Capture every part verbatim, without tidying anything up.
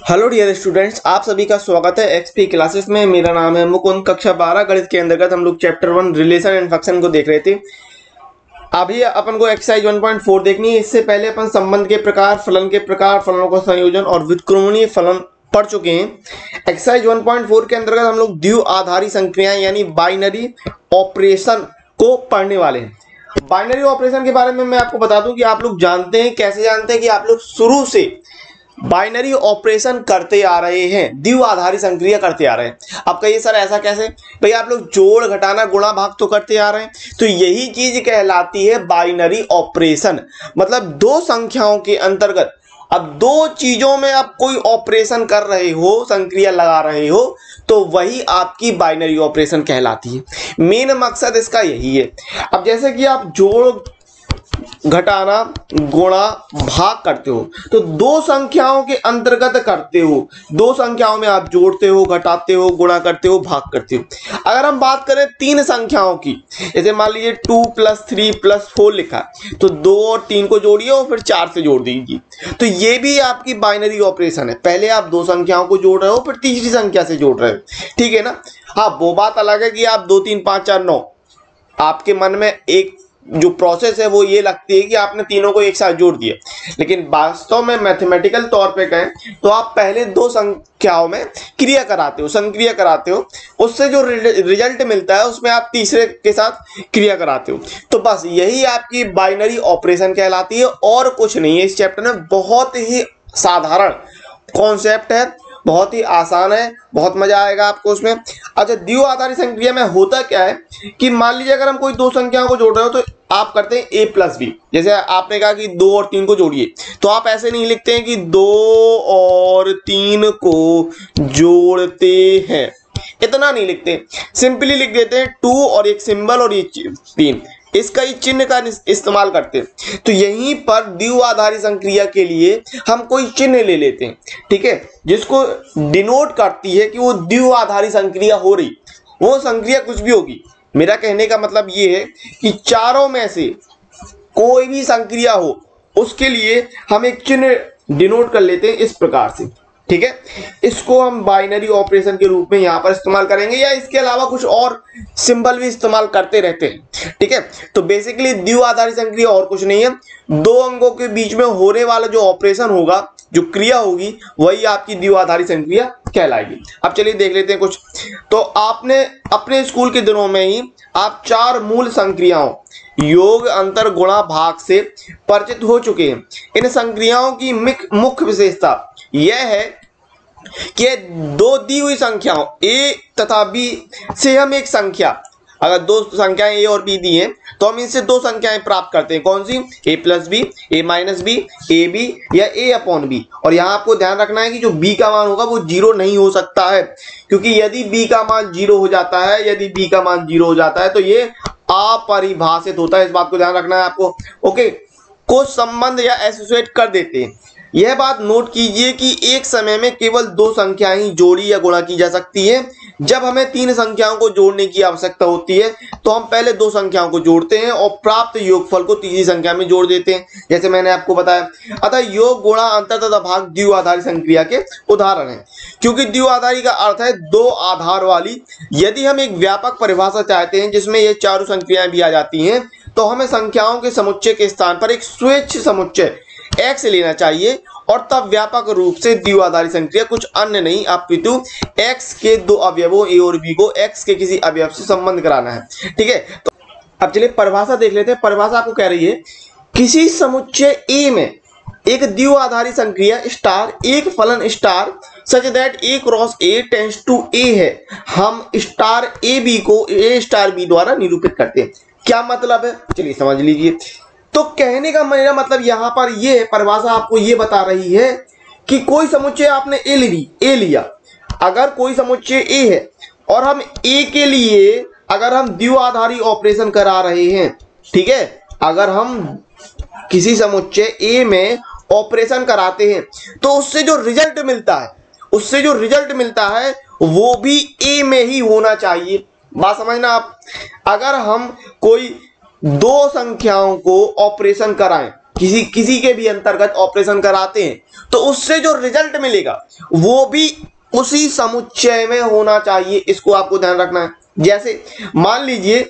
Hello dear students, आप सभी का स्वागत है एक्सपी क्लासेस में। मेरा नाम है मुकुंद। कक्षा बारह गणित के अंतर्गत हम लोग chapter one relation and function को देख रहे थे। अभी अपन को एक्सरसाइज वन पॉइंट फोर देखनी है। इससे पहले अपन संबंध के प्रकार, फलन के प्रकार, फलनों का संयोजन और व्युत्क्रमणीय फलन पढ़ चुके हैं। एक्सरसाइज वन पॉइंट फोर के अंतर्गत हम लोग द्विआधारी संक्रियाएं यानी बाइनरी ऑपरेशन को पढ़ने वाले हैं। बाइनरी ऑपरेशन के बारे में मैं आपको बता दूं कि आप लोग जानते हैं, कैसे जानते हैं कि आप लोग शुरू से बाइनरी ऑपरेशन करते आ रहे हैं, द्विआधारी संक्रिया करते आ रहे हैं। अब कहिए सर ऐसा कैसे? भाई आप लोग जोड़, घटाना, गुणा, भाग तो करते आ रहे हैं, तो यही चीज कहलाती है बाइनरी ऑपरेशन। मतलब दो संख्याओं के अंतर्गत अब दो चीजों में आप कोई ऑपरेशन कर रहे हो, संक्रिया लगा रहे हो, तो वही आपकी बाइनरी ऑपरेशन कहलाती है। मेन मकसद इसका यही है। अब जैसे कि आप जोड़, घटाना, गुणा, भाग करते हो, तो दो संख्याओं के अंतर्गत करते हो। दो संख्याओं में आप जोड़ते हो, घटाते हो, गुणा करते हो, भाग करते हो। अगर हम बात करें तीन संख्याओं की, जैसे मान लीजिए two plus three plus four लिखा, तो दो और तीन को जोड़िए और फिर चार से जोड़ दीजिए, तो ये भी आपकी बाइनरी ऑपरेशन है। पहले आप दो संख्याओं को जोड़ रहे हो, फिर तीसरी संख्या से जोड़ रहे हो, ठीक है ना। हाँ, वो बात अलग है कि आप दो तीन पांच चार नौ, आपके मन में एक जो प्रोसेस है वो ये लगती है कि आपने तीनों को एक साथ जोड़ दिया, लेकिन वास्तव में मैथमेटिकल तौर पे कहें तो आप पहले दो संख्याओं में क्रिया कराते हो, संक्रिया कराते हो, उससे जो रिजल्ट मिलता है उसमें आप तीसरे के साथ क्रिया कराते हो। तो बस यही आपकी बाइनरी ऑपरेशन कहलाती है और कुछ नहीं है। इस चैप्टर में बहुत ही साधारण कॉन्सेप्ट है, बहुत ही आसान है, बहुत मजा आएगा आपको उसमें। अच्छा, द्विआधारी संक्रिया में होता क्या है कि मान लीजिए अगर हम कोई दो संख्याओं को जोड़ रहे हो तो आप करते हैं ए प्लस बी। जैसे आपने कहा कि दो और तीन को जोड़िए, तो आप ऐसे नहीं लिखते हैं कि दो और तीन को जोड़ते हैं, इतना नहीं लिखते। सिंपली लिख देते हैं टू और एक सिंबल और ये तीन, इसका ही चिन्ह का इस्तेमाल करते हैं। तो यहीं पर द्विआधारी संक्रिया के लिए हम कोई चिन्ह ले लेते हैं, ठीक है, जिसको डिनोट करती है कि वो द्विआधारी संक्रिया हो रही। वो संक्रिया कुछ भी होगी। मेरा कहने का मतलब ये है कि चारों में से कोई भी संक्रिया हो, उसके लिए हम एक चिन्ह डिनोट कर लेते हैं इस प्रकार से, ठीक है। इसको हम बाइनरी ऑपरेशन के रूप में यहां पर इस्तेमाल करेंगे, या इसके अलावा कुछ और सिंबल भी इस्तेमाल करते रहते हैं, ठीक है। तो बेसिकली द्विआधारी संक्रिया और कुछ नहीं है, दो अंगों के बीच में होने वाला जो ऑपरेशन होगा, जो क्रिया होगी, वही आपकी द्विआधारी संक्रिया कहलाएगी। अब चलिए देख लेते हैं कुछ। तो आपने अपने स्कूल के दिनों में ही आप चार मूल संक्रियाओं योग, अंतर, गुणा, भाग से परिचित हो चुके हैं। इन संक्रियाओं की मुख्य विशेषता यह है कि दो दी हुई संख्याओं a तथा b से हम एक संख्या, अगर दो संख्याएं a और b दी हैं तो हम इनसे दो संख्याएं प्राप्त करते हैं। कौन सी? a plus B, a minus B, A B या a अपॉन बी। और यहाँ आपको ध्यान रखना है कि जो b का मान होगा वो जीरो नहीं हो सकता है, क्योंकि यदि b का मान जीरो हो जाता है, यदि b का मान जीरो हो जाता है तो ये अपरिभाषित होता है। इस बात को ध्यान रखना है आपको, ओके। कुछ संबंध या एसोसिएट कर देते हैं। यह बात नोट कीजिए कि एक समय में केवल दो संख्याएं ही जोड़ी या गुणा की जा सकती है। जब हमें तीन संख्याओं को जोड़ने की आवश्यकता होती है तो हम पहले दो संख्याओं को जोड़ते हैं और प्राप्त योगफल को तीसरी संख्या में जोड़ देते हैं, जैसे मैंने आपको बताया। अतः योग, गुणा, अंतर तथा भाग द्विआधारी संक्रिया के उदाहरण हैं, क्योंकि द्विआधारी का अर्थ है दो आधार वाली। यदि हम एक व्यापक परिभाषा चाहते हैं जिसमें ये चारों संक्रियाएं भी आ जाती हैं, तो हमें संख्याओं के समुच्चय के स्थान पर एक स्वेच्छ समुच्चय x लेना चाहिए, और तब व्यापक रूप से द्विआधारी संक्रिया कुछ अन्य नहीं अपितु x के दो अवयवों a और b को x के किसी अवयव से संबंध कराना है, ठीक है। तो अब चलिए परिभाषा देख लेते हैं। परिभाषा आपको कह रही है किसी समुच्चय a में एक द्विआधारी संक्रिया स्टार एक फलन star such that a cross a tends to a है। हम स्टार ए बी को a स्टार b द्वारा निरूपित करते हैं। क्या मतलब है, चलिए समझ लीजिए। तो कहने का मेरा मतलब यहां पर ये परिभाषा आपको ये बता रही है कि कोई समुच्चय आपने ए ली ए लिया, अगर कोई समुच्चय ए है और हम ए के लिए अगर हम द्विआधारी ऑपरेशन करा रहे हैं, ठीक है, अगर हम किसी समुच्चय ए में ऑपरेशन कराते हैं तो उससे जो रिजल्ट मिलता है उससे जो रिजल्ट मिलता है वो भी ए में ही होना चाहिए। बात समझना आप। अगर हम कोई दो संख्याओं को ऑपरेशन कराएं किसी किसी के भी अंतर्गत ऑपरेशन कराते हैं तो उससे जो रिजल्ट मिलेगा वो भी उसी समुच्चय में होना चाहिए, इसको आपको ध्यान रखना है। जैसे मान लीजिए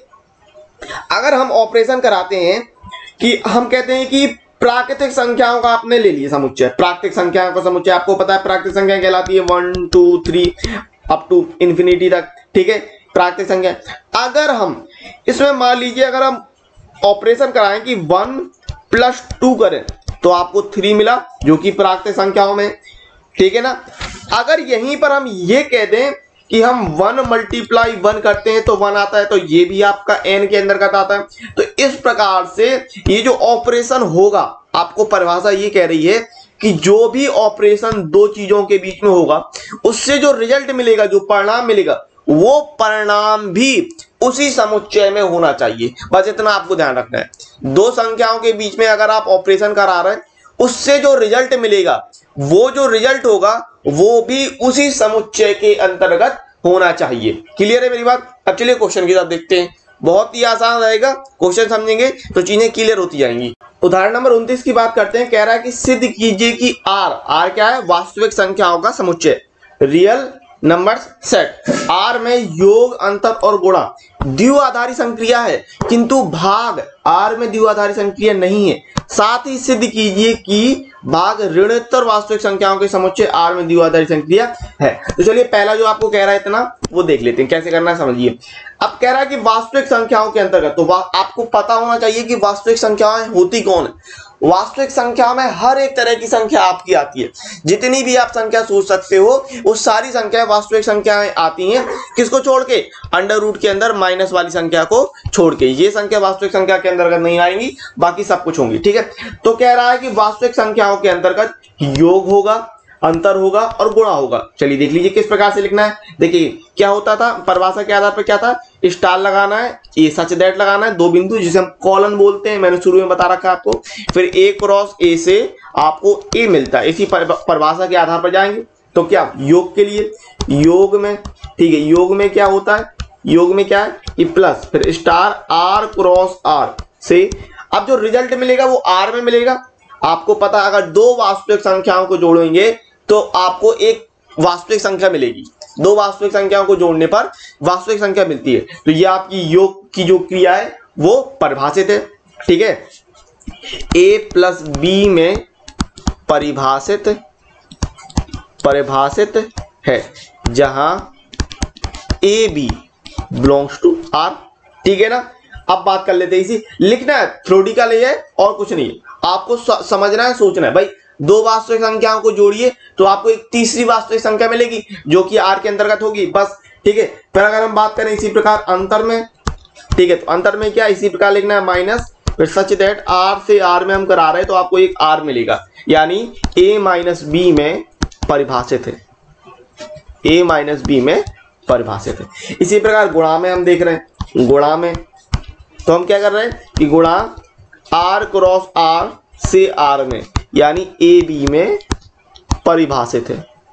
अगर हम ऑपरेशन कराते हैं कि हम कहते हैं कि प्राकृतिक संख्याओं का आपने ले लिया समुच्चय, प्राकृतिक संख्याओं का समुच्चय आपको पता है प्राकृतिक संख्या कहलाती है one two three up to infinity तक, ठीक है, प्राकृतिक संख्या। अगर हम इसमें मान लीजिए अगर हम ऑपरेशन कराएं कि वन प्लस टू करें तो आपको थ्री मिला जो कि प्राकृतिक संख्याओं में, ठीक है ना। अगर यहीं पर हम ये कह दें कि हम वन मल्टीप्लाई वन करते हैं तो वन आता है, तो ये भी आपका एन के अंतर्गत आता है। तो इस प्रकार से ये जो ऑपरेशन होगा, आपको परिभाषा ये कह रही है कि जो भी ऑपरेशन दो चीजों के बीच में होगा उससे जो रिजल्ट मिलेगा, जो परिणाम मिलेगा, वो परिणाम भी उसी समुच्चय में होना चाहिए। बस इतना आपको ध्यान रखना है। दो संख्याओं के बीच में अगर आप ऑपरेशन करा रहे हैं उससे जो रिजल्ट मिलेगा, वो जो रिजल्ट होगा वो भी उसी समुच्चय के अंतर्गत होना चाहिए। क्लियर है मेरी बात? अब चलिए क्वेश्चन की तरफ देखते हैं। बहुत ही आसान रहेगा, क्वेश्चन समझेंगे तो चीजें क्लियर होती जाएंगी। उदाहरण नंबर उनतीस की बात करते हैं। कह रहा है कि सिद्ध कीजिए कि आर, आर क्या है? वास्तविक संख्याओं का समुच्चय, रियल नंबर्स सेट। आर में योग, अंतर और गुणा द्विआधारी संक्रिया है, किंतु भाग आर में द्विआधारी संक्रिया नहीं है। साथ ही सिद्ध कीजिए कि भाग ऋणोत्तर वास्तविक संख्याओं के समुच्चय आर में द्विआधारी संक्रिया है। तो चलिए पहला जो आपको कह रहा है इतना वो देख लेते हैं कैसे करना है, समझिए। अब कह रहा है कि वास्तविक संख्याओं के अंतर्गत, तो आपको पता होना चाहिए कि वास्तविक संख्याएं होती कौन है। वास्तविक संख्या में हर एक तरह की संख्या आपकी आती है, जितनी भी आप संख्या सोच सकते हो वो सारी संख्याएं वास्तविक संख्याएं आती हैं। किसको छोड़ के? अंडर रूट के अंदर माइनस वाली संख्या को छोड़ के। ये संख्या वास्तविक संख्या के अंतर्गत नहीं आएंगी, बाकी सब कुछ होंगी, ठीक है। तो कह रहा है कि वास्तविक संख्याओं के अंतर्गत योग होगा, अंतर होगा और गुणा होगा। चलिए देख लीजिए किस प्रकार से लिखना है। देखिए क्या होता था, परिभाषा के आधार पर क्या था, स्टार लगाना है, ए सच दैट लगाना है, दो बिंदु जिसे हम कॉलन बोलते हैं, मैंने शुरू में बता रखा है आपको। फिर ए क्रॉस ए से आपको ए मिलता है, इसी परिभाषा के आधार पर जाएंगे। तो क्या योग के लिए, योग में, ठीक है, योग में क्या होता है, योग में क्या है ये प्लस, फिर स्टार आर क्रॉस आर से। अब जो रिजल्ट मिलेगा वो आर में मिलेगा। आपको पता अगर दो वास्तविक संख्याओं को जोड़ेंगे तो आपको एक वास्तविक संख्या मिलेगी। दो वास्तविक संख्याओं को जोड़ने पर वास्तविक संख्या मिलती है। तो ये आपकी योग की जो क्रिया है वो परिभाषित है, ठीक है। ए प्लस बी में परिभाषित परिभाषित है, जहां A B belongs to R, ठीक है ना। अब बात कर लेते हैं, इसी लिखना है, थ्योरेटिकल है और कुछ नहीं, आपको समझना है, सोचना है। भाई दो वास्तविक संख्याओं को जोड़िए तो आपको एक तीसरी वास्तविक संख्या मिलेगी जो कि आर के अंतर्गत होगी, बस, ठीक है। फिर अगर हम बात करें इसी प्रकार अंतर में, ठीक है, तो अंतर में क्या इसी प्रकार लिखना है, माइनस, फिर सच दैट आर से आर में हम करा रहे हैं तो आपको एक आर मिलेगा, यानी ए माइनस बी में परिभाषित है, ए माइनस बी में परिभाषित है। इसी प्रकार गुणा में हम देख रहे हैं, गुणा में तो हम क्या कर रहे हैं कि गुणा आर क्रॉस आर से आर में, यानी ए बी में परिभाषित है,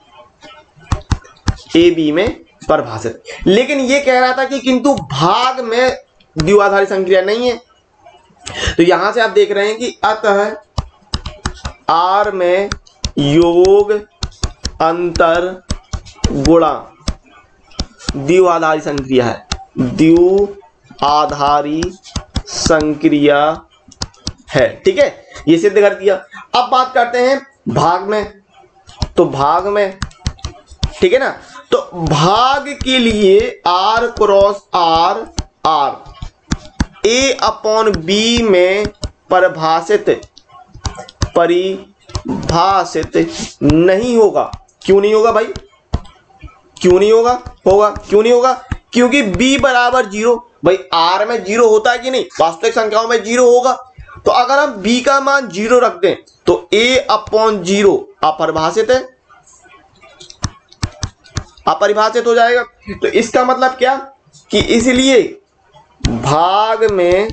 ए बी में परिभाषित। लेकिन ये कह रहा था कि किंतु भाग में द्विआधारी संक्रिया नहीं है। तो यहां से आप देख रहे हैं कि अतः आर में योग, अंतर, गुणा द्विआधारी संक्रिया है, द्विआधारी संक्रिया है, ठीक है, ये सिद्ध कर दिया। अब बात करते हैं भाग में, तो भाग में, ठीक है ना, तो भाग के लिए R cross R, R A upon B में परिभाषित परिभाषित नहीं होगा। क्यों नहीं होगा भाई, क्यों नहीं होगा, होगा, क्यों नहीं होगा, क्योंकि b बराबर जीरो। भाई आर में जीरो होता है कि नहीं, वास्तविक संख्याओं में जीरो होगा। तो अगर हम b का मान जीरो रख दें तो a अपॉन जीरो अपरिभाषित है, अपरिभाषित हो जाएगा। तो इसका मतलब क्या कि इसलिए भाग में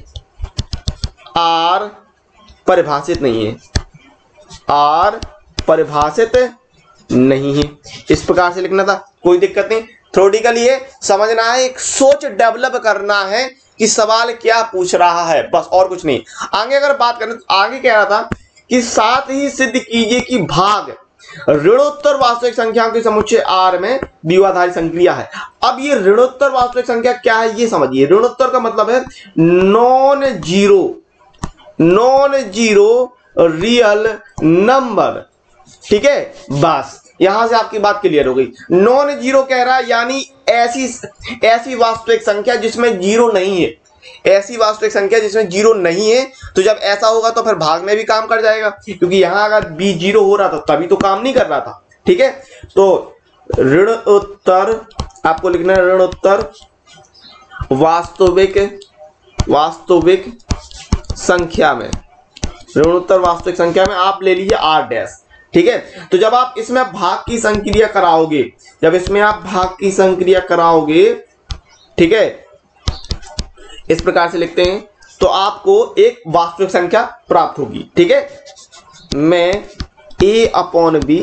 r परिभाषित नहीं है, r परिभाषित नहीं है। इस प्रकार से लिखना था, कोई दिक्कत नहीं। थ्योरेटिकली ये समझना है, एक सोच डेवलप करना है कि सवाल क्या पूछ रहा है, बस और कुछ नहीं। आगे अगर बात करें तो आगे कह रहा था कि साथ ही सिद्ध कीजिए कि भाग ऋणोत्तर वास्तविक संख्याओं के समुच्चय R में द्विआधारी संक्रिया है। अब ये ऋणोत्तर वास्तविक संख्या क्या है ये समझिए। ऋणोत्तर का मतलब है non zero, non zero real number, ठीक है। बस यहां से आपकी बात क्लियर हो गई। नॉन जीरो कह रहा है यानी ऐसी ऐसी वास्तविक संख्या जिसमें जीरो नहीं है, ऐसी वास्तविक संख्या जिसमें जीरो नहीं है। तो जब ऐसा होगा तो फिर भाग में भी काम कर जाएगा, क्योंकि यहां अगर बी जीरो हो रहा था तभी तो काम नहीं कर रहा था, ठीक है। तो ऋणोत्तर आपको लिखना है, ऋणोत्तर वास्तविक वास्तविक संख्या में, ऋणोत्तर वास्तविक संख्या में आप ले लीजिए आर डैश, ठीक है। तो जब आप इसमें भाग की संक्रिया कराओगे, जब इसमें आप भाग की संक्रिया कराओगे, ठीक है, इस प्रकार से लिखते हैं, तो आपको एक वास्तविक संख्या प्राप्त होगी, ठीक है। में ए अपॉन बी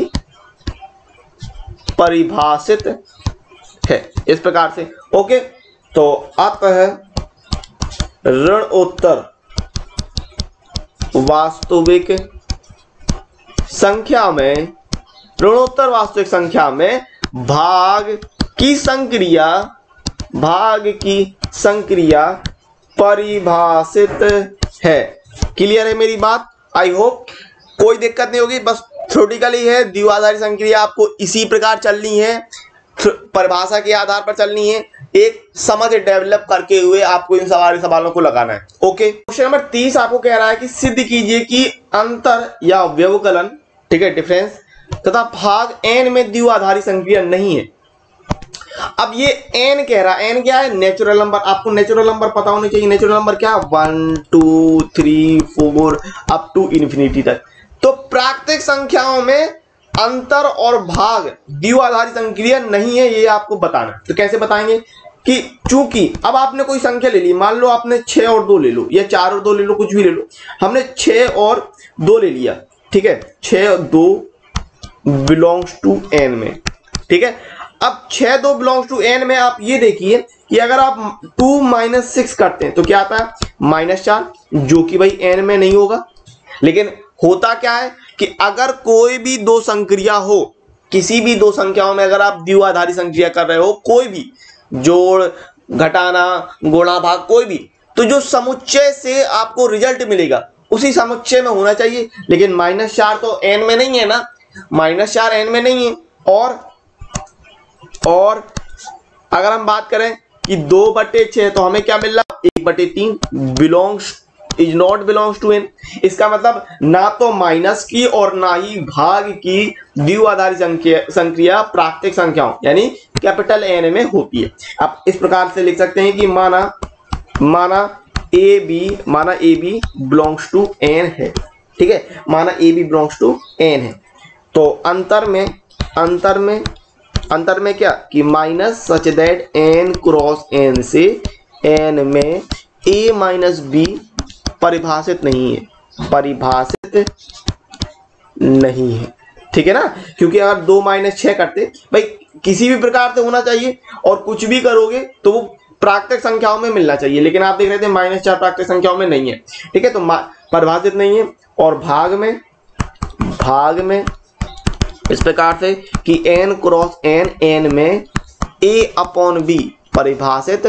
परिभाषित है, इस प्रकार से, ओके। तो अतः ऋणोत्तर वास्तविक संख्या में, ऋणोत्तर वास्तविक संख्या में भाग की संक्रिया, भाग की संक्रिया परिभाषित है। क्लियर है मेरी बात? आई होप कोई दिक्कत नहीं होगी। बस थ्योरेटिकली है, द्विआधारी संक्रिया आपको इसी प्रकार चलनी है, परिभाषा के आधार पर चलनी है, एक समझ डेवलप करके हुए आपको इन सवाल सवालों को लगाना है, ओके। क्वेश्चन नंबर तीस आपको कह रहा है कि सिद्ध कीजिए कि अंतर या व्यवकलन, ठीक है, डिफरेंस तथा भाग n में द्विआधारी संक्रिया नहीं है। अब ये n कह रहा है, n क्या है? Natural number. आपको नेचुरल नंबर पता होने चाहिए। नेचुरल नंबर क्या? One two three four up to infinity तक। तो प्राकृतिक संख्याओं में अंतर और भाग द्विआधारी संक्रिया नहीं है, ये आपको बताना। तो कैसे बताएंगे कि चूंकि अब आपने कोई संख्या ले ली, मान लो आपने छह और दो ले लो या चार और दो ले लो, कुछ भी ले लो, हमने छह और दो ले लिया, ठीक है, छह और दो बिलोंग्स टू एन में, ठीक है। अब छह दो बिलोंग्स टू एन में आप ये देखिए कि अगर आप टू माइनस सिक्स करते हैं तो क्या आता है? माइनस चार, जो कि भाई एन में नहीं होगा। लेकिन होता क्या है कि अगर कोई भी दो संक्रिया हो, किसी भी दो संख्याओं में अगर आप द्विआधारी संक्रिया कर रहे हो, कोई भी जोड़, घटाना, गुणा, भाग, कोई भी, तो जो समुच्चय से आपको रिजल्ट मिलेगा उसी समुच्चय में होना चाहिए। लेकिन माइनस चार तो एन में नहीं है ना, माइनस चार एन में नहीं है। और और अगर हम बात करें कि दो बटे छह तो हमें क्या मिल रहा? एक बटे तीन, belongs is not belongs to N. इसका मतलब ना तो माइनस की और ना ही भाग की द्विआधारी संख्या संक्रिया प्राकृतिक संख्याओं यानी कैपिटल एन में होती है। आप इस प्रकार से लिख सकते हैं कि माना माना ए बी माना A B belongs to N है, ठीक है, माना A B belongs to N है। तो अंतर में अंतर में अंतर में क्या कि minus such that N cross N से एन में ए माइनस बी परिभाषित नहीं है, परिभाषित नहीं है, ठीक है ना। क्योंकि अगर दो माइनस छह करते भाई किसी भी प्रकार से होना चाहिए, और कुछ भी करोगे तो वो प्राकृतिक संख्याओं में मिलना चाहिए। लेकिन आप देख रहे थे माइनस चार प्राकृतिक संख्याओं में नहीं है, ठीक है, तो परिभाषित नहीं है। और भाग में भाग में इस प्रकार से कि n क्रॉस n, n में a अपॉन बी परिभाषित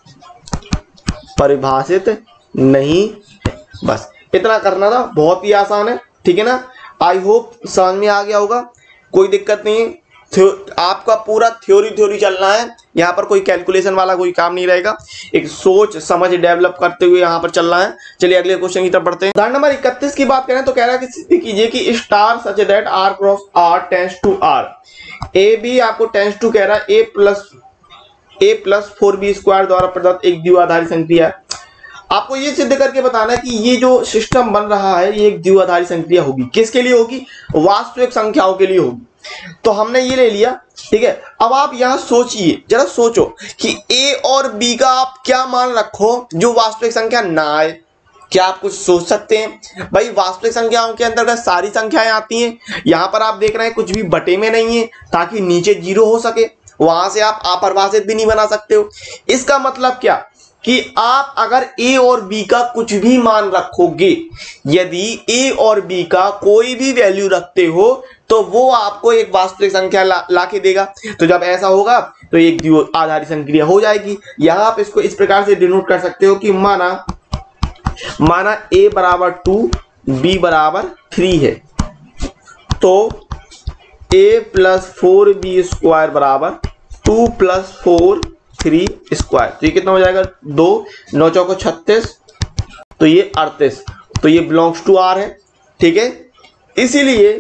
परिभाषित नहीं है। बस इतना करना था, बहुत ही आसान है, ठीक है ना। आई होप समझ में आ गया होगा, कोई दिक्कत नहीं है। आपका पूरा थ्योरी थ्योरी चलना है, यहाँ पर कोई कैलकुलेशन वाला कोई काम नहीं रहेगा। एक सोच समझ डेवलप करते हुए यहाँ पर चलना है। चलिए अगले क्वेश्चन की तरफ बढ़ते हैं। उदाहरण नंबर इकतीस की बात करें तो कह रहा है कि सिद्ध कीजिए कि star such that R cross R tends to R. A B आपको टेंड्स टू कह रहा है, A plus A plus four B square द्वारा प्रदत्त एक द्विआधारी संक्रिया है। आपको ये सिद्ध करके बताना है कि ये जो सिस्टम बन रहा है ये एक द्विआधारी संक्रिया होगी। किसके लिए होगी? वास्तविक संख्याओं के लिए होगी। तो हमने ये ले लिया, ठीक है। अब आप यहां सोचिए, जरा सोचो कि a और b का आप क्या मान रखो जो वास्तविक संख्या ना आए। क्या आप कुछ सोच सकते हैं? भाई वास्तविक संख्याओं के अंतर्गत सारी संख्याएं आती हैं। यहां पर आप देख रहे हैं कुछ भी बटे में नहीं है, ताकि नीचे जीरो हो सके। वहां से आप अपरिभाषित भी नहीं बना सकते हो। इसका मतलब क्या कि आप अगर ए और बी का कुछ भी मान रखोगे, यदि ए और बी का कोई भी वैल्यू रखते हो तो वो आपको एक वास्तविक संख्या ला, ला के देगा। तो जब ऐसा होगा तो एक द्विआधारी संक्रिया हो जाएगी। यहां आप इसको इस प्रकार से डिनोट कर सकते हो कि माना माना ए बराबर टू, बी बराबर थ्री है, तो A plus four B square बराबर two plus four three square. तो ये कितना हो जाएगा, दो नौ चौको छत्तीस, तो ये अड़तीस, तो ये बिलोंग्स टू आर है। ठीक है, इसीलिए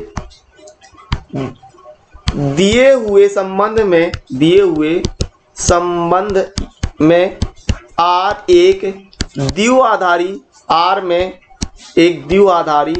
दिए हुए संबंध में दिए हुए संबंध में आर एक द्विआधारी आर में एक द्विआधारी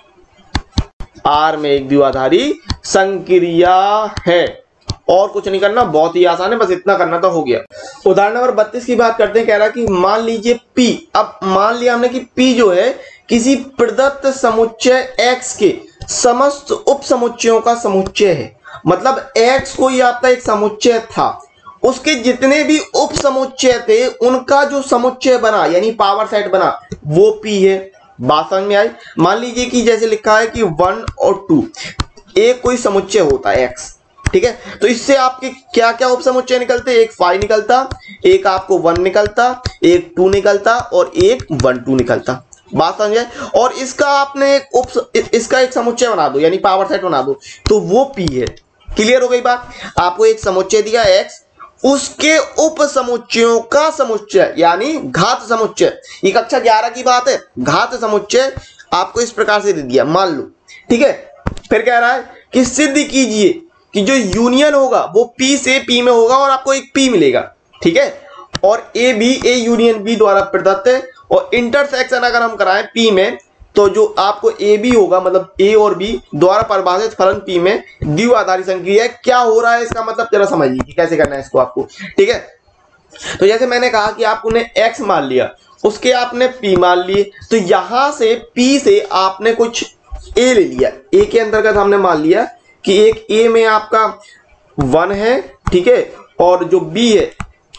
आर में एक द्विआधारी संक्रिया है। और कुछ नहीं करना, बहुत ही आसान है, बस इतना करना तो हो गया। उदाहरण नंबर बत्तीस की बात करते हैं। कह रहा कि मान लीजिए P, अब मान लिया हमने कि P जो है किसी प्रदत्त समुच्चय X के समस्त उप समुच्चयों का समुच्चय है। मतलब X कोई आपका एक समुच्चय था, उसके जितने भी उप समुच्चय थे उनका जो समुच्चय बना यानी पावर सेट बना वो P है। बात समझ में आई। मान लीजिए कि जैसे लिखा है कि वन और टू एक कोई समुच्चय होता है X, ठीक है, तो इससे आपके क्या क्या उप समुच्चय निकलते, एक फाइव निकलता, एक आपको वन निकलता, एक टू निकलता और एक वन टू निकलता। बात समझ आए। और इसका आपने एक उप इसका एक समुच्चय बना दो यानी पावर सेट बना दो तो वो P है। क्लियर हो गई बात। आपको एक समुच्चय दिया X, उसके उप समुच्चयों का समुच्चय यानी घात समुच्चय, ये कक्षा ग्यारह की बात है। घात समुच्चय आपको इस प्रकार से दे दिया, मान लो, ठीक है। फिर कह रहा है कि सिद्ध कीजिए कि जो यूनियन होगा वो P से P में होगा और आपको एक P मिलेगा, ठीक है। और A B A union B द्वारा प्रदत्त है और इंटरसेक्शन अगर हम कराएं P में तो जो आपको ए बी होगा मतलब ए और बी द्वारा परिभाषित फलन P में द्विआधारी संक्रिया है। क्या हो रहा है इसका मतलब जरा समझ लीजिए कैसे करना है इसको आपको, ठीक है। तो जैसे मैंने कहा कि आपने X मान लिया, उसके आपने P मान लिए, तो यहां से P से आपने कुछ A ले लिया। A के अंतर्गत हमने मान लिया कि एक A में आपका वन है, ठीक है, और जो B है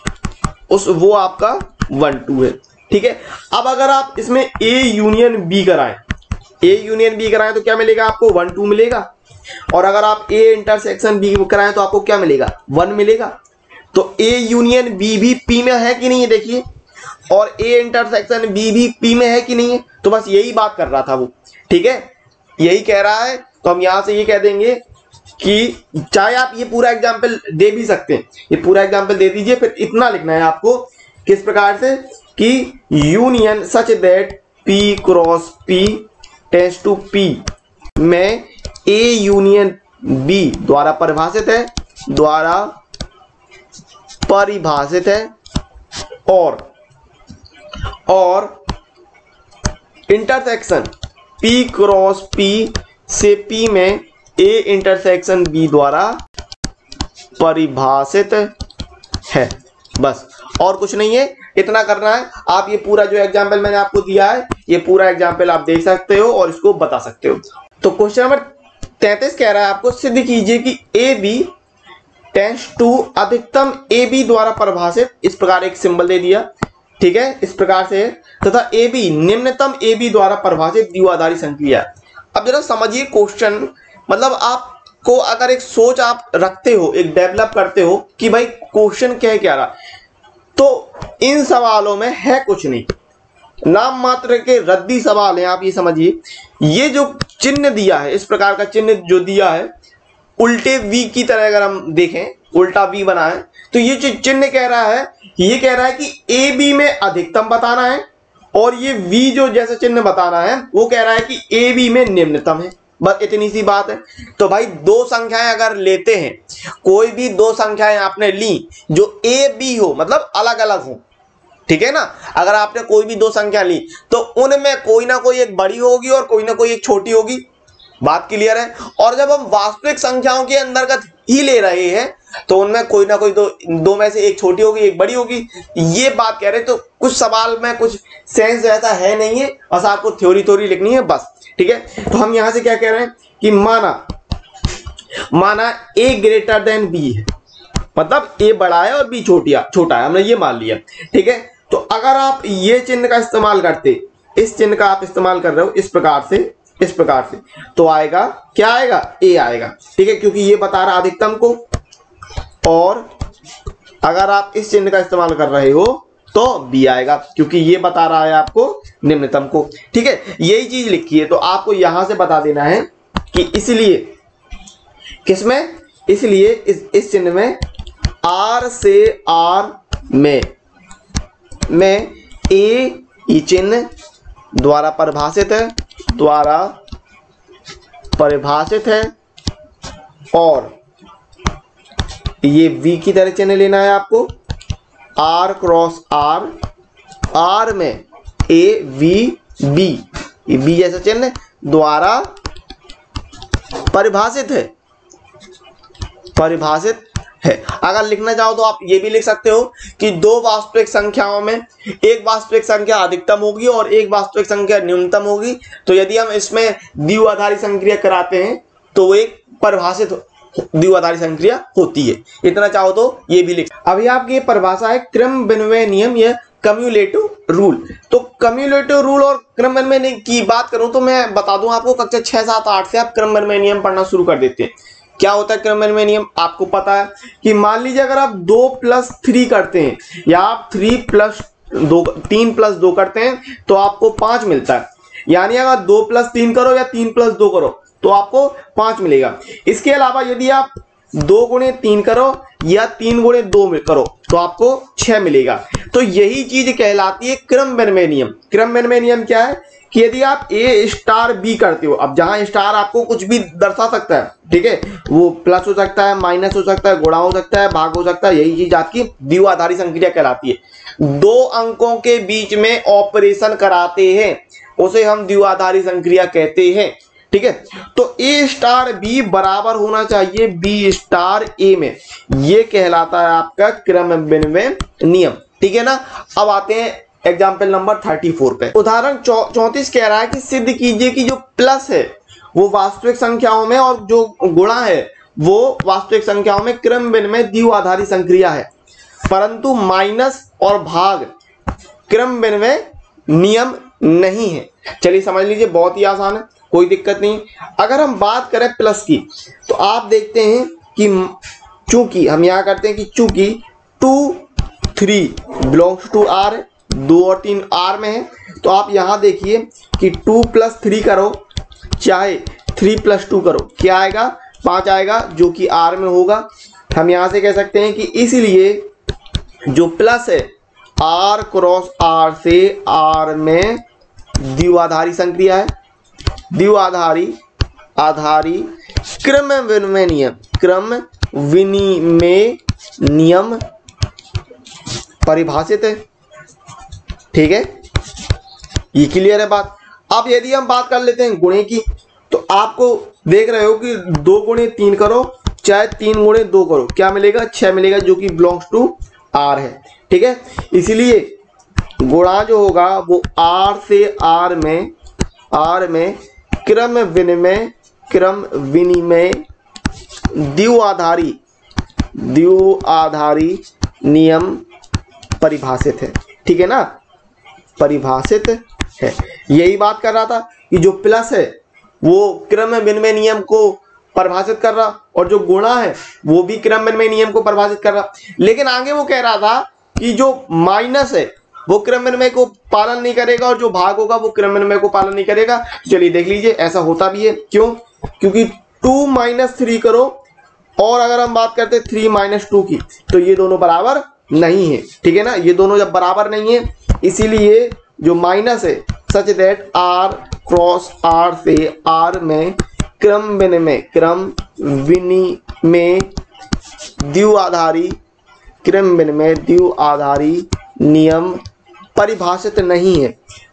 उस वो आपका वन टू है, ठीक है। अब अगर आप इसमें A यूनियन B कराएं A यूनियन B कराएं तो क्या मिलेगा आपको, वन टू मिलेगा। और अगर आप A इंटरसेक्शन B कराएं तो आपको क्या मिलेगा, वन मिलेगा। तो A यूनियन B भी P में है कि नहीं है देखिए, और A इंटरसेक्शन B भी P में है कि नहीं है। तो बस यही बात कर रहा था वो, ठीक है, यही कह रहा है। तो हम यहां से ये कह देंगे कि चाहे आप ये पूरा एग्जाम्पल दे भी सकते हैं, ये पूरा एग्जाम्पल दे दीजिए, फिर इतना लिखना है आपको किस प्रकार से कि union such that P cross P tends to P में A यूनियन B द्वारा परिभाषित है द्वारा परिभाषित है और और इंटरसेक्शन P क्रॉस P से P में A इंटरसेक्शन B द्वारा परिभाषित है। बस और कुछ नहीं है, इतना करना है। आप ये पूरा जो एग्जाम्पल मैंने आपको दिया है ये पूरा एग्जाम्पल आप देख सकते हो और इसको बता सकते हो। तो क्वेश्चन नंबर तैंतीस कह रहा है आपको सिद्ध कीजिए कि ए बी टेंड्स टू अधिकतम ए बी द्वारा परिभाषित, इस प्रकार एक सिंबल दे दिया, ठीक है, इस प्रकार से, तथा ए बी निम्नतम ए बी द्वारा परिभाषित द्विआधारी संक्रिया। अब जरा समझिए क्वेश्चन, मतलब आपको अगर एक सोच आप रखते हो, एक डेवलप करते हो कि भाई क्वेश्चन क्या है क्या रहा, तो इन सवालों में है कुछ नहीं, नाम मात्र के रद्दी सवाल हैं। आप ये समझिए, ये जो चिन्ह दिया है, इस प्रकार का चिन्ह जो दिया है उल्टे वी की तरह, अगर हम देखें उल्टा वी बना है, तो ये जो चिन्ह कह रहा है, ये कह रहा है कि ए बी में अधिकतम बताना है और ये वी जो जैसा चिन्ह बताना है वो कह रहा है कि ए बी में निम्नतम है। बस इतनी सी बात है। तो भाई दो संख्याएं अगर लेते हैं, कोई भी दो संख्याएं आपने ली जो ए बी हो, मतलब अलग अलग हो, ठीक है ना, अगर आपने कोई भी दो संख्या ली तो उनमें कोई ना कोई एक बड़ी होगी और कोई ना कोई एक छोटी होगी। बात क्लियर है। और जब हम वास्तविक संख्याओं के अंतर्गत ही ले रहे हैं तो उनमें कोई ना कोई दो दो में से एक छोटी होगी एक बड़ी होगी, ये बात कह रहे। तो कुछ सवाल में कुछ सेंस ऐसा है नहीं है, बस आपको थ्योरी थ्योरी लिखनी है बस, ठीक है। तो हम यहां से क्या कह रहे हैं कि माना माना ए ग्रेटर देन बी है, मतलब ए बड़ा है और बी छोटिया छोटा है, हमने ये मान लिया, ठीक है। तो अगर आप ये चिन्ह का इस्तेमाल करते, इस चिन्ह का आप इस्तेमाल कर रहे हो इस प्रकार से, इस प्रकार से, तो आएगा क्या आएगा, ए आएगा, ठीक है, क्योंकि ये बता रहा अधिकतम को। और अगर आप इस चिन्ह का इस्तेमाल कर रहे हो तो बी आएगा, क्योंकि ये बता रहा है आपको निम्नतम को, ठीक है। यही चीज लिखी है, तो आपको यहां से बता देना है कि इसलिए किसमें, इसलिए इस इस चिन्ह में आर से आर में में ए ई चिन्ह द्वारा परिभाषित है, द्वारा परिभाषित है, और ये वी की तरह चिन्ह लेना है आपको, आर क्रॉस आर, आर में ए वी बी, ये बी जैसा चिन्ह द्वारा परिभाषित है, परिभाषित है। अगर लिखना चाहो तो आप ये भी लिख सकते हो कि दो वास्तविक संख्याओं में एक वास्तविक संख्या अधिकतम होगी और एक वास्तविक संख्या न्यूनतम होगी, तो यदि हम इसमें द्विआधारी संक्रिया कराते हैं तो वो एक परिभाषित द्विआधारी संक्रिया होती है। इतना चाहो तो ये भी लिख। अभी आपकी ये परिभाषा है क्रम विनिमय नियम या कम्युलेटिव रूल। तो कम्युलेटिव रूल और क्रम विनिमय की बात करूं तो मैं बता दूं आपको, कक्षा छह सात आठ से आप क्रम विनिमय नियम पढ़ना शुरू कर देते हैं। क्या होता है क्रम विनिमय नियम, आपको पता है कि मान लीजिए अगर आप दो प्लस थ्री करते हैं या आप थ्री प्लस दो तीन प्लस दो करते हैं तो आपको पांच मिलता है। यानी अगर दो प्लस तीन करो या तीन प्लस दो करो तो आपको पांच मिलेगा। इसके अलावा यदि आप दो गुणे तीन करो या तीन गुणे दो करो तो आपको छह मिलेगा। तो यही चीज कहलाती है क्रम विनिमय नियम। क्रम विनिमय नियम क्या है कि यदि आप ए स्टार बी करते हो, अब जहां स्टार आपको कुछ भी दर्शा सकता है, ठीक है, वो प्लस हो सकता है, माइनस हो सकता है, गुणा हो सकता है, भाग हो सकता है, यही चीज आपकी द्विआधारी संक्रिया कहलाती है। दो अंकों के बीच में ऑपरेशन कराते हैं उसे हम द्विआधारी संक्रिया कहते हैं, ठीक है। तो ए स्टार बी बराबर होना चाहिए बी स्टार ए में, ये कहलाता है आपका क्रम विनिमय नियम, ठीक है ना। अब आते हैं एग्जाम्पल नंबर थर्टी फोर पे। उदाहरण चौंतीस कह रहा है कि सिद्ध कीजिए कि जो प्लस है वो वास्तविक संख्याओं में और जो गुणा है वो वास्तविक संख्याओं में क्रम विनिमय द्विआधारी संक्रिया है, परंतु माइनस और भाग क्रम विनिमय नियम नहीं है। चलिए समझ लीजिए, बहुत ही आसान है, कोई दिक्कत नहीं। अगर हम बात करें प्लस की तो आप देखते हैं कि चूंकि हम यहां करते हैं कि चूंकि two three belongs to R है, दो और तीन आर में है, तो आप यहां देखिए कि टू प्लस थ्री करो चाहे थ्री प्लस टू करो, क्या आएगा, पांच आएगा, जो कि आर में होगा। हम यहां से कह सकते हैं कि इसीलिए जो प्लस है आर क्रॉस आर से आर में द्विआधारी संक्रिया है, द्विआधारी आधारी क्रम विनिमय नियम, क्रम विनिमय नियम परिभाषित है, ठीक है, ये क्लियर है बात। अब यदि हम बात कर लेते हैं गुणे की, तो आपको देख रहे हो कि दो गुणे तीन करो चाहे तीन गुणे दो करो, क्या मिलेगा, छह मिलेगा, जो कि बिलोंग्स टू आर है, ठीक है। इसलिए गुणा जो होगा वो आर से आर में, आर में क्रम विनिमय, क्रम विनिमय द्विआधारी, द्विआधारी नियम परिभाषित है, ठीक है ना, परिभाषित है। यही बात कर रहा था कि जो प्लस है वो क्रम विनिमय नियम को परिभाषित कर रहा और जो गुणा है वो भी क्रम विनिमय नियम को परिभाषित कर रहा। लेकिन आगे वो कह रहा था कि जो माइनस है वो क्रम विनिमय को पालन नहीं करेगा और जो भाग होगा वो क्रम विनिमय को पालन नहीं करेगा। चलिए देख लीजिए, ऐसा होता भी है, क्यों, क्योंकि टू माइनस थ्री करो और अगर हम बात करते थ्री माइनस टू की तो ये दोनों बराबर नहीं है, ठीक है ना। ये दोनों जब बराबर नहीं है इसीलिए जो माइनस है such that R cross R से आर में क्रम विनिमय, क्रम विनिमय द्विआधारी, क्रम विनिमय द्विआधारी नियम परिभाषित नहीं है,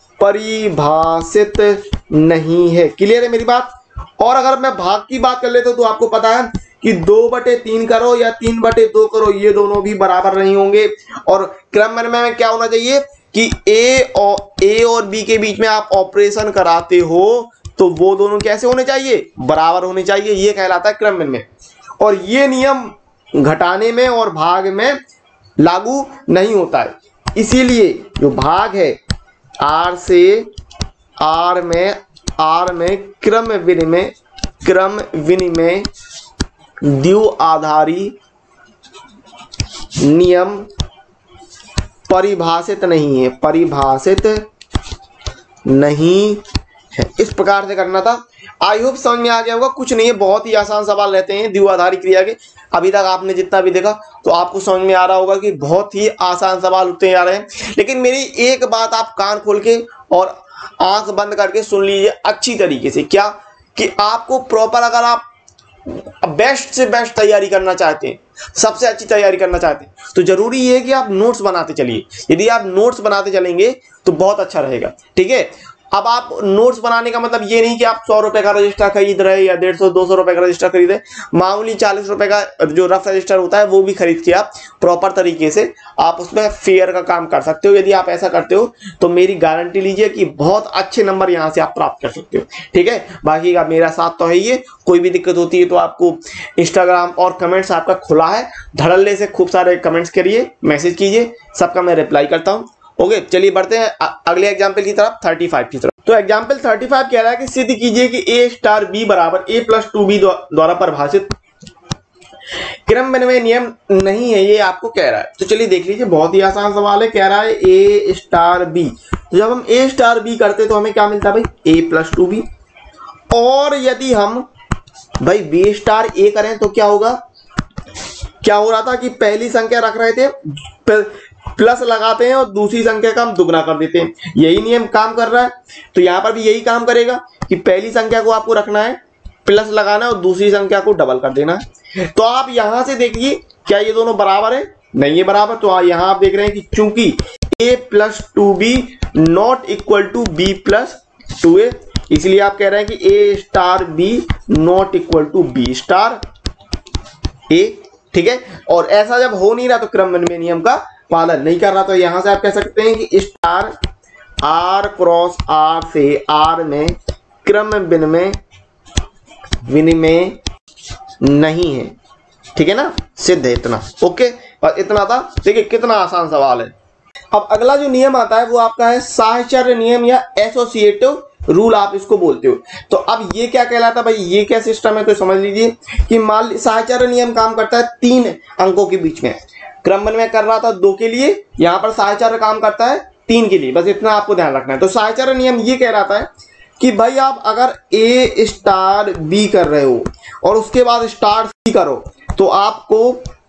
परिभाषित नहीं है। क्लियर है मेरी बात। और अगर मैं भाग की बात कर लेता हूं तो आपको पता है कि दो बटे तीन करो या तीन बटे दो करो, ये दोनों भी बराबर नहीं होंगे। और क्रम विनिमय में क्या होना चाहिए कि ए और ए और बी के बीच में आप ऑपरेशन कराते हो तो वो दोनों कैसे होने चाहिए, बराबर होने चाहिए, ये कहलाता है क्रम विनिमय। और ये नियम घटाने में और भाग में लागू नहीं होता है। इसीलिए जो भाग है आर से आर में आर में क्रम विनिमय क्रम विनिमय द्विआधारी नियम परिभाषित नहीं है परिभाषित नहीं है। इस प्रकार से करना था। आई होप समझ में आ गया होगा। कुछ नहीं है, बहुत ही आसान सवाल रहते हैं द्विआधारी क्रिया के। अभी तक आपने जितना भी देखा तो आपको समझ में आ रहा होगा कि बहुत ही आसान सवाल होते जा रहे हैं। लेकिन मेरी एक बात आप कान खोल के और आंख बंद करके सुन लीजिए अच्छी तरीके से, क्या कि आपको प्रॉपर अगर आप बेस्ट से बेस्ट तैयारी करना चाहते हैं, सबसे अच्छी तैयारी करना चाहते हैं, तो जरूरी ये है कि आप नोट्स बनाते चलिए। यदि आप नोट्स बनाते चलेंगे तो बहुत अच्छा रहेगा। ठीक है, अब आप नोट्स बनाने का मतलब ये नहीं कि आप सौ रुपए का रजिस्टर खरीद रहे या डेढ़ सौ दो सौ रुपए का रजिस्टर खरीदे। मामूली चालीस रुपए का जो रफ रजिस्टर होता है वो भी खरीद के आप प्रॉपर तरीके से आप उसमें फेयर का काम कर सकते हो। यदि आप ऐसा करते हो तो मेरी गारंटी लीजिए कि बहुत अच्छे नंबर यहाँ से आप प्राप्त कर सकते हो। ठीक है, बाकी का मेरा साथ तो है ही। कोई भी दिक्कत होती है तो आपको इंस्टाग्राम और कमेंट्स आपका खुला है, धड़ल्ले से खूब सारे कमेंट्स करिए, मैसेज कीजिए, सबका मैं रिप्लाई करता हूँ। ओके, चलिए बढ़ते हैं अगले एग्जाम्पल की तरफ, पैंतीस की तरफ। तो एग्जाम्पल पैंतीस कह रहा है कि सिद्ध कीजिए कि ए स्टार बी बराबर ए प्लस टू बी द्वारा परिभाषित क्रम विनिमय नियम नहीं है, ये आपको कह रहा है। तो चलिए देख लीजिए, बहुत ही आसान सवाल है। कह रहा है ए स्टार बी, तो जब हम ए स्टार बी करते तो हमें क्या मिलता है भाई, ए प्लस टू बी। और यदि हम भाई बी स्टार ए करें तो क्या होगा, क्या हो रहा था कि पहली संख्या रख रहे थे, प्लस लगाते हैं और दूसरी संख्या का हम दुगना कर देते हैं। यही नियम काम कर रहा है, तो यहां पर भी यही काम करेगा कि पहली संख्या को आपको रखना है, प्लस लगाना है और दूसरी संख्या को डबल कर देना है। तो आप यहां से देखिए, क्या ये दोनों बराबर है? नहीं है बराबर। तो यहां आप देख रहे हैं कि चूंकि A plus two B not equal to B plus two A, इसलिए आप कह रहे हैं कि A star B not equal to B star A. ठीक है, और ऐसा जब हो नहीं रहा तो क्रम विनिमय नियम का पालन नहीं कर रहा, तो यहां से आप कह सकते हैं कि स्टार आर क्रॉस आर से आर में क्रम विनिमय विनिमय नहीं है। ठीक है ना, सिद्ध है इतना। ओके, और इतना था। देखिए कितना आसान सवाल है। अब अगला जो नियम आता है वो आपका है साहचर्य नियम या एसोसिएटिव रूल आप इसको बोलते हो। तो अब ये क्या कहलाता है भाई, ये क्या सिस्टम है, तो समझ लीजिए कि मान ली साहचर्य नियम काम करता है तीन अंकों के बीच में। क्रम विनिमय कर रहा था दो के लिए, यहां पर साहचर्य काम करता है तीन के लिए, बस इतना आपको ध्यान रखना है। तो साहचर्य नियम ये कह रहा है कि भाई आप अगर ए स्टार बी कर रहे हो और उसके बाद स्टार सी करो तो आपको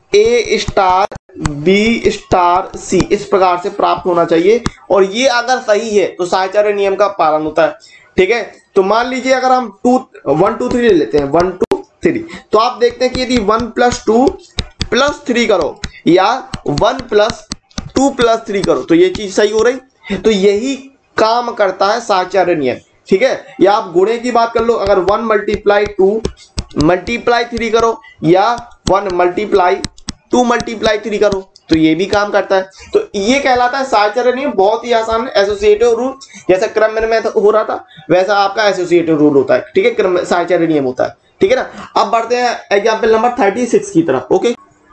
A star B star C इस प्रकार से प्राप्त होना चाहिए। और ये अगर सही है तो साहचर्य नियम का पालन होता है। ठीक है, तो मान लीजिए अगर हम टू वन टू थ्री ले लेते हैं, वन टू थ्री, तो आप देखते हैं कि यदि one plus two plus three करो या one plus two plus three करो तो ये चीज सही हो रही। तो यही काम करता है साहचर्य नियम। ठीक है, या आप गुणे की बात कर लो, अगर one multiply two multiply three करो या one multiply two multiply three करो तो ये भी काम करता है। तो ये कहलाता है साहचर्य नियम। बहुत ही आसान है। एसोसिएटिव रूल जैसा क्रम विनिमय हो रहा था वैसा आपका एसोसिएटिव रूल होता है। ठीक है, क्रम साहचर्य नियम होता है। ठीक है ना। अब बढ़ते हैं एग्जाम्पल नंबर थर्टी सिक्स की तरफ। ओके,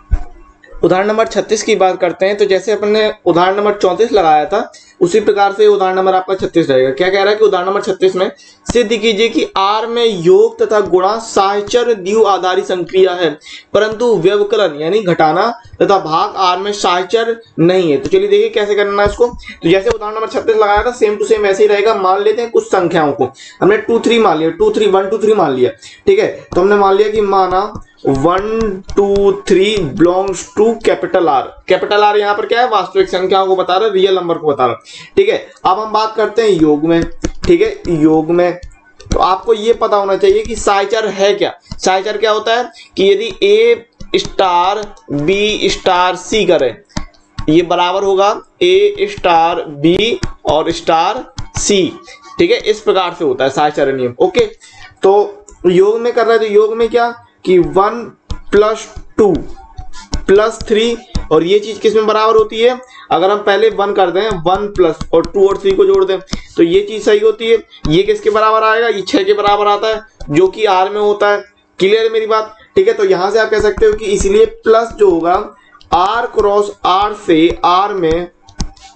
उदाहरण नंबर छत्तीस की बात करते हैं। तो जैसे अपन ने उदाहरण नंबर चौंतीस लगाया था उसी प्रकार से उदाहरण नंबर आपका छत्तीस रहेगा। क्या कह रहा है कि उदाहरण नंबर छत्तीस में सिद्ध कीजिए कि आर में योग तथा गुणा साहचर्य द्विआधारी संक्रिया है परंतु व्यवकलन यानी घटाना तथा भाग आर में साहचर्य नहीं है। तो चलिए देखिए कैसे करना है इसको। तो जैसे उदाहरण नंबर छत्तीस लगाया था सेम टू सेम ऐसे ही रहेगा। मान लेते हैं कुछ संख्याओं को, हमने टू थ्री मान लिया, two three one two three मान लिया। ठीक है, तो हमने मान लिया कि माना one two three belongs to capital R. Capital R यहाँ पर क्या है, वास्तविक संख्याओं को बता रहा है, रियल नंबर को बता रहा है। ठीक है, अब हम बात करते हैं योग में। ठीक है, योग में तो आपको ये पता होना चाहिए कि साहचर्य है क्या। साहचर्य क्या होता है कि यदि A star B star C करें ये बराबर होगा ए स्टार बी और स्टार सी। ठीक है, इस प्रकार से होता है साहचर्य नियम। ओके, तो योग में कर रहे हैं तो योग में क्या कि one plus two plus three और ये चीज किस में बराबर होती है, अगर हम पहले वन कर दें वन प्लस और टू और थ्री को जोड़ दें तो ये चीज सही होती है। ये किसके बराबर आएगा, ये छह के बराबर आता है जो कि आर में होता है। क्लियर है मेरी बात। ठीक है, तो यहां से आप कह सकते हो कि इसलिए प्लस जो होगा आर क्रॉस आर से आर में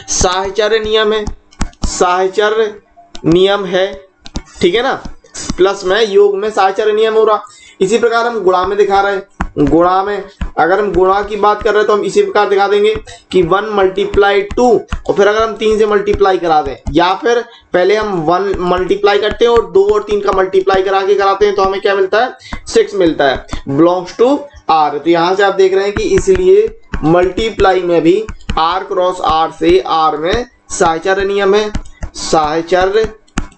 साहचर्य नियम है, साहचर्य नियम है, ठीक है ना, प्लस में योग में साहचर्य नियम हो रहा। इसी प्रकार हम गुणा में दिखा रहे हैं, गुणा में अगर हम गुणा की बात कर रहे हैं तो हम इसी प्रकार दिखा देंगे कि वन मल्टीप्लाई टू और फिर अगर हम तीन से मल्टीप्लाई करा दें, या फिर पहले हम वन मल्टीप्लाई करते हैं और दो और तीन का मल्टीप्लाई करा के कराते हैं तो हमें क्या मिलता है, सिक्स मिलता है, बिलोंग्स टू आर। तो यहां से आप देख रहे हैं कि इसलिए मल्टीप्लाई में भी आर क्रॉस आर से आर में साहचर्य नियम है, साहचर्य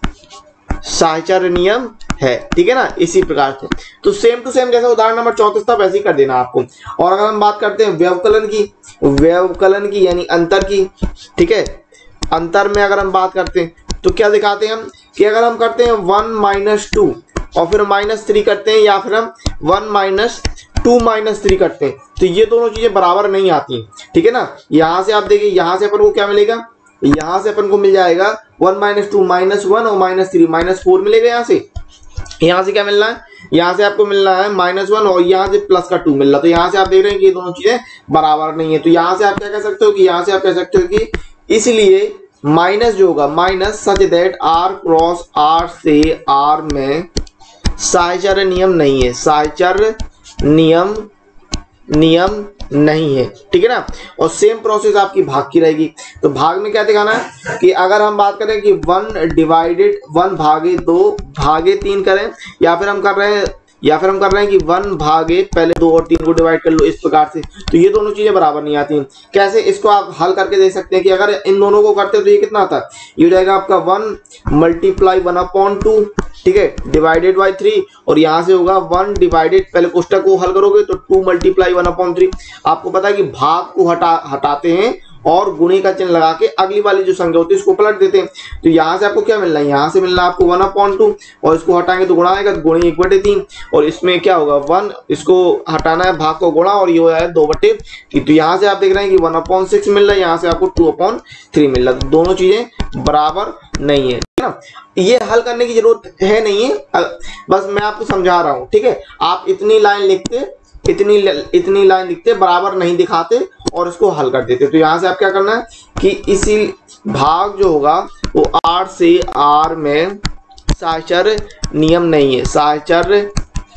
साहचर्य नियम है, ठीक है ना, इसी प्रकार से। तो सेम टू सेम जैसे उदाहरण नंबर चौंतीस था वैसे ही कर देना आपको। और अगर हम बात करते हैं व्यवकलन की, व्यवकलन की यानी अंतर की, ठीक है, अंतर में अगर हम बात करते हैं तो क्या दिखाते हैं हम कि अगर हम करते हैं वन माइनस टू और फिर माइनस थ्री करते हैं, या फिर हम one minus two minus three करते हैं, तो ये दोनों चीजें बराबर नहीं आती, ठीक है ना। यहां से आप देखिए, यहां से अपन को क्या मिलेगा, यहां से अपन को मिल जाएगा one minus two minus one और माइनस थ्री माइनस फोर मिलेगा। यहाँ से यहाँ से क्या मिलना है, यहाँ से आपको मिलना है माइनस वन और यहाँ से प्लस का टू मिल रहा। तो यहाँ से आप देख रहे हैं कि ये दोनों चीजें बराबर नहीं है। तो यहाँ से आप क्या कह सकते हो कि यहाँ से आप कह सकते हो कि इसलिए माइनस जो होगा, minus such that R cross R से आर में साहचर्य नियम नहीं है, साहचर्य नियम नियम नहीं है, ठीक है ना। और सेम प्रोसेस आपकी भाग की रहेगी। तो भाग में क्या दिखाना है कि अगर हम बात करें कि वन डिवाइडेड वन भागे दो भागे तीन करें, या फिर हम कर रहे हैं या फिर हम कर रहे हैं कि वन भागे पहले दो और तीन को डिवाइड कर लो, इस प्रकार से, तो ये दोनों चीजें बराबर नहीं आती। कैसे, इसको आप हल करके देख सकते हैं कि अगर इन दोनों को करते हैं तो ये कितना आता है, ये हो जाएगा आपका one multiply one upon two, ठीक है, डिवाइडेड बाई थ्री, और यहाँ से होगा वन डिवाइडेड, पहले कोष्टक को हल करोगे तो two multiply one upon three. आपको पता है कि भाग को हटा हटाते हैं और गुणे का चिन्ह लगा के अगली वाली जो संख्या होती है उसको पलट देते हैं। तो यहाँ से आपको क्या मिलना है, यहाँ से मिलना है आपको वन अपॉन टू, और इसको हटाएंगे तो गुणा आएगा, गुणे एक बटे तीन, और इसमें क्या होगा वन, इसको हटाना है भाग को गुणा, और ये हो जाएगा दो बटे तीन। तो यहाँ से आप देख रहे हैं कि वन अपॉन सिक्स मिल रहा है, यहाँ से आपको टू अपॉन थ्री मिल रहा है। तो दोनों चीजें बराबर नहीं है ना। ये हल करने की जरूरत है नहीं है, बस मैं आपको समझा रहा हूँ, ठीक है। आप इतनी लाइन लिखते इतनी इतनी लाइन लिखते बराबर नहीं दिखाते और इसको हल कर देते। तो यहाँ से आप क्या करना है कि इसी भाग जो होगा वो आर से आर में साहचर्य नियम नहीं है, साहचर्य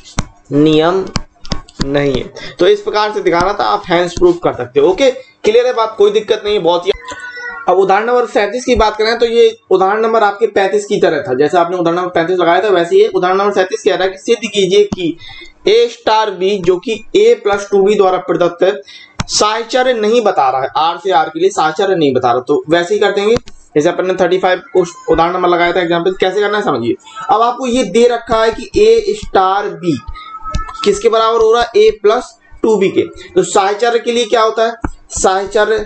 नियम नहीं है। तो इस प्रकार से दिखाना था, आप हैंड्स प्रूफ कर सकते हो। ओके, क्लियर है बात, कोई दिक्कत नहीं है, बहुत ही। अब उदाहरण नंबर सैंतीस की बात करें तो ये उदाहरण नंबर आपके पैंतीस की तरह था, जैसे आपने उदाहरण नंबर पैंतीस लगाया था वैसे ही उदाहरण नंबर सैंतीस कह रहा है कि सिद्ध कीजिए कि ए स्टार बी जो कि ए प्लस टू बी द्वारा प्रदत्त है साहचर्य नहीं बता रहा है, आर से आर के लिए साहचर्य नहीं बता रहा। तो वैसे ही कर देंगे जैसे अपन ने पैंतीस को उदाहरण नंबर लगाया था एग्जाम्पल, कैसे करना है समझिए। अब आपको ये दे रखा है कि ए स्टार बी किसके बराबर हो रहा है, ए प्लस टू बी के। तो साहचर्य के लिए क्या होता है, साहचर्य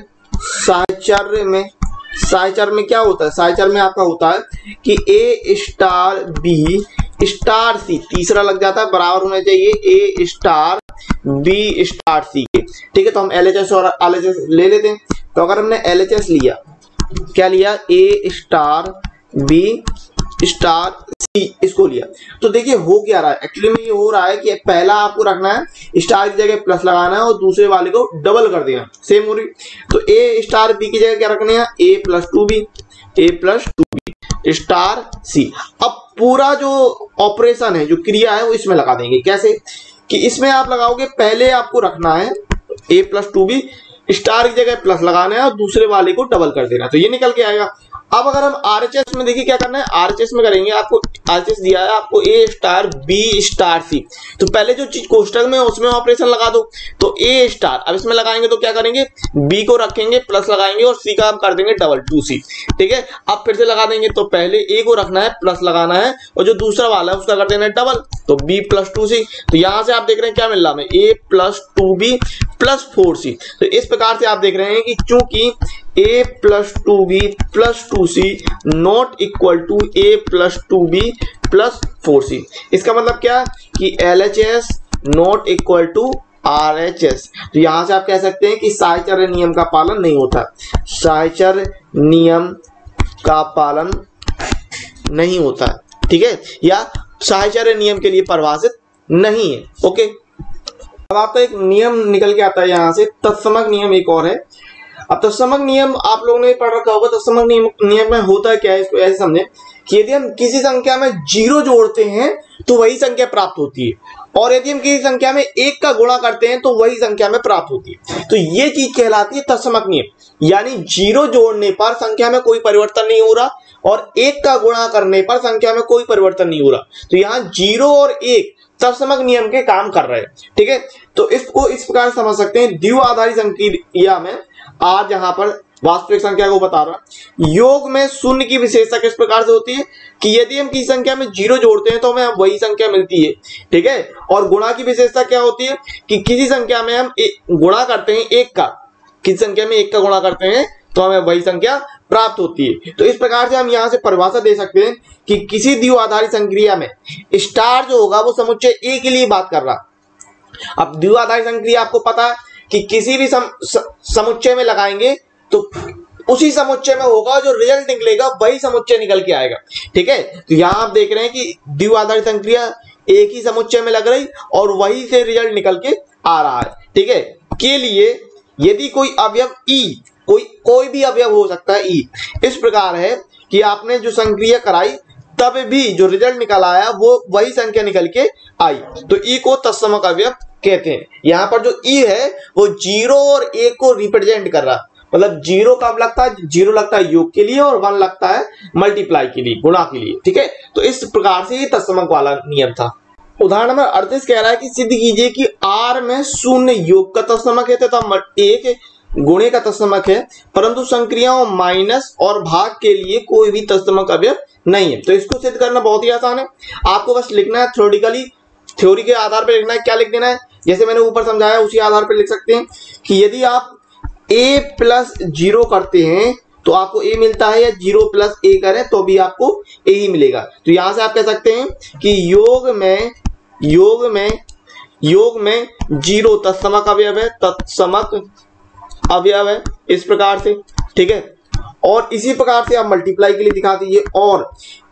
साहचर्य में साहचर्य में क्या होता है, साहचर्य में आपका होता है कि A star B star C, तीसरा लग जाता है, बराबर होना चाहिए A star B star C के, ठीक है। तो हम एल एच एस और एल एच एस ले लेते हैं। तो अगर हमने एल एच एस लिया, क्या लिया, A star B star C, इसको लिया, तो देखिए हो क्या रहा है, एक्चुअली में ये हो रहा है कि पहला आपको रखना है स्टार की जगह प्लस लगाना है और दूसरे वाले को डबल कर देना, सेम हो रही। तो ए स्टार बी की जगह क्या रखने हैं, A plus two B, A plus two B star C. अब पूरा जो ऑपरेशन है, जो क्रिया है, वो इसमें लगा देंगे। कैसे कि इसमें आप लगाओगे, पहले आपको रखना है A plus two B, star की जगह प्लस लगाना है और दूसरे वाले को डबल कर देना, तो ये निकल के आएगा। अब अगर हम आरएचएस में देखिए क्या करना है, आरएचएस में करेंगे, आपको आरएचएस दिया है आपको A star B star C, तो पहले जो चीज कोष्टक में उसमें ऑपरेशन लगा दो। तो ए स्टार अब इसमें लगाएंगे तो क्या करेंगे, बी को रखेंगे प्लस लगाएंगे और सी का हम कर देंगे डबल, टू सी, ठीक है। अब फिर से लगा देंगे, तो पहले ए को रखना है प्लस लगाना है और जो दूसरा वाला है उसका कर देना है डबल, तो बी प्लस टू सी। तो यहां से आप देख रहे हैं क्या मिल रहा है, A plus two B plus four C. तो इस प्रकार से आप देख रहे हैं कि चूंकि A plus two B plus two C not equal to A plus two B plus four C, इसका मतलब क्या कि L H S not equal to R H S. तो यहां से आप कह सकते हैं कि साहचर्य नियम का पालन नहीं होता, साहचर्य नियम का पालन नहीं होता, ठीक है, या साहचर्य नियम के लिए परिभाषित नहीं है। ओके, अब आपका एक नियम निकल के आता है यहां से, तत्समक नियम एक और है। अब तत्समक नियम आप लोगों ने पढ़ रखा होगा। तत्समक नियम नियम में होता है क्या है, इसको ऐसे समझे कि यदि हम किसी संख्या में जीरो जोड़ते हैं तो वही संख्या प्राप्त होती है, और यदि हम किसी संख्या में एक का गुणा करते हैं तो वही संख्या में प्राप्त होती है। तो ये चीज कहलाती है तत्समक नियम, यानी जीरो जोड़ने पर संख्या में कोई परिवर्तन नहीं हो रहा और एक का गुणा करने पर संख्या में कोई परिवर्तन नहीं हो रहा। तो यहाँ जीरो और एक तत्समक नियम के काम कर रहे हैं, ठीक है। तो इसको इस प्रकार समझ सकते हैं, द्विआधारी संक्रिया में आज यहाँ पर वास्तविक संख्या को बता रहा। योग में शून्य की विशेषता किस प्रकार से होती है कि यदि हम किसी संख्या में जीरो जोड़ते हैं तो हमें वही संख्या मिलती है, ठीक है। और गुणा की विशेषता क्या होती है कि किसी संख्या में हम गुणा करते हैं एक का, किसी संख्या में एक का गुणा करते हैं तो हमें वही संख्या प्राप्त होती है। तो इस प्रकार से हम यहाँ से परिभाषा दे सकते हैं कि किसी द्विआधारी संक्रिया में स्टार जो होगा वो समुच्चय ए के लिए बात कर रहा। अब द्विआधारी संक्रिया आपको पता है कि किसी भी सम, स, समुच्चय में लगाएंगे तो उसी समुच्चय में होगा, जो रिजल्ट निकलेगा वही समुच्चय निकल के आएगा, ठीक है। तो यहाँ आप देख रहे हैं कि द्विआधारी संक्रिया एक ही समुच्चय में लग रही और वही से रिजल्ट निकल के आ रहा है, ठीक है। के लिए यदि कोई अवयव ई, कोई कोई भी अवयव हो सकता है ई, इस प्रकार है कि आपने जो संक्रिया कराई तब भी जो रिजल्ट निकल आया वो वही संख्या निकल के आई, तो ई को तत्समक अवयव कहते हैं। यहाँ पर जो ई है वो जीरो और एक को रिप्रेजेंट कर रहा, मतलब जीरो कब लगता है, जीरो लगता है योग के लिए और वन लगता है मल्टीप्लाई के लिए, गुणा के लिए, ठीक है। तो इस प्रकार से ये तत्समक वाला नियम था। उदाहरण नंबर अड़तीस कह रहा है कि सिद्ध कीजिए कि आर में शून्य योग का तत्समक है तथा एक गुणे का तत्समक है, परंतु संक्रियाओं माइनस और भाग के लिए कोई भी तत्समक अवयव नहीं है। तो इसको सिद्ध करना बहुत ही आसान है, आपको बस लिखना है थ्योरेटिकली, थ्योरी के आधार पर लिखना है। क्या लिख देना है, जैसे मैंने ऊपर समझाया उसी आधार पर लिख सकते हैं कि यदि आप a प्लस जीरो करते हैं तो आपको a मिलता है, या जीरो प्लस a करें तो भी आपको a ही मिलेगा। तो यहां से आप कह सकते हैं कि योग में योग में योग में जीरो तत्समक अवयव है, तत्समक अवयव है, इस प्रकार से, ठीक है। और इसी प्रकार से आप मल्टीप्लाई के लिए दिखा दीजिए, और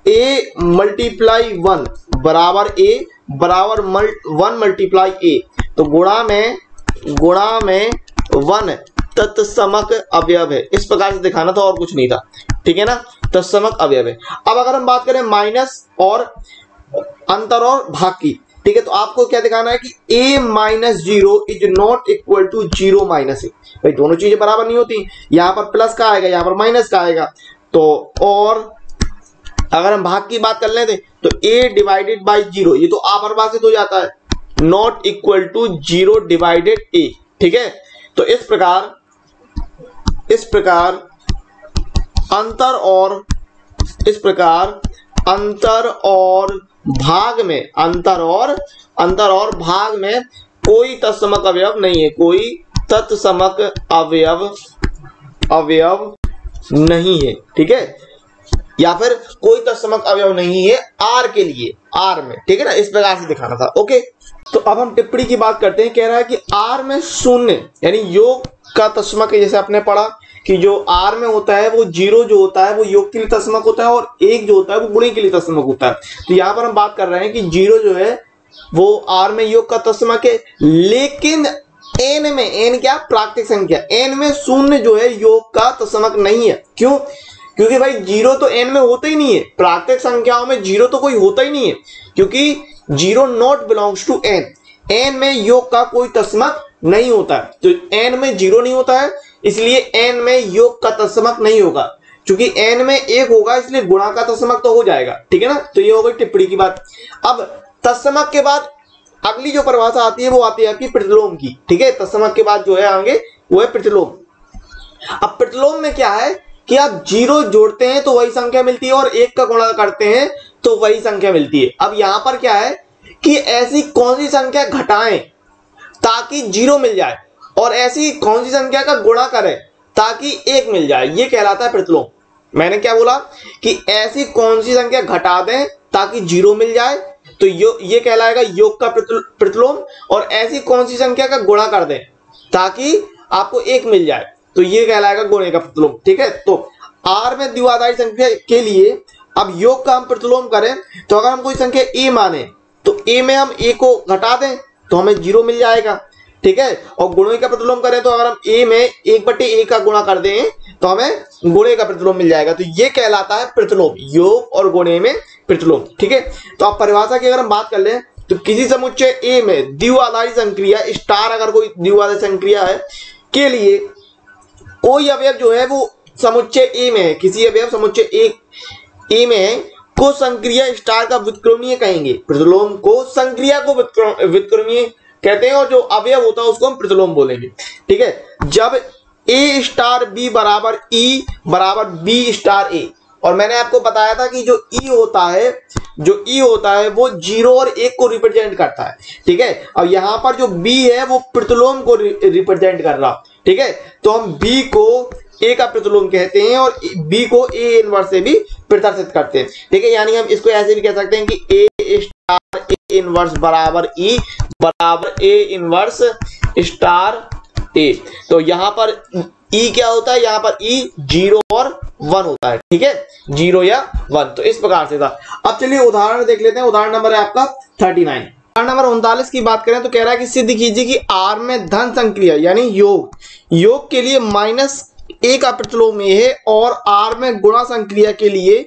a मल्टीप्लाई वन बराबर a बराबर वन मल्टीप्लाई a, तो गुणा में गुणा में वन तत्समक अवयव है, इस प्रकार से दिखाना था और कुछ नहीं था, ठीक है ना, तत्समक अवयव है। अब अगर हम बात करें माइनस और अंतर और भाग की, ठीक है, तो आपको क्या दिखाना है कि a minus zero is not equal to zero minus A. भाई दोनों चीजें बराबर नहीं होती, यहाँ पर प्लस का आएगा, यहाँ पर माइनस का आएगा। तो और अगर हम भाग की बात कर लेते तो a डिवाइडेड बाई जीरो, ये तो अपरिभाषित हो जाता है, not equal to zero divided a, ठीक है। तो इस प्रकार इस प्रकार अंतर और इस प्रकार अंतर और भाग में अंतर और अंतर और भाग में कोई तत्समक अवयव नहीं है, कोई तत्समक अवयव अवयव नहीं है, ठीक है, या फिर कोई तत्समक अवयव नहीं है आर के लिए, आर में, ठीक है ना, इस प्रकार से दिखाना था। ओके, तो अब हम टिप्पणी की बात करते हैं। कह रहा है कि आर में शून्य यानी योग का तत्समक, जैसे आपने पढ़ा कि जो आर में होता है वो जीरो जो होता है वो योग के लिए तत्समक होता है और एक जो होता है वो गुणे के लिए तत्समक होता है। तो यहाँ पर हम बात कर रहे हैं कि जीरो जो है वो आर में योग का तत्समक है, लेकिन एन में, एन क्या, प्राकृतिक संख्या, एन में शून्य जो है योग का तत्समक नहीं है। क्यों? क्योंकि भाई जीरो तो एन में होता ही नहीं है, प्राकृतिक संख्याओं में जीरो तो कोई होता ही नहीं है, क्योंकि zero not belongs to N, N में योग का कोई तत्समक नहीं होता है। तो एन में जीरो नहीं होता है, इसलिए एन में योग का तत्समक नहीं होगा। क्योंकि एन में एक होगा इसलिए गुणा का तत्समक तो हो जाएगा, ठीक है ना। तो ये हो गई टिप्पणी की बात। अब तत्समक के बाद अगली जो परिभाषा आती है वो आती है आपकी प्रतिलोम की, ठीक है। तत्समक के बाद जो है आगे वो है प्रतिलोम। अब प्रतिलोम में क्या है कि आप जीरो जोड़ते हैं तो वही संख्या मिलती है और एक का गुणा करते हैं तो वही संख्या मिलती है। अब यहां पर क्या है कि ऐसी कौन सी संख्या घटाएं ताकि जीरो मिल जाए और ऐसी कौन सी संख्या का गुणा करें ताकि एक मिल जाए, ये कहलाता है प्रतिलोम। मैंने क्या बोला कि ऐसी कौन सी संख्या घटा दें ताकि जीरो मिल जाए, तो ये कहलाएगा योग का प्रतिलोम, और ऐसी कौन सी संख्या का गुणा कर दें ताकि आपको एक मिल जाए, तो ये कहलाएगा गुणे का प्रतिलोम, ठीक है। तो आर में द्विआधारी संख्या के लिए अब योग का हम प्रतिलोम करें तो अगर हम कोई संख्या ए माने तो ए में हम ए को घटा दें तो हमें जीरो मिल जाएगा, ठीक है। और गुणों का प्रतिलोम करें तो अगर हम ए में एक बटे ए का गुणा कर दें तो हमें गुणे का प्रतिलोम मिल जाएगा। तो ये कहलाता है प्रतिलोम, योग और गुणे में प्रतिलोम, ठीक है। तो आप परिभाषा की अगर हम बात कर लें तो किसी समुच्चय ए में द्विआधारी संक्रिया स्टार, अगर कोई द्विआधारी संक्रिया है के लिए कोई अवयव जो है वो समुच्चय ए में है, किसी अवयव समुच्चय ए ए में है को संक्रिया स्टार का व्युत्क्रमणीय कहेंगे। प्रतिलोम को संक्रिया को व्युत्क्रमणीय कहते हैं और जो अवयव होता है उसको हम प्रतिलोम बोलेंगे, ठीक है। जब ए स्टार बी बराबर ई बराबर बी स्टार ए, और मैंने आपको बताया था कि जो ई होता है जो ई होता है वो जीरो और एक को रिप्रेजेंट करता है, ठीक है। अब यहाँ पर जो बी है वो प्रतिलोम को रिप्रेजेंट कर रहा, ठीक है। तो हम बी को ए का प्रतिलोम कहते हैं और बी को ए इनवर्स से भी प्रदर्शित करते हैं, ठीक है। यानी हम इसको ऐसे भी कह सकते हैं कि ए स्टार ए इनवर्स बराबर ई बराबर ए इनवर्स स्टार ए। तो यहाँ पर ई क्या होता है, यहाँ पर ई जीरो और वन होता है, ठीक है, जीरो या वन। तो इस प्रकार से था। अब चलिए उदाहरण देख लेते हैं। उदाहरण नंबर है आपका थर्टी नाइन। उदाहरण नंबर उनतालीस की बात करें तो कह रहा है कि सिद्ध कीजिए कि आर में धन संक्रिया यानी योग योग के लिए माइनस ए का प्रतिलोम ए है और आर में गुणा संक्रिया के लिए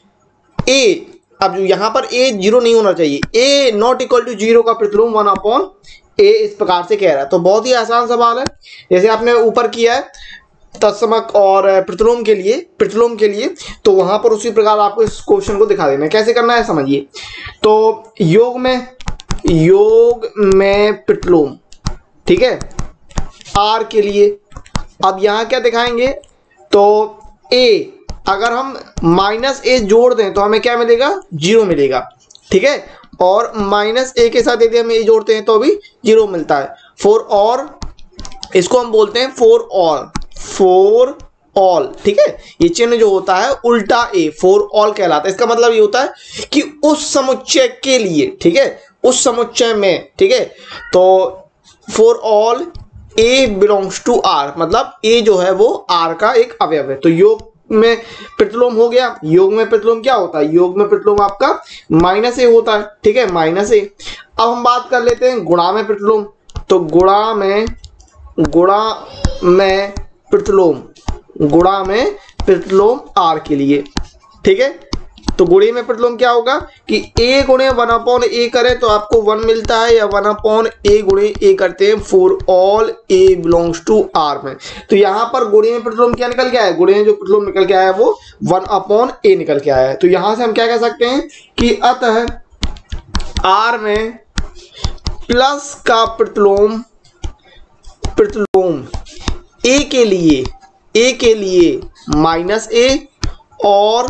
ए, अब यहाँ पर ए जीरो नहीं होना चाहिए, A not equal to zero का प्रतिलोम वन अपॉन ए, इस प्रकार से कह रहा है। तो बहुत ही आसान सवाल है, जैसे आपने ऊपर किया है तत्समक और प्रतिलोम के लिए प्रतिलोम के लिए तो वहां पर उसी प्रकार आपको इस क्वेश्चन को दिखा देना है। कैसे करना है समझिए। तो योग में योग में प्रतिलोम, ठीक है, आर के लिए। अब यहाँ क्या दिखाएंगे तो ए, अगर हम माइनस ए जोड़ दें तो हमें क्या मिलेगा, जीरो मिलेगा, ठीक है। और माइनस ए के साथ यदि हम ए जोड़ते हैं तो भी जीरो मिलता है। फोर और इसको हम बोलते हैं फोर ऑल फोर ऑल, ठीक है। ये चिन्ह जो होता है उल्टा ए, फोर ऑल कहलाता है। इसका मतलब ये होता है कि उस समुच्चय के लिए, ठीक है, उस समुच्चय में, ठीक है। तो for all A belongs to R, मतलब ए जो है वो आर का एक अवयव है। तो योग में प्रतिलोम हो गया। योग में प्रतिलोम क्या होता है, योग में प्रतिलोम आपका माइनस ए होता है, ठीक है, माइनस ए। अब हम बात कर लेते हैं गुणा में प्रतिलोम। तो गुणा में गुणा में प्रतिलोम गुणा में प्रतिलोम आर के लिए, ठीक है। तो गुणे में प्रतिलोम क्या होगा कि ए गुणे वन अपॉन ए करें तो आपको वन मिलता है, या वन अपॉन ए गुणे ए करते हैं for all A belongs to R में। तो यहाँ पर गुणे में प्रतिलोम क्या निकल के आया है, गुणे में जो प्रतिलोम निकल के आया है वो वन अपॉन ए निकल के आया है। तो यहाँ से हम क्या कह सकते हैं कि अतः आर में प्लस का प्रतिलोम प्रतिलोम ए के लिए ए के लिए माइनस ए और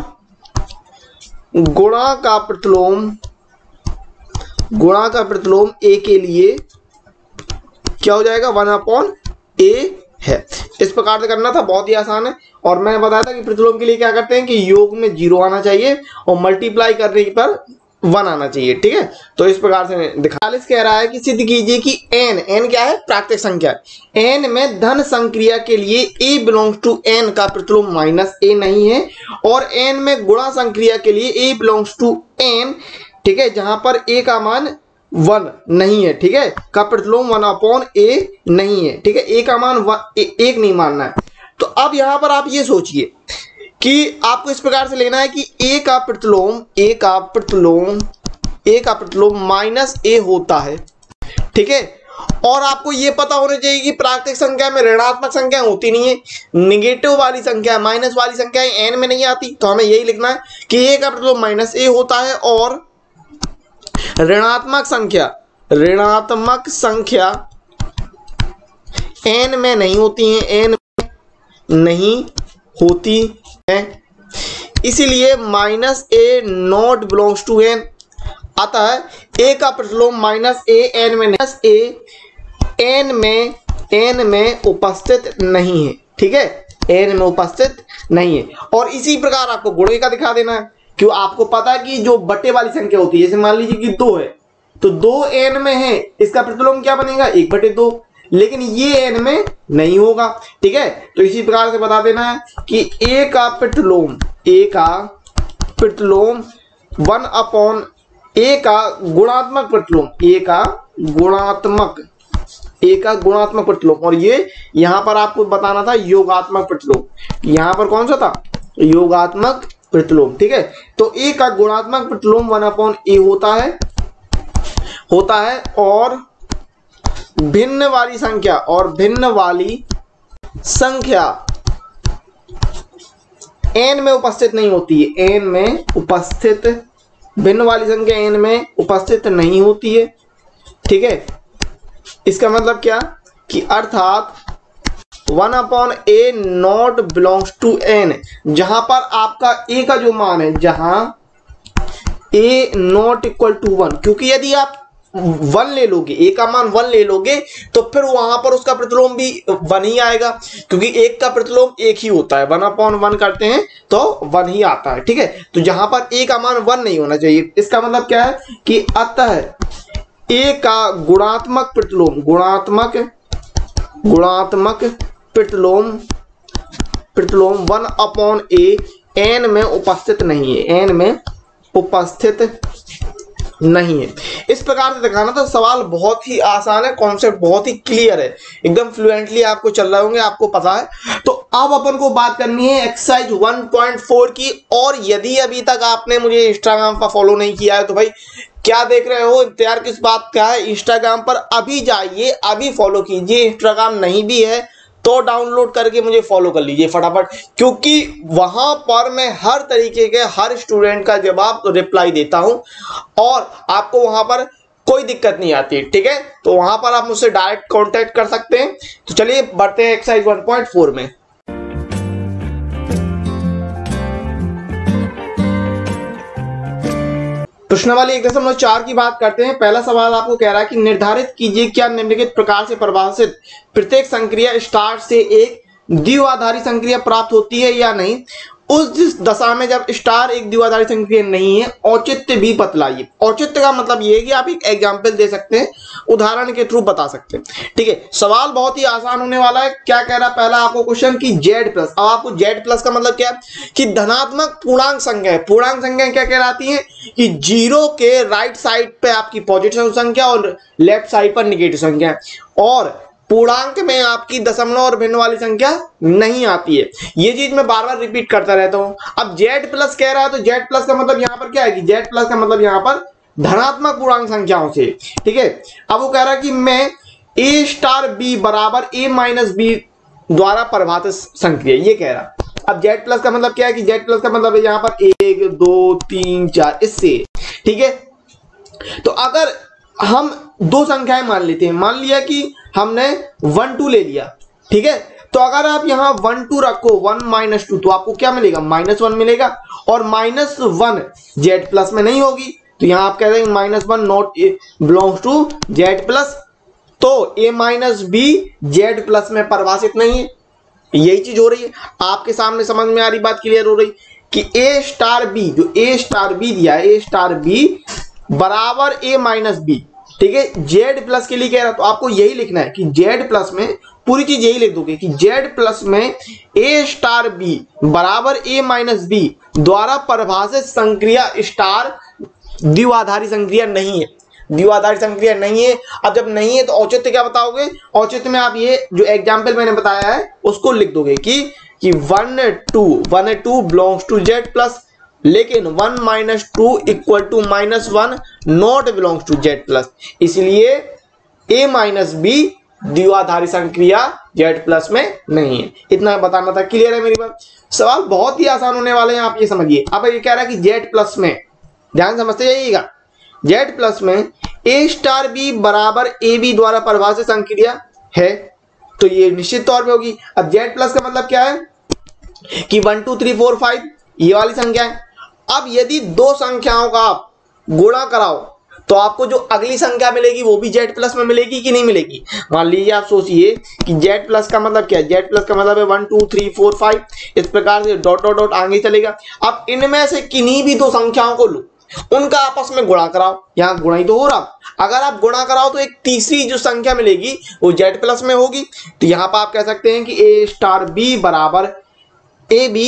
गुणा का प्रतिलोम गुणा का प्रतिलोम ए के लिए क्या हो जाएगा, वन अपॉन ए है। इस प्रकार से करना था, बहुत ही आसान है। और मैंने बताया था कि प्रतिलोम के लिए क्या करते हैं कि योग में जीरो आना चाहिए और मल्टीप्लाई करने पर वन आना चाहिए, ठीक है। तो इस प्रकार से दिखा कह रहा है कि सिद्ध कीजिए कि एन एन क्या है, प्राकृतिक संख्या। एन में धन संक्रिया के लिए ए बिलोंग्स टू एन का प्रतिलोम माइनस ए नहीं है, और एन में गुणा संक्रिया के लिए ए बिलोंग्स टू एन, ठीक है, जहां पर ए का मान वन नहीं है, ठीक है, का प्रतिलोम वन अपॉन ए नहीं है, ठीक है। ए का मान वन, ए, एक नहीं मानना है। तो अब यहां पर आप ये सोचिए कि आपको इस प्रकार से लेना है कि ए का प्रतिलोम ए का प्रतिलोम ए का प्रतिलोम माइनस ए होता है, ठीक है। और आपको ये पता होना चाहिए कि प्राकृतिक संख्या में ऋणात्मक संख्या होती नहीं है, निगेटिव वाली संख्या, माइनस वाली संख्या एन में नहीं आती। तो हमें यही लिखना है कि ए का प्रतिलोम माइनस ए होता है और ऋणात्मक संख्या ऋणात्मक संख्या एन में नहीं होती है, एन में नहीं होती है, इसीलिए minus A not belongs to N. अतः ए का प्रतिलोम माइनस ए एन में माइनस ए एन में एन में उपस्थित नहीं है, ठीक है, एन में उपस्थित नहीं है। और इसी प्रकार आपको गुणे का दिखा देना है, क्यों आपको पता है कि जो बटे वाली संख्या होती है, जैसे मान लीजिए कि दो है तो दो एन में है, इसका प्रतिलोम क्या बनेगा, एक बटे दो, लेकिन ये एन में नहीं होगा, ठीक है। तो इसी प्रकार से बता देना है कि ए का प्रतिलोम ए का प्रतिलोम वन अपॉन ए का गुणात्मक प्रतिलोम ए का गुणात्मक ए का गुणात्मक प्रतिलोम, और ये यहां पर आपको बताना था योगात्मक प्रतिलोम, यहां पर कौन सा था, योगात्मक प्रतिलोम। ठीक है, तो ए का गुणात्मक प्रतिलोम वन अपॉन ए होता है होता है और भिन्न वाली संख्या और भिन्न वाली संख्या एन में उपस्थित नहीं होती है, एन में उपस्थित भिन्न वाली संख्या एन में उपस्थित नहीं होती है। ठीक है, इसका मतलब क्या कि अर्थात one upon A not belongs to N, जहां पर आपका ए का जो मान है, जहां A not equal to one, क्योंकि यदि आप वन ले लोगे, ए का मान वन ले लोगे तो फिर वहां पर उसका प्रतिलोम भी वन ही आएगा, क्योंकि एक का प्रतिलोम एक ही होता है, वन अपॉन वन करते हैं तो वन ही आता है। ठीक है, तो जहां पर ए का मान वन नहीं होना चाहिए, इसका मतलब क्या है कि अतः ए का गुणात्मक प्रतिलोम गुणात्मक गुणात्मक प्रतिलोम प्रतिलोम वन अपॉन ए एन में उपस्थित नहीं है, एन में उपस्थित नहीं है। इस प्रकार से दिखाना, तो सवाल बहुत ही आसान है, कॉन्सेप्ट बहुत ही क्लियर है, एकदम फ्लुएंटली आपको चल रहे होंगे, आपको पता है। तो अब अपन को बात करनी है एक्सरसाइज वन पॉइंट फोर की, और यदि अभी तक आपने मुझे इंस्टाग्राम पर फॉलो नहीं किया है तो भाई क्या देख रहे हो, इंतजार किस बात का है, इंस्टाग्राम पर अभी जाइए, अभी फॉलो कीजिए। इंस्टाग्राम नहीं भी है तो डाउनलोड करके मुझे फॉलो कर लीजिए फटाफट, क्योंकि वहां पर मैं हर तरीके के हर स्टूडेंट का जवाब रिप्लाई देता हूं और आपको वहां पर कोई दिक्कत नहीं आती। ठीक है, तो वहां पर आप मुझसे डायरेक्ट कांटेक्ट कर सकते हैं। तो चलिए बढ़ते हैं एक्सरसाइज वन पॉइंट फोर में। प्रश्नावली एक दशमलव चार की बात करते हैं। पहला सवाल आपको कह रहा है कि निर्धारित कीजिए क्या निम्नलिखित प्रकार से परिभाषित प्रत्येक संक्रिया स्टार से एक द्विआधारी संक्रिया प्राप्त होती है या नहीं। उस जिस दशा में जब स्टार एक द्विआधारी संक्रिया नहीं है, औचित्य भी बतलाइए। औचित्य का मतलब ये है कि आप एक एग्जाम्पल दे सकते हैं, उदाहरण के थ्रू बता सकते हैं। ठीक है, सवाल बहुत ही आसान होने वाला है। क्या कह रहा है पहला आपको क्वेश्चन की जेड प्लस। अब आपको जेड प्लस का मतलब क्या है कि धनात्मक पूर्णांक संख्या है। पूर्णांक संख्या क्या कहलाती है कि जीरो के राइट साइड पे आपकी पॉजिटिव संख्या और लेफ्ट साइड पर निगेटिव संख्या है, और पूर्णांक में आपकी दशमलव और भिन्न वाली संख्या नहीं आती है। ये चीज मैं बार बार रिपीट करता रहता हूं। अब जेड प्लस कह रहा है तो जेड प्लस का मतलब यहां पर क्या है कि जेड प्लस का मतलब यहां पर धनात्मक पूर्णांक संख्याओं से। ठीक है, अब वो कह रहा है कि मैं ए स्टार बी बराबर ए माइनस बी द्वारा परिभाषित संक्रिया, ये कह रहा। अब जेड प्लस का मतलब क्या है कि जेड प्लस का मतलब है यहां पर एक दो तीन चार इससे। ठीक है, तो अगर हम दो संख्याएं मान लेते हैं, मान लिया कि हमने वन टू ले लिया। ठीक है, तो अगर आप यहां वन टू रखो, वन माइनस टू, तो आपको क्या मिलेगा, माइनस वन मिलेगा, और माइनस वन जेड प्लस में नहीं होगी, तो यहां आप कह रहे हैं minus one not belongs to Z plus, तो A minus B Z plus में परिभाषित नहीं है। यही चीज हो रही है, आपके सामने समझ में आ रही बात, क्लियर हो रही कि ए स्टार बी, जो ए स्टार बी दिया है, ए स्टार बी बराबर ए माइनस बी। ठीक है, जेड प्लस के लिए कह रहा, तो आपको यही लिखना है कि जेड प्लस में पूरी चीज यही लिख दोगे कि जेड प्लस में ए स्टार बी बराबर ए माइनस बी द्वारा परिभाषित संक्रिया स्टार द्विआधारी संक्रिया नहीं है। द्विआधारी संक्रिया नहीं है। अब जब नहीं है तो औचित्य क्या बताओगे, औचित्य में आप ये जो एग्जाम्पल मैंने बताया है उसको लिख दोगे कि कि one two one two belongs to Z plus, लेकिन one minus two equal to minus one not belongs to Z plus, इसलिए ए माइनस बी द्विआधारी संक्रिया जेड प्लस में नहीं है। इतना बताना था, क्लियर है मेरी बात। सवाल बहुत ही आसान होने वाले हैं, आप ये समझिए। अब ये कह रहा है कि जेड प्लस में, ध्यान समझते जाइएगा, जेड प्लस में ए स्टार बी बराबर ए बी द्वारा परिभाषित संक्रिया है, तो ये निश्चित तौर पे होगी। अब जेड प्लस का मतलब क्या है कि one two three four five ये वाली संख्या है। अब यदि दो संख्याओं का आप गुणा कराओ तो आपको जो अगली संख्या मिलेगी वो भी जेड प्लस में मिलेगी कि नहीं मिलेगी। मान लीजिए आप सोचिए कि जेड प्लस का मतलब क्या है, जेड प्लस का मतलब है one two three four five, इस प्रकार से डॉट डॉट डॉट आगे चलेगा। अब इनमें से किन्हीं भी दो संख्याओं को लो, उनका आपस में गुणा कराओ, यहाँ गुणा ही तो हो रहा। अगर आप गुणा कराओ तो एक तीसरी जो संख्या मिलेगी वो जेड प्लस में होगी। तो यहाँ पर आप कह सकते हैं कि ए स्टार बी बराबर ए बी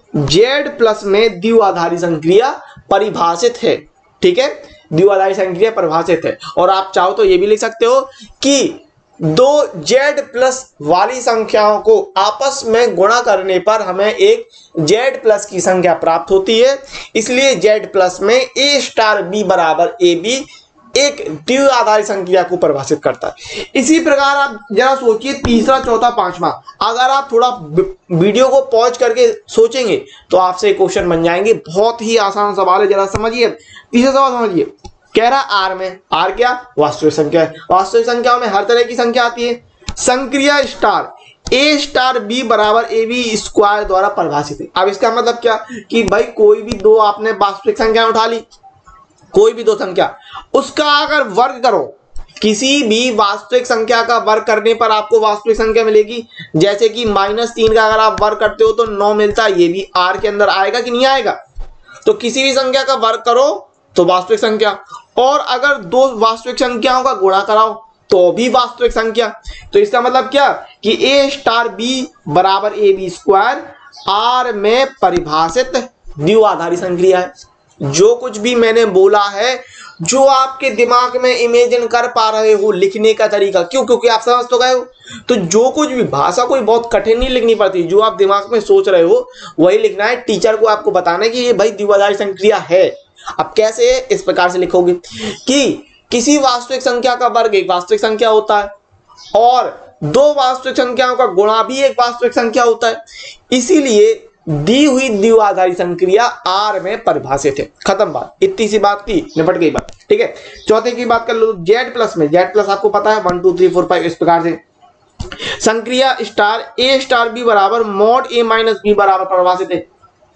जेड प्लस में द्विआधारी संक्रिया परिभाषित है। ठीक है, द्विआधारी संक्रिया परिभाषित है। और आप चाहो तो ये भी लिख सकते हो कि दो जेड प्लस वाली संख्याओं को आपस में गुणा करने पर हमें एक जेड प्लस की संख्या प्राप्त होती है। इसलिए जेड प्लस में ए स्टार बी बराबर ए बी एक द्विआधारी संख्या को परिभाषित करता है। इसी प्रकार आप जरा सोचिए तीसरा, चौथा, पांचवा, अगर आप थोड़ा वीडियो को पॉज करके सोचेंगे तो आपसे क्वेश्चन बन जाएंगे। बहुत ही आसान सवाल है, जरा समझिए। तीसरा सवाल समझिए, कह रहा आर में, आर क्या? वास्तविक संख्या है। वास्तविक संख्याओं में हर तरह की संख्या आती है। संक्रिया स्टार ए स्टार बी बराबर ए बी स्क्वायर द्वारा परिभाषित है। अब इसका मतलब क्या कि भाई कोई भी दो आपने वास्तविक संख्या उठा ली, कोई भी दो संख्या, उसका अगर वर्ग करो, किसी भी वास्तविक संख्या का वर्ग करने पर आपको वास्तविक संख्या मिलेगी। जैसे कि माइनस तीन का अगर आप वर्ग करते हो तो नौ मिलता है, ये भी आर के अंदर आएगा कि नहीं आएगा? तो किसी भी संख्या का वर्ग करो तो वास्तविक संख्या, और अगर दो वास्तविक संख्याओं का गुणा कराओ तो भी वास्तविक संख्या। तो इसका मतलब क्या कि ए स्टार बी बराबर ए बी स्क्वायर आर में परिभाषित द्विआधारी संक्रिया है। जो कुछ भी मैंने बोला है, जो आपके दिमाग में इमेजिन कर पा रहे हो, लिखने का तरीका, क्यों? क्योंकि आप समझ तो गए हो। तो जो कुछ भी, भाषा कोई बहुत कठिन नहीं लिखनी पड़ती, जो आप दिमाग में सोच रहे हो वही लिखना है। टीचर को आपको बताना है कि ये भाई द्विआधारी संक्रिया है। अब कैसे? इस प्रकार से लिखोगे कि किसी वास्तविक संख्या का वर्ग एक वास्तविक संख्या होता है और दो वास्तविक संख्याओं का गुणा भी एक वास्तविक संख्या होता है। इसीलिए दी हुई द्विआधारी संक्रिया आर में परिभाषित है। खत्म बात, इतनी सी बात थी, निपट गई बात। ठीक है, चौथे की बात कर लो। जेड प्लस में, जेड प्लस आपको पता है one two three four five, इस प्रकार से संक्रिया स्टार ए स्टार बी बराबर मॉड ए माइनस बी बराबर परिभाषित है।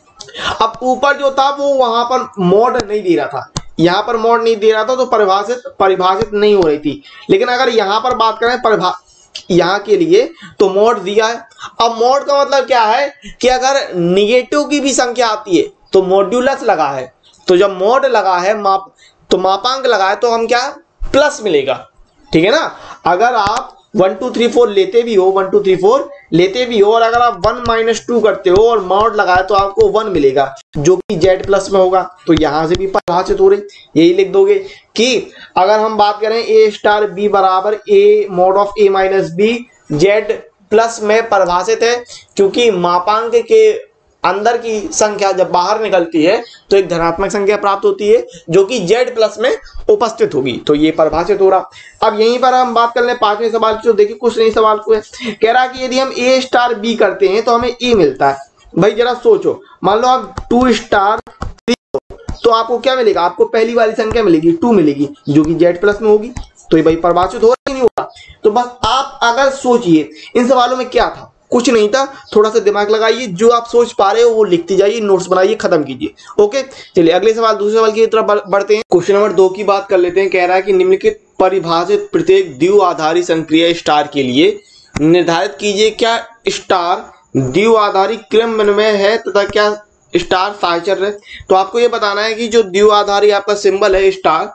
अब ऊपर जो था वो वहां पर मॉड नहीं दे रहा था, यहां पर मॉड नहीं दे रहा था, तो परिभाषित परिभाषित नहीं हो रही थी। लेकिन अगर यहां पर बात करें परिभा यहां के लिए तो मॉड दिया है। अब मॉड का मतलब क्या है कि अगर निगेटिव की भी संख्या आती है तो मॉड्यूलस लगा है, तो जब मॉड लगा है, माप तो मापांक लगा है, तो हम क्या प्लस मिलेगा। ठीक है ना? अगर आप वन टू थ्री फोर लेते भी हो, वन टू थ्री फोर लेते भी हो, और अगर आप वन माइनस टू करते हो और मॉड लगाए तो आपको वन मिलेगा, जो कि जेड प्लस में होगा। तो यहां से भी परिभाषित हो रही, यही लिख दोगे कि अगर हम बात करें ए स्टार बी बराबर A mod of A minus B Z plus में परिभाषित है, क्योंकि मापांक के अंदर की संख्या जब बाहर निकलती है तो एक धनात्मक संख्या प्राप्त होती है जो कि जेड प्लस में उपस्थित होगी। तो ये परिभाषित हो रहा। अब यहीं पर हम बात कर लें पांचवें सवाल की। तो देखिए कुछ नहीं सवाल को है, कह रहा है कि यदि हम ए स्टार बी करते हैं तो हमें ए मिलता है। भाई जरा सोचो, मान लो आप टू स्टार थ्री, तो आपको क्या मिलेगा? आपको पहली वाली संख्या मिलेगी, टू मिलेगी, जो कि जेड प्लस में होगी। तो ये भाई परिभाषित हो रहा नहीं हो रहा? तो बस आप अगर सोचिए इन सवालों में क्या था, कुछ नहीं था। थोड़ा सा दिमाग लगाइए, जो आप सोच पा रहे हो वो लिखते जाइए, नोट्स बनाइए, खत्म कीजिए। ओके, चलिए अगले सवाल, दूसरे सवाल की तरफ बढ़ते हैं। क्वेश्चन नंबर दो की बात कर लेते हैं। कह रहा है कि निम्नलिखित परिभाषित प्रत्येक द्विआधारी संक्रिया स्टार के लिए निर्धारित कीजिए क्या स्टार द्विआधारी क्रम में है तथा क्या स्टार सहचर है। तो आपको ये बताना है कि जो द्विआधारी आपका सिंबल है स्टार,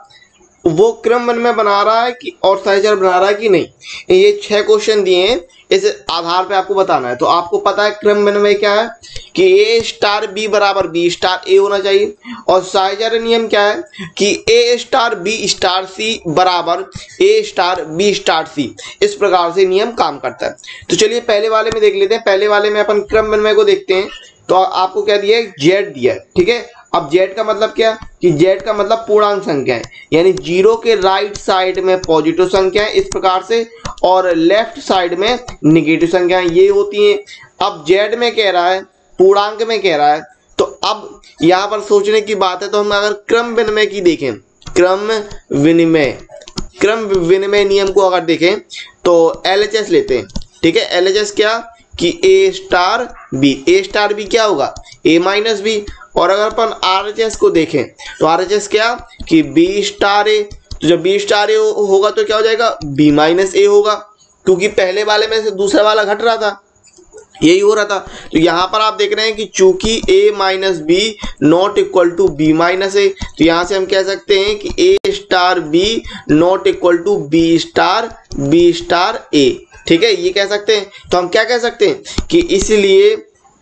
वो क्रम में बना रहा है कि और सहचर बना रहा है कि नहीं। ये छह क्वेश्चन दिए हैं, इस आधार पे आपको बताना है। तो आपको पता है क्रम में क्या है कि ए स्टार बी बराबर बी स्टार ए होना चाहिए, और सहचर्य नियम क्या है कि A star B star C बराबर A star B star C. इस प्रकार से नियम काम करता है। तो चलिए पहले वाले में देख लेते हैं। पहले वाले में अपन क्रम में को देखते हैं। तो आपको क्या दिया है? जेड दिया है। ठीक है, अब जेड का मतलब क्या कि जेड का मतलब पूर्णांक संख्या है, यानी जीरो के राइट साइड में पॉजिटिव संख्या है इस प्रकार से, और लेफ्ट साइड में निगेटिव संख्याएं ये होती हैं। अब जेड में कह रहा है, पूर्णांक में कह रहा है, तो अब यहाँ पर सोचने की बात है। तो हम अगर क्रम विनिमय की देखें, क्रम विनिमय क्रम विनिमय नियम को अगर देखें तो एल एच एस लेते हैं। ठीक है, एल एच एस क्या कि A star B, A star B क्या होगा? A minus B. और अगर अपन आर एच एस को देखें तो आर एच एस क्या कि बी स्टार ए। तो जब बी स्टार ए होगा तो क्या हो जाएगा? बी माइनस ए होगा, क्योंकि पहले वाले में से दूसरा वाला घट रहा था, यही हो रहा था। तो यहाँ पर आप देख रहे हैं कि चूंकि a minus B not equal to B minus A, तो यहाँ से हम कह सकते हैं कि a star B not equal to B star B star A. ठीक है, ये कह सकते हैं। तो हम क्या कह सकते हैं कि इसलिए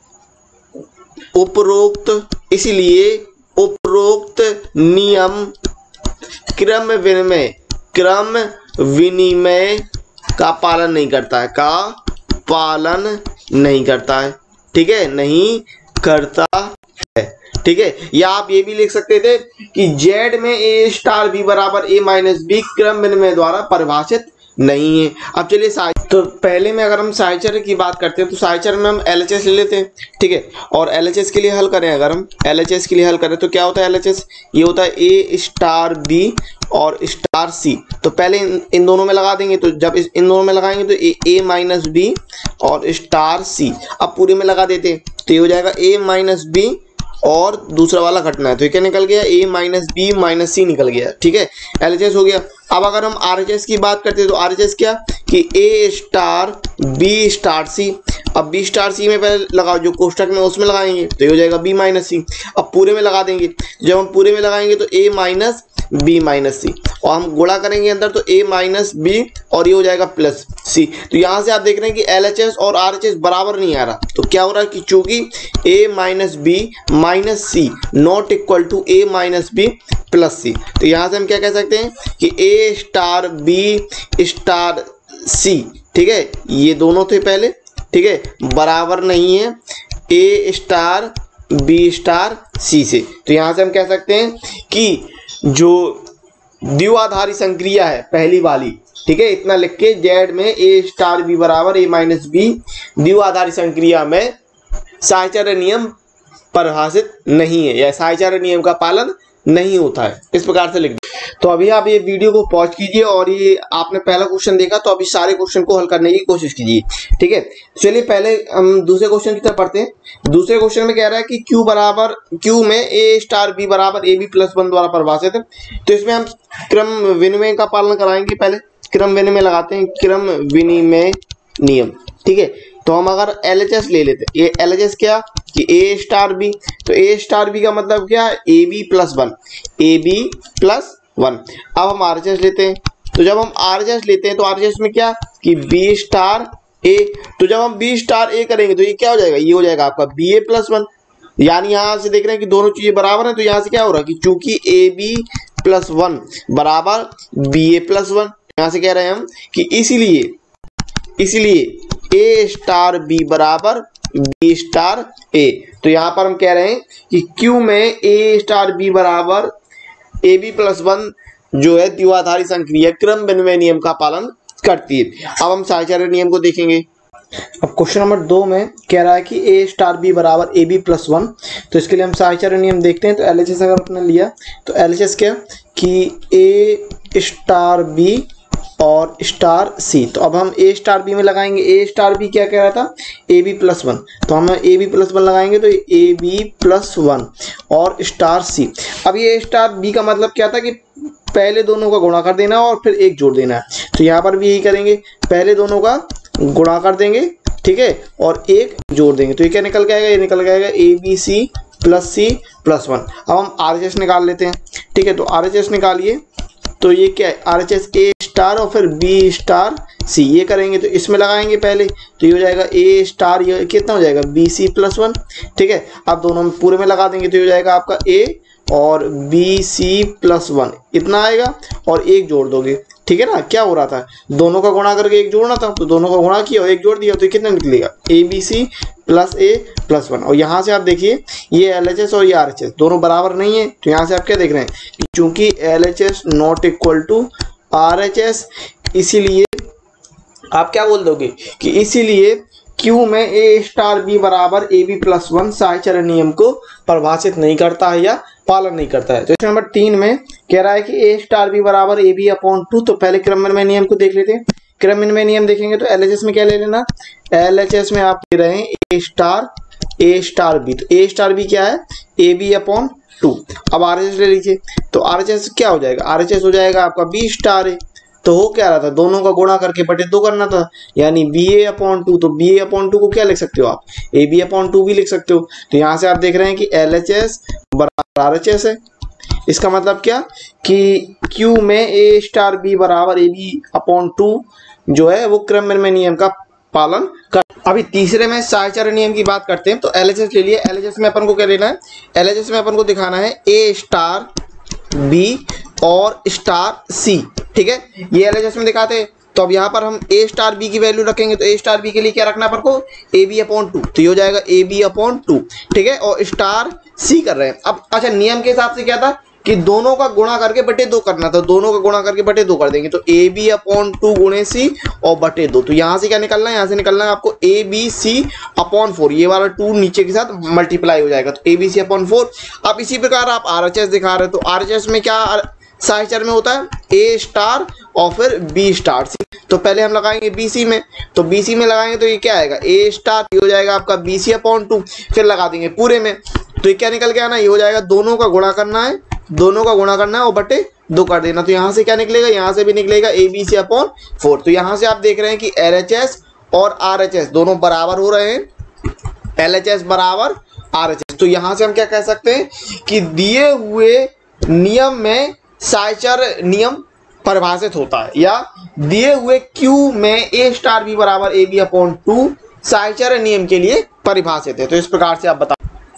उपरोक्त इसलिए उपरोक्त नियम क्रम विनिमय क्रम विनिमय का पालन नहीं करता है, का पालन नहीं करता है, ठीक है, नहीं करता है, ठीक है। या आप ये भी लिख सकते थे कि जेड में ए स्टार बी बराबर ए माइनस बी क्रम विनिमय द्वारा परिभाषित नहीं है। अब चलिए तो पहले में अगर हम साहचर्य की बात करते हैं तो साहचर्य में हम एल एच एस ले लेते हैं, ठीक है। और एल एच एस के लिए हल करें, अगर हम एल एच एस के लिए हल करें तो क्या होता है एल एच एस, ये होता है ए स्टार बी और स्टार सी। तो पहले इन, इन दोनों में लगा देंगे, तो जब इस इन दोनों में लगाएंगे तो ए ए माइनस बी और स्टार सी। अब पूरे में लगा देते हैं तो ये हो जाएगा ए माइनस बी और दूसरा वाला घटना है तो ये क्या निकल गया, A minus B minus C निकल गया, ठीक है। एल एच एस हो गया। अब अगर हम आर एच एस की बात करते हैं तो आर एच एस क्या कि A star B star C. अब बी स्टार सी में पहले लगाओ, जो कोष्टक में उसमें लगाएंगे तो ये हो जाएगा बी माइनस सी। अब पूरे में लगा देंगे, जब हम पूरे में लगाएंगे तो A minus B minus C और हम गुणा करेंगे अंदर तो ए माइनस बी और ये हो जाएगा प्लस सी। तो यहाँ से आप देख रहे हैं कि एल एच एस और आर एच एस बराबर नहीं आ रहा, तो क्या हो रहा है कि चूंकि A minus B minus C not equal to A minus B plus C, तो यहाँ से हम क्या कह सकते हैं कि A star B star C, ठीक है, ये दोनों थे पहले, ठीक है, बराबर नहीं है A star B star C से। तो यहाँ से हम कह सकते हैं कि जो द्विआधारी संक्रिया है पहली वाली, ठीक है, इतना लिख के जेड में ए स्टार बी बराबर ए माइनस बी द्विआधारी संक्रिया में साहचर्य नियम परिभाषित नहीं है या साहचर्य नियम का पालन नहीं होता है, इस प्रकार से लिख। तो अभी आप ये वीडियो को पॉज कीजिए और ये आपने पहला क्वेश्चन देखा तो अभी सारे क्वेश्चन को हल करने की कोशिश कीजिए, ठीक है। चलिए पहले हम दूसरे क्वेश्चन की तरफ पढ़ते हैं। दूसरे क्वेश्चन में कह रहा है कि Q बराबर Q में ए स्टार बी बराबर ए बी प्लस वन द्वारा परिभाषित है। तो इसमें हम क्रम विनिमय का पालन कराएंगे। पहले क्रम विनिमय लगाते हैं, क्रम विनिमय नियम, ठीक है। तो हम अगर एल एच एस ले लेते हैं, ये एल एच एस क्या कि ए स्टार बी, तो ए स्टार बी का मतलब क्या है A B plus one, A B plus one. अब हम आर एच एस लेते हैं, तो जब हम आर एच एस लेते हैं तो आर एच एस में क्या कि बी स्टार ए, तो जब हम बी स्टार ए करेंगे तो ये क्या हो जाएगा, ये हो जाएगा आपका बी ए प्लस वन। यानी यहाँ से देख रहे हैं कि दोनों चीजें बराबर हैं, तो यहाँ से क्या हो रहा है कि चूंकि ए बी प्लस वन बराबर बी ए प्लस वन, यहाँ से कह रहे हैं हम कि इसीलिए इसीलिए ए स्टार बी बराबर बी स्टार ए। तो यहाँ पर हम कह रहे हैं कि क्यू में ए स्टार बी बराबर ए बी प्लस वन जो है द्विआधारी संक्रिया क्रम विनिमय नियम का पालन करती है। अब हम साहचर्य नियम को देखेंगे। अब क्वेश्चन नंबर दो में कह रहा है कि ए स्टार बी बराबर ए बी प्लस वन, तो इसके लिए हम साहचर्य नियम देखते हैं। तो एल एच एस अगर अपने लिया तो एल एच एस क्या कि ए स्टार बी और स्टार सी। तो अब हम ए स्टार बी में लगाएंगे, ए स्टार बी क्या कह रहा था ए बी प्लस वन, तो हम ए बी प्लस वन लगाएंगे तो ए बी प्लस वन और स्टार सी। अब ये स्टार बी का मतलब क्या था कि पहले दोनों का गुणा कर देना और फिर एक जोड़ देना है, तो यहाँ पर भी यही करेंगे, पहले दोनों का गुणा कर देंगे, ठीक है, और एक जोड़ देंगे। तो ये क्या निकल के आएगा, ये निकल के आएगा A B C plus C plus one. अब हम आर एच एस निकाल लेते हैं, ठीक है। तो आर एच एस निकालिए, तो ये क्या है R H S A star और फिर बी स्टार सी, ये करेंगे तो इसमें लगाएंगे पहले, तो ये हो जाएगा ए स्टार, ये कितना हो जाएगा बी सी प्लस वन, ठीक है। अब दोनों में पूरे में लगा देंगे तो ये हो जाएगा आपका ए और बी सी प्लस वन, इतना आएगा और एक जोड़ दोगे, ठीक है ना। क्या हो रहा था, दोनों का गुणा करके एक जोड़ना था, तो दोनों का गुणा किया और एक जोड़ दिया, तो कितना निकलेगा A B C plus A plus one. और यहाँ से आप देखिए ये एल एच एस और ये आर एच एस दोनों बराबर नहीं है, तो यहाँ से आप क्या देख रहे हैं कि चूंकि L H S not equal to R H S, इसीलिए आप क्या बोल दोगे कि इसीलिए Q में ए स्टार बी बराबर ए बी प्लस वन साहचर्य नियम को परिभाषित नहीं करता है या पालन नहीं करता है। तो इस नंबर तीन में कह रहा है कि ए स्टार बी बराबर ए बी अपॉन टू। तो पहले क्रम विनिमय नियम को देख लेते हैं। क्रम विनिमय नियम देखेंगे तो एल एच एस में क्या ले लेना, एल एच एस में आप ले रहे हैं A star A star B, तो ए स्टार बी क्या है ए बी अपॉन टू। अब आर एच एस ले लीजिए, तो आर एच एस क्या हो जाएगा, आर एच एस हो जाएगा आपका बी स्टार ए। तो हो क्या रहा था, दोनों का गुणा करके बटे दो करना था, यानी बी ए अपॉन टू। तो बी ए अपॉन टू को क्या लिख सकते हो आप, ए बी अपॉन टू भी लिख सकते हो। तो यहाँ से आप देख रहे हैं कि एल एच एस बराबर आर एच एस है। इसका मतलब क्या कि Q में ए स्टार बी बराबर ए बी अपॉन टू जो है वो क्रम विनिमय नियम का पालन कर। अभी तीसरे में साहचर्य नियम की बात करते हैं। तो एल एच एस ले लिए, एल एच एस में अपन को क्या लेना है, एल एच एस में अपन को दिखाना है ए स्टार बी और स्टार सी, ठीक है। ये एल एच एस में दिखाते हैं, तो अब यहाँ पर हम ए स्टार बी की वैल्यू रखेंगे, तो ए स्टार बी के लिए क्या रखना है अपन को, ए बी अपॉन टू, तो ये हो जाएगा ए बी अपॉन टू, ठीक है, और स्टार सी कर रहे हैं। अब अच्छा नियम के हिसाब से क्या था कि दोनों का गुणा करके बटे दो करना था, दोनों का गुणा करके बटे दो कर देंगे, तो ए बी अपॉन टू गुणे सी और बटे दो, तो यहाँ से क्या निकलना है, यहाँ से निकलना है आपको A B C upon four, ये वाला टू नीचे के साथ मल्टीप्लाई हो जाएगा, तो A B C upon four. अब इसी प्रकार आप आर एच एस दिखा रहे हैं, तो आर एच एस में क्या साइचर में होता है ए स्टार और फिर बी स्टार सी, तो पहले हम लगाएंगे बीसी में, तो बीसी में लगाएंगे तो ये क्या आएगा ए स्टार, ये हो जाएगा आपका बीसी अपॉन टू, फिर लगा देंगे पूरे में, तो ये क्या निकल के आना, ये हो जाएगा दोनों का गुणा करना है, दोनों का गुणा करना है और बटे दो कर देना, तो यहाँ से क्या निकलेगा, यहाँ से भी निकलेगा A B C upon four. तो यहाँ से आप देख रहे हैं कि एल एच एस और आर एच एस दोनों बराबर हो रहे हैं, एल एच एस बराबर आर एच एस, तो यहाँ से हम क्या कह सकते हैं कि दिए हुए नियम में साइचर नियम परिभाषित होता है, या दिए हुए क्यू में ए स्टार बी बराबर ए बी अपॉन टू साइचर नियम के लिए परिभाषित है। तो इस प्रकार से आप बता।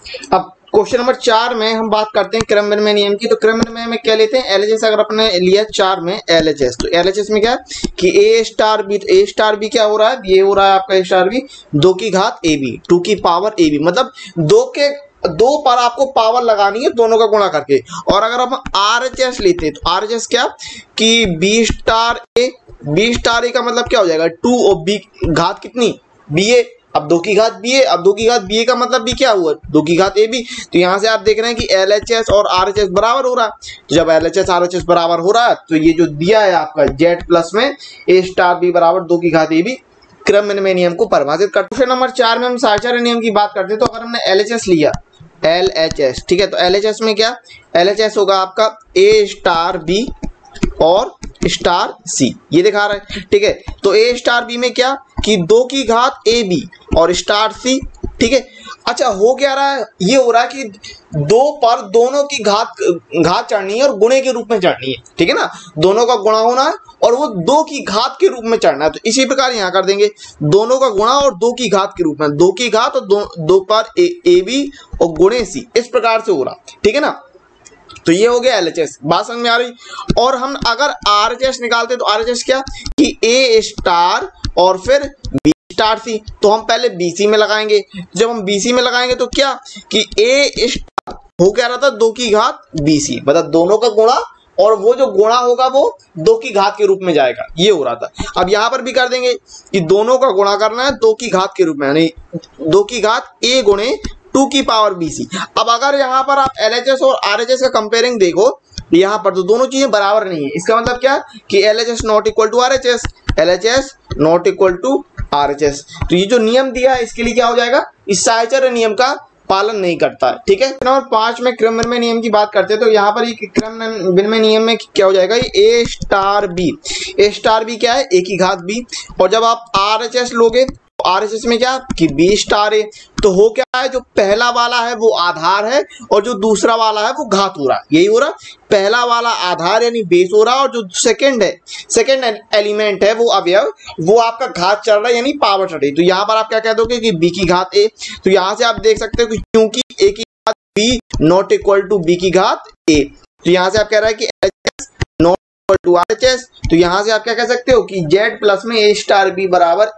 अब क्वेश्चन नंबर चार में हम बात करते हैं क्रम विनिमय नियम की, तो क्रम विनिमय में क्या लेते हैं, एल एच एस अगर अपने लिया चार में एल एच एस, तो एल एच एस में क्या कि ए स्टार बी, तो ए स्टार बी क्या हो रहा है, ये हो रहा है आपका ए स्टार बी दो की घात ए बी, टू की पावर ए बी, मतलब दो के दो पर आपको पावर लगानी है दोनों का गुणा करके। और अगर हम आर एच एस लेते हैं तो आर एच एस क्या कि B star A, B star A का मतलब क्या हो जाएगा टू और बी घात कितनी बी ए, अब दो की घात बी ए, अब दो की घात बी ए का मतलब भी क्या हुआ दो की घात ए बी, तो यहाँ से आप देख रहे हैं कि एल एच एस और आर एच एस बराबर हो रहा है, तो जब L H S R H S बराबर हो रहा है तो ये जो दिया है आपका जेड प्लस में ए स्टार बी बराबर दो की घात ए बी क्रम विनिमय नियम को परिभाषित करते हैं। क्वेश्चन नंबर चार में हम साइचर नियम की बात करते हैं, तो अगर हमने एल एच एस लिया एल एच एस, ठीक है, तो एल एच एस में क्या एल एच एस होगा आपका ए स्टार बी और स्टार सी, ये दिखा रहा है, ठीक है, तो ए स्टार बी में क्या कि दो की घात ए बी और स्टार सी, ठीक है। अच्छा हो क्या रहा है, ये हो रहा है कि दो पर दोनों की घात घात चढ़नी है और गुणे के रूप में चढ़नी है, ठीक है ना, दोनों का गुणा होना है और वो दो की घात के रूप में चढ़ना है, तो इसी प्रकार यहाँ कर देंगे दोनों का गुणा और दो की घात के रूप में, दो की घात और दो, दो पर ए, ए बी और गुणे सी, इस प्रकार से हो रहा, ठीक है ना। तो ये हो गया एल एच एस, बात समझ में आ रही। और हम अगर आर एच एस निकालते तो आर एच एस क्या कि ए स्टार और फिर बी स्टार सी, तो हम पहले बीसी में लगाएंगे, जब हम बीसी में लगाएंगे तो क्या कि ए स्टार हो क्या रहा था दो की घात बीसी, मतलब दोनों का गुणा और वो जो गुणा होगा वो दो की घात के रूप में जाएगा, ये हो रहा था। अब यहाँ पर भी कर देंगे कि दोनों का गुणा करना है दो की घात के रूप में, यानी दो की घात ए गुणे टू की पावर बीसी। अब अगर यहाँ पर आप एल एच एस और आर एच एस का कंपेयरिंग देखो यहाँ पर तो दोनों चीजें बराबर नहीं है, इसका मतलब क्या कि L H S not equal to R H S, L H S not equal to R H S, तो ये जो नियम दिया है इसके लिए क्या हो जाएगा, इस साइचर नियम का पालन नहीं करता है, ठीक है। नंबर पांच में क्रम विनिमय नियम की बात करते हैं, तो यहाँ पर ये क्रम विनिमय नियम में क्या हो जाएगा, ये A star B, A star B क्या है ए की घात बी, और जब आप आर एच एस लोगे आर एच एस में क्या कि बी स्टार है, तो हो क्या है जो पहला वाला है वो आधार है और जो दूसरा वाला है वो घात हो रहा है, यही हो रहा, पहला वाला आधार यानी बेस हो रहा है और जो सेकंड है सेकंड एलिमेंट है वो अवयव वो आपका घात चढ़ रहा है यानी पावर चढ़ रही। तो यहाँ पर आप क्या कह दोगे कि बी की घात ए, तो यहाँ से आप देख सकते हो कि क्योंकि ए की घात B not equal to B की घात ए, तो यहाँ से आप कह रहे हैं कि L H S not equal to R H S, तो यहाँ से आप क्या कह सकते हो कि जेड प्लस में ए स्टार बी बराबर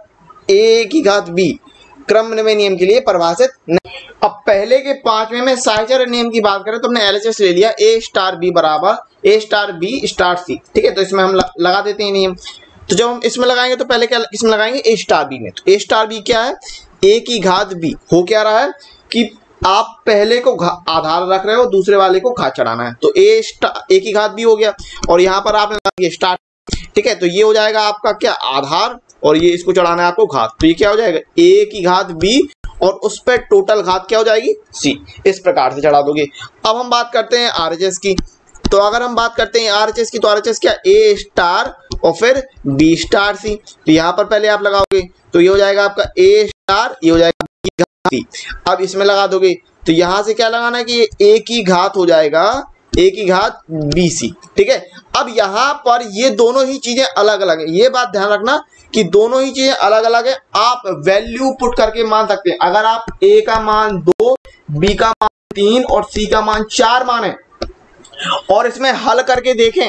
ए की घात बी क्रम विनिमय नियम के लिए परिभाषित नहीं। अब पहले के पांचवें में साइचर नियम की बात करें तो हमने एल एच एस ले लिया ए स्टार बी बराबर A star B star C, ठीक है, तो इसमें हम लगा देते हैं नियम। तो जब हम इसमें लगाएंगे तो पहले क्या इसमें लगाएंगे ए स्टार बी में, तो ए स्टार बी क्या है ए की घात बी, हो क्या रहा है कि आप पहले को आधार रख रहे हो दूसरे वाले को घात चढ़ाना है, तो ए स्टार ए की घात बी हो गया और यहाँ पर आप लगाएंगे स्टार, ठीक है, तो ये हो जाएगा आपका क्या आधार और ये इसको चढ़ाना है आपको घात, तो ये क्या हो जाएगा ए की घात बी और उस पर टोटल घात क्या हो जाएगी सी, इस प्रकार से चढ़ा दोगे। अब हम बात करते हैं आर एच एस की, तो अगर हम बात करते हैं आर एच एस की तो आर एच एस क्या ए स्टार और फिर बी स्टार सी, तो यहाँ पर पहले आप लगाओगे तो ये हो जाएगा आपका ए स्टार, ये हो जाएगा बी की घात सी। अब इसमें लगा दोगे तो यहाँ से क्या लगाना है कि ए की घात हो जाएगा ए की घात बी सी, ठीक है। अब यहाँ पर ये दोनों ही चीजें अलग अलग है, ये बात ध्यान रखना कि दोनों ही चीजें अलग अलग है, आप वैल्यू पुट करके मान सकते हैं। अगर आप ए का मान दो, बी का मान तीन और सी का मान चार माने और इसमें हल करके देखें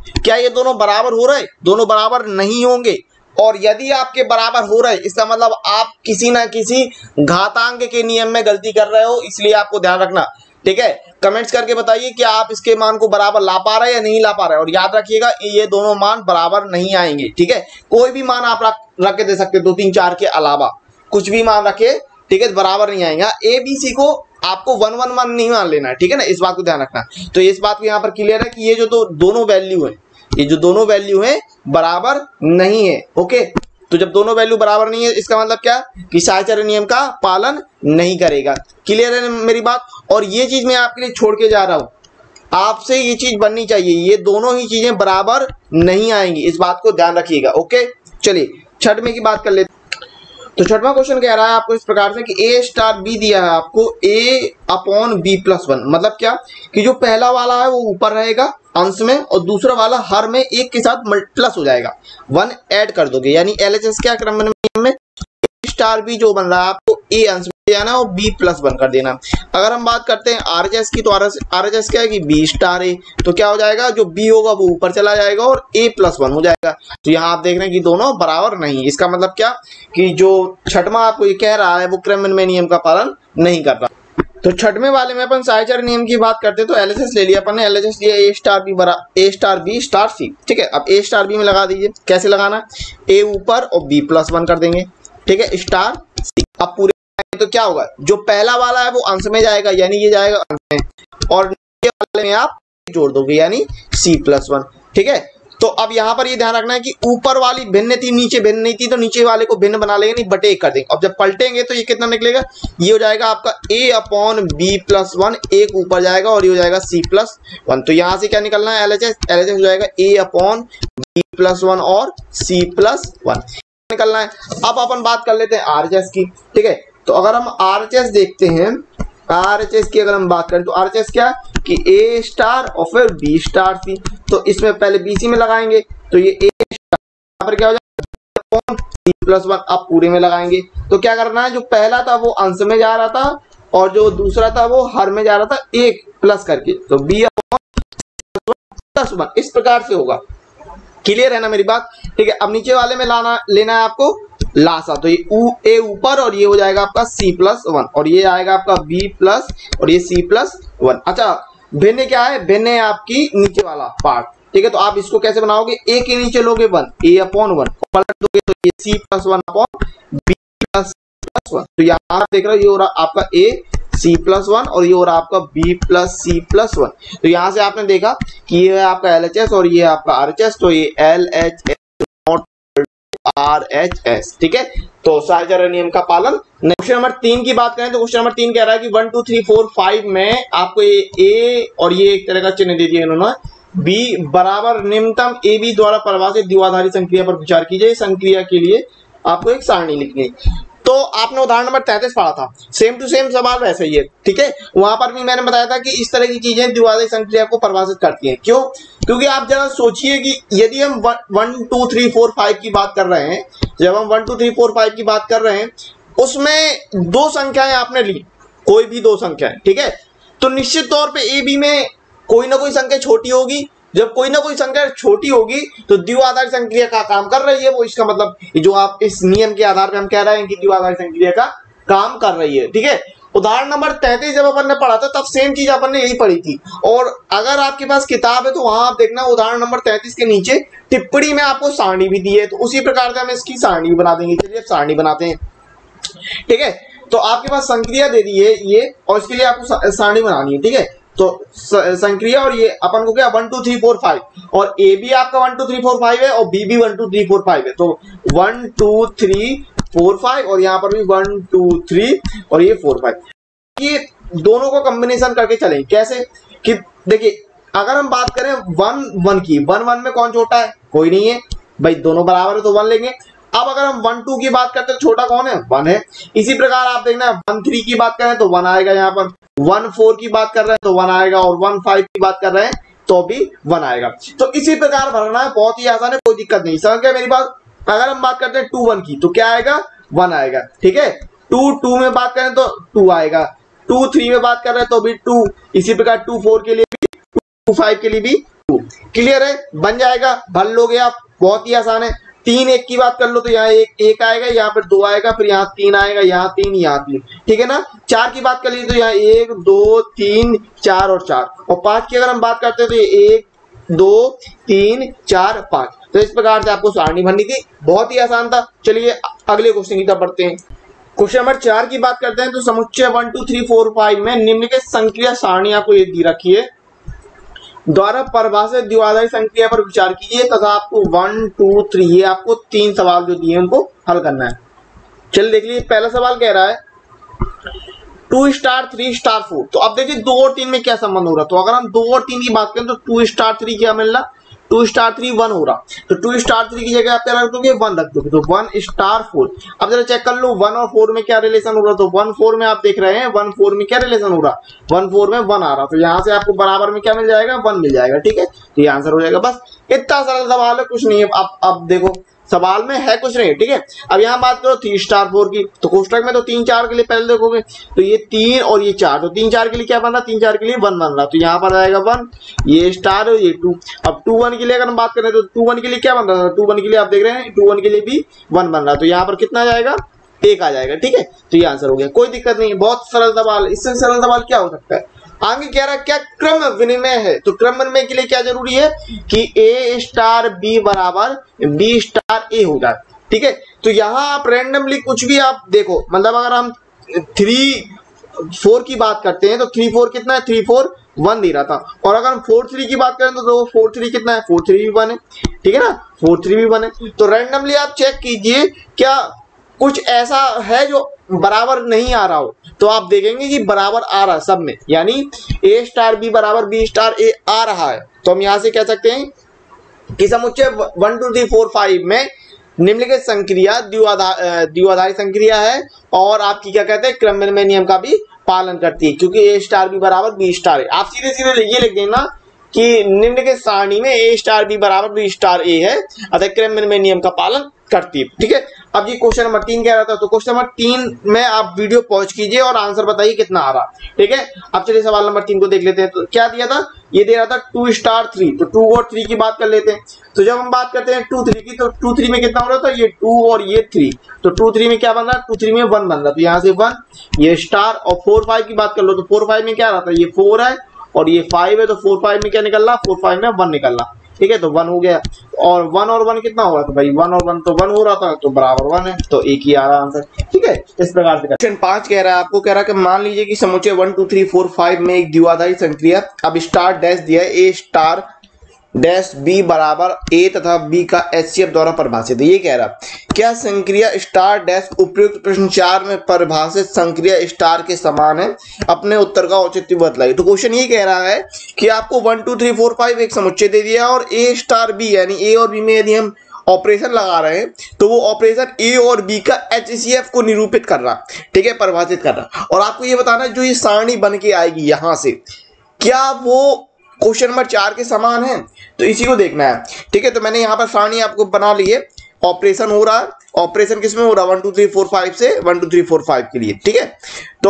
क्या ये दोनों बराबर हो रहे? दोनों बराबर नहीं होंगे। और यदि आपके बराबर हो रहे, इसका मतलब आप किसी ना किसी घातांक के नियम में गलती कर रहे हो, इसलिए आपको ध्यान रखना। ठीक है, कमेंट्स करके बताइए कि आप इसके मान को बराबर ला पा रहे हैं या नहीं ला पा रहे हैं। और याद रखिएगा ये दोनों मान बराबर नहीं आएंगे। ठीक है, कोई भी मान आप रख रख के दे सकते, दो तीन चार के अलावा कुछ भी मान रखे, ठीक है, बराबर नहीं आएगा। ए बी सी को आपको वन वन वन नहीं मान लेना है। ठीक है ना, इस बात को ध्यान रखना। तो इस बात को यहाँ पर क्लियर है कि ये जो दो दोनों वैल्यू है, ये जो दोनों वैल्यू है बराबर नहीं है। ओके, तो जब दोनों वैल्यू बराबर नहीं है इसका मतलब क्या कि साहचर्य नियम का पालन नहीं करेगा। क्लियर है मेरी बात? और ये चीज मैं आपके लिए छोड़ के जा रहा हूं, आपसे ये चीज बननी चाहिए, ये दोनों ही चीजें बराबर नहीं आएंगी, इस बात को ध्यान रखिएगा। ओके, चलिए छठवें की बात कर लेते। तो छठवां क्वेश्चन कह रहा है आपको इस प्रकार से कि ए स्टार बी दिया है आपको A upon B plus one. मतलब क्या कि जो पहला वाला है वो ऊपर रहेगा अंश में और दूसरा वाला हर में एक के साथ प्लस हो जाएगा, वन ऐड कर दोगे, यानी एलएचएस क्या क्रम में स्टार बी जो बन रहा है आपको ए अंश में जाना और बी प्लस वन कर देना। अगर हम बात करते हैं आरएचएस की, तो आरएचएस क्या है कि बी स्टार ए, तो क्या हो जाएगा जो बी होगा वो ऊपर चला जाएगा और ए प्लस वन हो जाएगा। तो यहाँ आप देख रहे हैं कि दोनों बराबर नहीं। इसका मतलब क्या कि जो छठवां आपको ये कह रहा है वो क्रमन्वय नियम का पालन नहीं कर रहा। तो छठवें वाले में अपन साहचर्य नियम की बात करते हैं, तो एलएचएस ले लिया अपन ने, एलएचएस लिया ए स्टार बी बरा A star B star C. ठीक है, अब ए स्टार बी में लगा दीजिए। कैसे लगाना? ए ऊपर और बी प्लस वन कर देंगे। ठीक है, स्टार सी। अब पूरे तो क्या होगा, जो पहला वाला है वो अंश में जाएगा, यानी ये जाएगा अंश में, और नीचे वाले में आप जोड़ दोगे यानी सी प्लस वन। ठीक है, तो अब यहाँ पर ये ध्यान रखना है कि ऊपर वाली भिन्न थी, नीचे भिन्न नहीं थी, तो नीचे वाले को भिन्न बना लेंगे, नहीं बटे एक कर देंगे। अब जब पलटेंगे तो ये कितना निकलेगा, ये हो जाएगा आपका a upon B plus one, एक ऊपर जाएगा और ये हो जाएगा c प्लस वन। तो यहाँ से क्या निकलना है, एलएचएस एलएचएस हो जाएगा a upon B plus one और c प्लस वन निकलना है। अब अपन बात कर लेते हैं आरएचएस की। ठीक है, तो अगर हम आरएचएस देखते हैं, आरएचएस की अगर हम बात करें तो आरएचएस क्या कि ए स्टार और फिर बी स्टार सी। तो इसमें पहले बीसी में लगाएंगे, तो ये ए स्टार यहाँ पर क्या हो जाएगा सी प्लस वन। अब पूरे में लगाएंगे तो क्या करना है, जो पहला था वो अंश में जा रहा था और जो दूसरा था वो हर में जा रहा था एक प्लस करके, तो बी प्लस वन इस प्रकार से होगा। क्लियर है ना मेरी बात? ठीक है, अब नीचे वाले में लाना लेना है आपको लासा, तो ये ऊ ए ऊपर और ये हो जाएगा आपका सी प्लस वन और ये आएगा आपका बी प्लस और ये सी प्लस वन। अच्छा, भिन्न क्या है, भिन्न है आपकी नीचे वाला पार्ट। ठीक है, तो आप इसको कैसे बनाओगे, ए के नीचे लोगे वन, ए अपॉन वन, पलट दोगे तो ये C plus one upon B plus plus one. तो यहाँ आप देख रहे हो ये हो रहा आपका ए सी प्लस वन और ये हो रहा आपका B plus C plus one. तो यहाँ से आपने देखा कि ये है आपका एलएचएस और ये आपका आरएचएस, तो ये L H S not R H S. ठीक है, तो साहचर्य नियम का पालन। क्वेश्चन नंबर तीन की बात करें तो क्वेश्चन नंबर तीन कह रहा है कि one two three four five में आपको ये ए और ये एक तरह का चिन्ह दे दिया इन्होंने, बी बराबर निम्नतम ए बी द्वारा परिभाषित द्विआधारी संक्रिया पर विचार कीजिए। संक्रिया के लिए आपको एक सारणी लिखनी है। तो आपने उदाहरण नंबर तैंतीस पढ़ा था, सेम टू सेम सवाल वैसे ही है। ठीक है, वहां पर भी मैंने बताया था कि इस तरह की चीजें द्विआधारी संक्रिया को परिभाषित करती हैं। क्यों? क्योंकि आप जरा सोचिए कि यदि हम one two three four five की बात कर रहे हैं, जब हम one two three four five की बात कर रहे हैं उसमें दो संख्याएं आपने ली, कोई भी दो संख्याएं। ठीक है, तो निश्चित तौर पर ए बी में कोई ना कोई संख्या छोटी होगी। जब कोई ना कोई संख्या छोटी होगी तो द्विआधारी संक्रिया का काम कर रही है वो, इसका मतलब जो आप इस नियम के आधार पर हम कह रहे हैं कि द्विआधारी संक्रिया का काम कर रही है। ठीक है, उदाहरण नंबर तैंतीस जब अपन ने पढ़ा था तब सेम चीज अपन ने यही पढ़ी थी। और अगर आपके पास किताब है तो वहां आप देखना उदाहरण नंबर तैंतीस के नीचे टिप्पणी में आपको सारणी भी दी है, तो उसी प्रकार से हम इसकी सारणी बना देंगे। चलिए सारणी बनाते हैं। ठीक है, तो आपके पास संक्रिया दे दी है ये और इसके लिए आपको सारणी बनानी है। ठीक है, तो संक्रिया और ये अपन को क्या one two three four five और ए भी आपका one two three four five है और बी भी one two three four five है, तो one two three four five और यहाँ पर भी वन टू थ्री और ये फोर फाइव। ये दोनों को कॉम्बिनेशन करके चलेंगे। कैसे कि देखिए अगर हम बात करें वन वन की, वन वन में कौन छोटा है, कोई नहीं है भाई, दोनों बराबर है तो वन लेंगे। अब अगर हम वन टू की बात करते हैं छोटा कौन है, वन है। इसी प्रकार आप देखना वन थ्री की बात करें तो वन आएगा, यहाँ पर वन फोर की बात कर रहे हैं तो वन आएगा और वन फाइव की बात कर रहे हैं तो भी वन आएगा। तो इसी प्रकार भरना है, बहुत ही आसान है, कोई दिक्कत नहीं। समझ गए मेरी बात? अगर हम बात करते हैं टू वन की तो क्या आएगा, वन आएगा। ठीक है, टू टू में बात करें तो टू आएगा, टू थ्री में बात कर रहे हैं तो भी टू, इसी प्रकार टू फोर के लिए भी, टू फाइव के लिए भी टू। क्लियर है, बन जाएगा, भर लोगे आप, बहुत ही आसान है। तीन एक की बात कर लो तो यहाँ एक एक आएगा, यहाँ पर दो आएगा, फिर यहाँ तीन आएगा, यहाँ तीन, यहाँ तीन, ठीक है ना। चार की बात कर लीजिए तो यहाँ एक दो तीन चार और चार, और पांच की अगर हम बात करते हैं तो ये एक दो तीन चार पांच। तो इस प्रकार से आपको सारणी भरनी थी, बहुत ही आसान था। चलिए अगले क्वेश्चन की तरफ बढ़ते हैं। क्वेश्चन नंबर चार की बात करते हैं तो समुच्चय one two three four five में निम्नलिखित संक्रिया सारणी आपको ये दी रखी है, द्वारा परिभाषित द्विआधारी संक्रिया पर विचार कीजिए तथा आपको वन टू थ्री ये आपको तीन सवाल जो दिए उनको हल करना है। चलिए देख लीजिए, पहला सवाल कह रहा है two star three star four. तो अब देखिए दो और तीन में क्या संबंध हो रहा है। तो अगर हम दो और तीन की बात करें तो टू स्टार थ्री क्या मिल रहा, टू स्टार थ्री वन हो रहा, तो टू स्टार थ्री की जगह आप क्या रख दोगे, वन रख दोगे, तो वन स्टार फोर। अब जरा चेक कर लो वन और फोर में क्या रिलेशन हो रहा, तो वन फोर में आप देख रहे हैं वन फोर में क्या रिलेशन हो रहा, वन फोर में वन आ रहा, तो यहाँ से आपको बराबर में क्या मिल जाएगा, वन मिल जाएगा, ठीक है। तो ये आंसर हो जाएगा। बस इतना सरल सवाल है, कुछ नहीं है। अब अब देखो सवाल में है कुछ नहीं, ठीक है। अब यहाँ बात करो थ्री स्टार फोर की, तो कोष्टक में तो तीन चार के लिए पहले देखोगे तो ये तीन और ये चार, तो तीन चार के लिए क्या बन रहा, तीन चार के लिए वन बन रहा, तो यहाँ पर आएगा वन, ये स्टार और ये टू। अब टू वन के लिए अगर हम बात करें तो टू वन के लिए क्या बन रहा था, टू वन के लिए आप देख रहे हैं टू वन के लिए भी वन बन रहा, तो यहाँ पर कितना आ जाएगा, एक आ जाएगा, ठीक है। तो ये आंसर हो गया, कोई दिक्कत नहीं है, बहुत सरल सवाल। इससे सरल सवाल क्या हो सकता है। आगे कह रहा है क्या क्रम विनिमय है, तो क्रम विनिमय के लिए क्या जरूरी है कि ए स्टार बी बराबर बी स्टार ए हो जाए, ठीक है। तो यहाँ आप रैंडमली कुछ भी आप देखो, मतलब अगर हम थ्री फोर की बात करते हैं तो थ्री फोर कितना है, थ्री फोर वन दे रहा था, और अगर हम फोर थ्री की बात करें तो दो फोर थ्री कितना है, फोर थ्री भी वन है, ठीक है ना, फोर थ्री भी वन है। तो रैंडमली आप चेक कीजिए क्या कुछ ऐसा है जो बराबर नहीं आ रहा हो, तो आप देखेंगे कि बराबर आ रहा है सब में, यानी ए स्टार बी बराबर बी स्टार ए आ रहा है। तो हम यहां से कह सकते हैं कि समुच्चय one two three four five में निम्नलिखित संक्रिया द्विआधारी संक्रिया है और आपकी क्या कहते हैं क्रम विनिमय नियम का भी पालन करती है, क्योंकि ए स्टार बी बराबर बी स्टार ए। आप सीधे सीधे ये लिख देना कि निम्नलिखित सारणी में ए स्टार बी बराबर बी स्टार ए है, अतः क्रम विनिमय नियम का पालन करती है, ठीक है। अब ये क्वेश्चन नंबर तीन कह रहा था, तो क्वेश्चन नंबर तीन में आप वीडियो पॉज कीजिए और आंसर बताइए कितना आ रहा, ठीक है। अब चलिए सवाल नंबर तीन को देख लेते हैं। तो क्या दिया था, ये दे रहा था टू स्टार थ्री, तो टू और थ्री की बात कर लेते हैं। तो जब हम बात करते हैं टू थ्री की, तो टू थ्री में कितना हो रहा था, ये टू और ये थ्री, तो टू थ्री में क्या बन रहा है, टू थ्री में वन बन रहा, तो यहाँ से वन, ये स्टार। और फोर फाइव की बात कर लो तो फोर फाइव में क्या रहा था, ये फोर है और ये फाइव है, तो फोर फाइव में क्या निकल रहा, फोर फाइव में वन निकल रहा, ठीक है। तो वन हो गया, और वन और वन कितना हो रहा था भाई, वन और वन तो वन हो रहा था, तो बराबर वन है, तो एक ही आ रहा आंसर, ठीक है। इस प्रकार से क्वेश्चन पांच कह रहा है, आपको कह रहा है कि मान लीजिए कि समुच्चय one two three four five में एक द्विआधारी संक्रिया, अब स्टार डैश दिया है, ए स्टार डैश बी बराबर ए तथा बी का एचसीएफ द्वारा परिभाषित है। ये कह रहा क्या संक्रिया स्टार डैश उपयुक्त प्रश्न चार में परिभाषित संक्रिया स्टार के समान है, अपने उत्तर का औचित्य बतलाइए। तो क्वेश्चन ये कह रहा है कि आपको one two three four five एक समुच्चय दे दिया और ए स्टार बी यानी ए और बी में यदि हम ऑपरेशन लगा रहे हैं तो वो ऑपरेशन ए और बी का एचसीएफ को निरूपित कर रहा, ठीक है, परिभाषित कर रहा। और आपको ये बताना है जो ये सारणी बन के आएगी यहां से क्या वो क्वेश्चन नंबर चार के समान है, तो इसी को देखना है, ठीक है। तो मैंने यहाँ पर सारणी आपको बना ली है, ऑपरेशन हो रहा है, ऑपरेशन किसमें हो रहा है, one two three four five से one two three four five के लिए, ठीक है। तो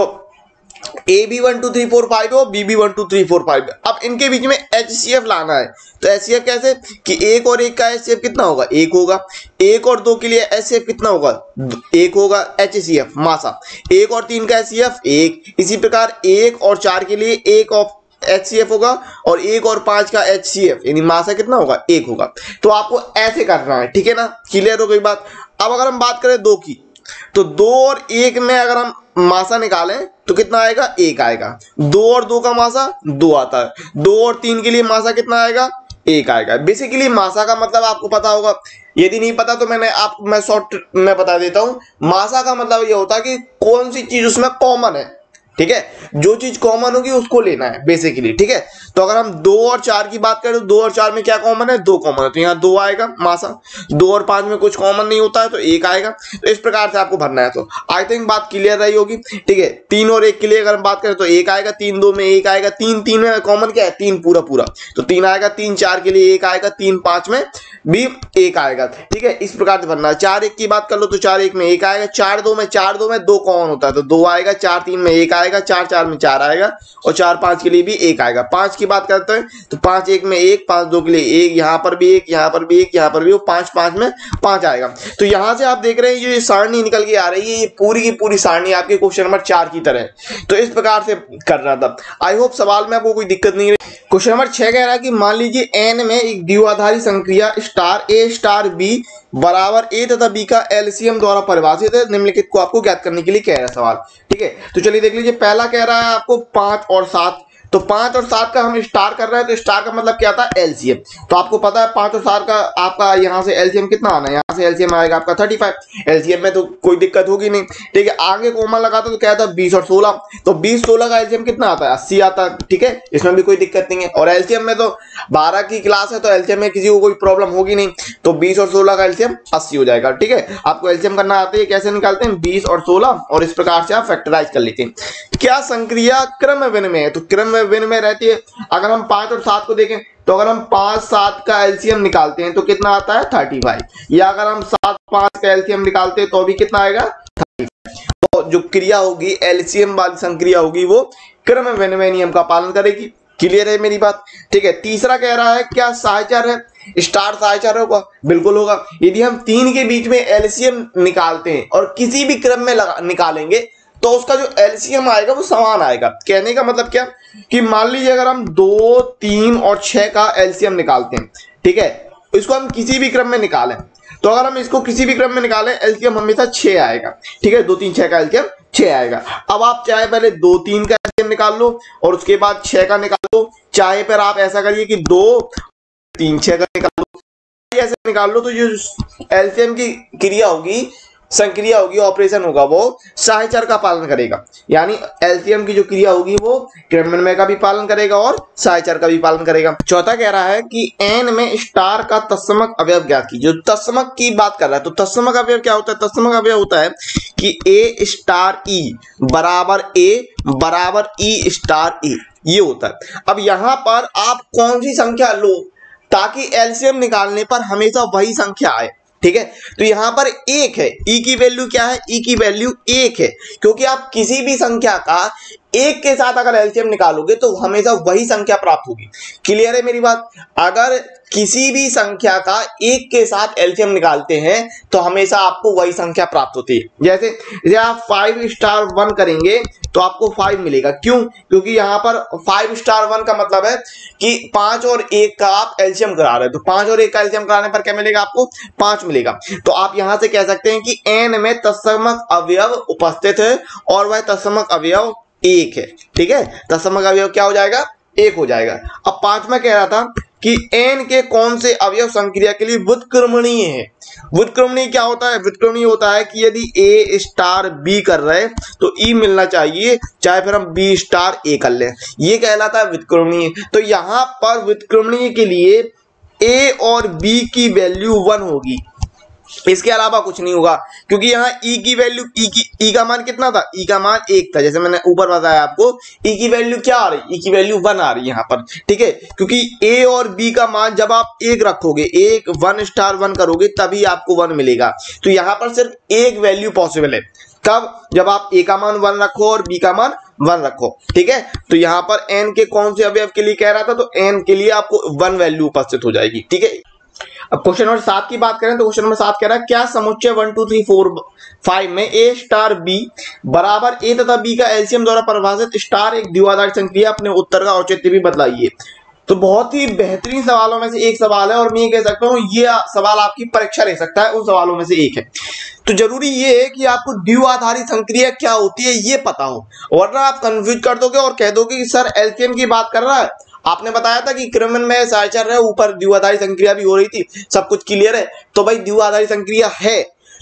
A B one two three four five हो, B B one two three four five, अब इनके बीच में एचसीएफ लाना है। तो एचसीएफ कैसे कि एक और एक का एचसीएफ कितना होगा, एक होगा, एक और दो के लिए एचसीएफ कितना होगा, एक होगा एचसीएफ मासा, एक और तीन का एचसीएफ एक, इसी प्रकार एक और चार के लिए एक ऑफ एचसीएफ होगा और एक और पांच का एचसीएफ यानी मासा कितना होगा, एक होगा। तो आपको ऐसे करना है, ठीक है ना, क्लियर हो गई बात। अब अगर हम बात करें दो की, तो दो और एक में अगर हम मासा निकालें तो कितना आएगा, एक आएगा। दो और दो का मासा दो आता है, दो और तीन के लिए मासा कितना आएगा, एक आएगा। बेसिकली मासा का मतलब आपको पता होगा, यदि नहीं पता तो मैंने आप मैं शॉर्ट में बता देता हूं। मासा का मतलब ये होता है कि कौन सी चीज उसमें कॉमन है, ठीक है, जो चीज कॉमन होगी उसको लेना है बेसिकली, ठीक है। तो अगर हम दो और चार की बात करें तो दो और चार में क्या कॉमन है, दो कॉमन है, तो यहाँ दो आएगा मासा, दो और पांच में कुछ कॉमन नहीं होता है तो एक आएगा। तो इस प्रकार से आपको भरना है। तो आई थिंक बात क्लियर रही होगी, ठीक है। तीन और एक के लिए अगर हम बात करें तो एक आएगा, तीन दो में एक आएगा, तीन तीन में कॉमन क्या है, तीन पूरा पूरा, तो तीन आएगा, तीन चार के लिए एक आएगा, तीन पांच में भी एक आएगा, ठीक है। इस प्रकार से भरना है। चार एक की बात कर लो तो चार एक में एक आएगा, चार दो में चार दो में दो कॉमन होता है तो दो आएगा, चार तीन में एक आएगा, आएगा, चार चार में चार आएगा और चार पांच के लिए भी एक आएगा। पांच की बात करते हैं तो पांच एक में एक, पांच दो के लिए एक, यहाँ पर भी एक, यहाँ पर भी एक, यहाँ पर भी वो पांच पांच में पांच आएगा। तो यहां से आप देख रहे हैं ये सारणी निकल के आ रही है, ये पूरी की पूरी सारणी आपके क्वेश्चन नंबर चार की तरह। तो इस प्रकार से कर रहा था। आई होप सवाल में आपको कोई दिक्कत नहीं रही। क्वेश्चन नंबर छह कह रहा है कि मान लीजिए एन में एक द्विआधारी संक्रिया स्टार ए स्टार बी बराबर ए तथा बी का एलसीएम द्वारा परिभाषित है, निम्नलिखित को आपको ज्ञात करने के लिए कह रहा है सवाल। ठीक है, तो चलिए देख लीजिए। पहला कह रहा है आपको पांच और सात, तो पांच और सात का हम स्टार कर रहे हैं, तो स्टार का मतलब क्या था, एलसीएम। तो आपको पता है पांच और सात का आपका यहां से एलसीएम कितना आना है, यहां से एलसीएम आएगा आपका पैंतीस। एलसीएम में तो कोई दिक्कत होगी नहीं। ठीक है, आगे कोमा लगाता तो क्या था बीस और सोलह, तो बीस सोलह का एलसीएम कितना आता है, अस्सी आता है। ठीक है, इसमें भी कोई दिक्कत नहीं है। और एलसीएम में तो बारह की क्लास है तो एलसीएम में किसी को कोई प्रॉब्लम होगी नहीं, तो बीस और सोलह का एलसीएम अस्सी हो जाएगा। ठीक है, आपको एलसीएम करना आती है, कैसे निकालते हैं, बीस और सोलह, और इस प्रकार से आप फैक्टराइज कर लेते हैं। क्या संक्रिया क्रम विनिमय है, तो क्रम विनिमय रहती है। अगर हम पांच और सात को देखें तो अगर हम पांच सात का एलसीएम निकालते हैं तो कितना आता है पैंतीस, या अगर हम सात पांच का एलसीएम निकालते हैं तो भी कितना आएगा पैंतीस। तो जो क्रिया होगी एलसीएम वाली संक्रिया होगी वो क्रम विनिमय नियम का पालन करेगी। क्लियर है मेरी बात। ठीक है, तीसरा कह रहा है क्या सहचर है, स्टार सहचर होगा, बिल्कुल होगा। यदि हम तीन के बीच में एलसीएम निकालते हैं और किसी भी क्रम में लगा, निकालेंगे तो उसका जो एलसीएम आएगा वो समान आएगा। कहने का मतलब क्या कि मान लीजिए अगर हम दो तीन और छह का एलसीएम निकालते हैं, ठीक है, इसको हम किसी भी क्रम में निकालें, तो अगर हम इसको किसी भी क्रम में निकालें एलसीएम हमेशा छह आएगा। ठीक है, दो तीन छह का एलसीएम छह आएगा। अब आप चाहे पहले दो तीन का एलसीएम निकाल लो और उसके बाद छह का निकाल लो, चाहे पर आप ऐसा करिए कि दो तीन छह का निकाल लो, ऐसे निकाल लो। तो जो एलसीएम की क्रिया होगी, संक्रिया होगी, ऑपरेशन होगा, वो सहचर का पालन करेगा। यानी एलसीएम की जो क्रिया होगी वो क्रम विनिमय का भी पालन करेगा और सहचर का भी पालन करेगा। चौथा कह रहा है कि एन में स्टार का तत्समक अवयव ज्ञात कीजिए। जो तत्समक की बात कर रहा है, तो तत्समक अवयव क्या होता है, तत्समक अवयव होता है कि ए स्टार ई बराबर ए बराबर ई स्टार ए, ये होता है। अब यहां पर आप कौन सी संख्या लो ताकि एलसीएम निकालने पर हमेशा वही संख्या आए। ठीक है, तो यहां पर एक है, ई की वैल्यू क्या है, ई की वैल्यू एक है, क्योंकि आप किसी भी संख्या का एक के साथ अगर एलसीएम निकालोगे तो हमेशा वही संख्या प्राप्त होगी। क्लियर है मेरी बात। अगर किसी भी संख्या का एक के साथ एलसीएम निकालते हैं तो हमेशा आपको वही संख्या प्राप्त होती है। जैसे जैसे आप फाइव स्टार वन करेंगे तो आपको फाइव मिलेगा। क्यों, क्योंकि यहाँ पर फाइव स्टार वन का मतलब है कि पांच और एक का आप एलसीएम करा रहे हैं, तो पांच और एक का एलसीएम कराने पर क्या मिलेगा, आपको पांच मिलेगा। तो आप यहां से कह सकते हैं कि एन में तत्समक अवयव उपस्थित है और वह तत्समक अवयव एक है। ठीक है, तत्समक अवयव क्या हो जाएगा, एक हो जाएगा। अब पांचवा कह रहा था कि एन के कौन से अवयव संक्रिया के लिए व्युत्क्रमणीय है। व्युत्क्रमणीय क्या होता है, व्युत्क्रमणीय होता है कि यदि ए स्टार बी कर रहे हैं तो ई मिलना चाहिए, चाहे फिर हम बी स्टार ए कर लें, ये कहलाता है व्युत्क्रमणीय। तो यहां पर व्युत्क्रमणीय के लिए ए और बी की वैल्यू वन होगी, इसके अलावा कुछ नहीं होगा, क्योंकि यहाँ ई की वैल्यू ई की ई का मान कितना था, ई का मान एक था, जैसे मैंने ऊपर बताया आपको। ई की वैल्यू क्या आ रही, ई की वैल्यू वन आ रही है यहाँ पर। ठीक है, क्योंकि ए और बी का मान जब आप एक रखोगे, एक वन स्टार वन करोगे तभी आपको वन मिलेगा। तो यहाँ पर सिर्फ एक वैल्यू पॉसिबल है, कब, जब आप ए का मान वन रखो और बी का मान वन रखो। ठीक है, तो यहाँ पर एन के कौन से अवयव के लिए कह रहा था, तो एन के लिए आपको वन वैल्यू उपस्थित हो जाएगी। ठीक है, अब क्वेश्चन नंबर सात की बात करें तो क्वेश्चन नंबर सात कह रहा है क्या समुच्चय one two three four five में ए स्टार बी बराबर ए तथा बी का एलसीएम द्वारा परिभाषित स्टार एक द्विआधारी संक्रिया। अपने उत्तर का औचित्य भी बतलाइए। तो बहुत ही बेहतरीन सवालों में से एक सवाल है और मैं ये कह सकता हूँ ये सवाल आपकी परीक्षा ले सकता है, उन सवालों में से एक है। तो जरूरी ये है कि आपको द्विआधारी संक्रिया क्या होती है ये पता हो, वरना आप कंफ्यूज कर दोगे और कह दोगे कि सर एलसीएम की बात कर रहा है, आपने बताया था कि क्रम में सहचर है, ऊपर द्विआधारी संक्रिया भी हो रही थी, सब कुछ क्लियर है, तो भाई द्विआधारी संक्रिया है।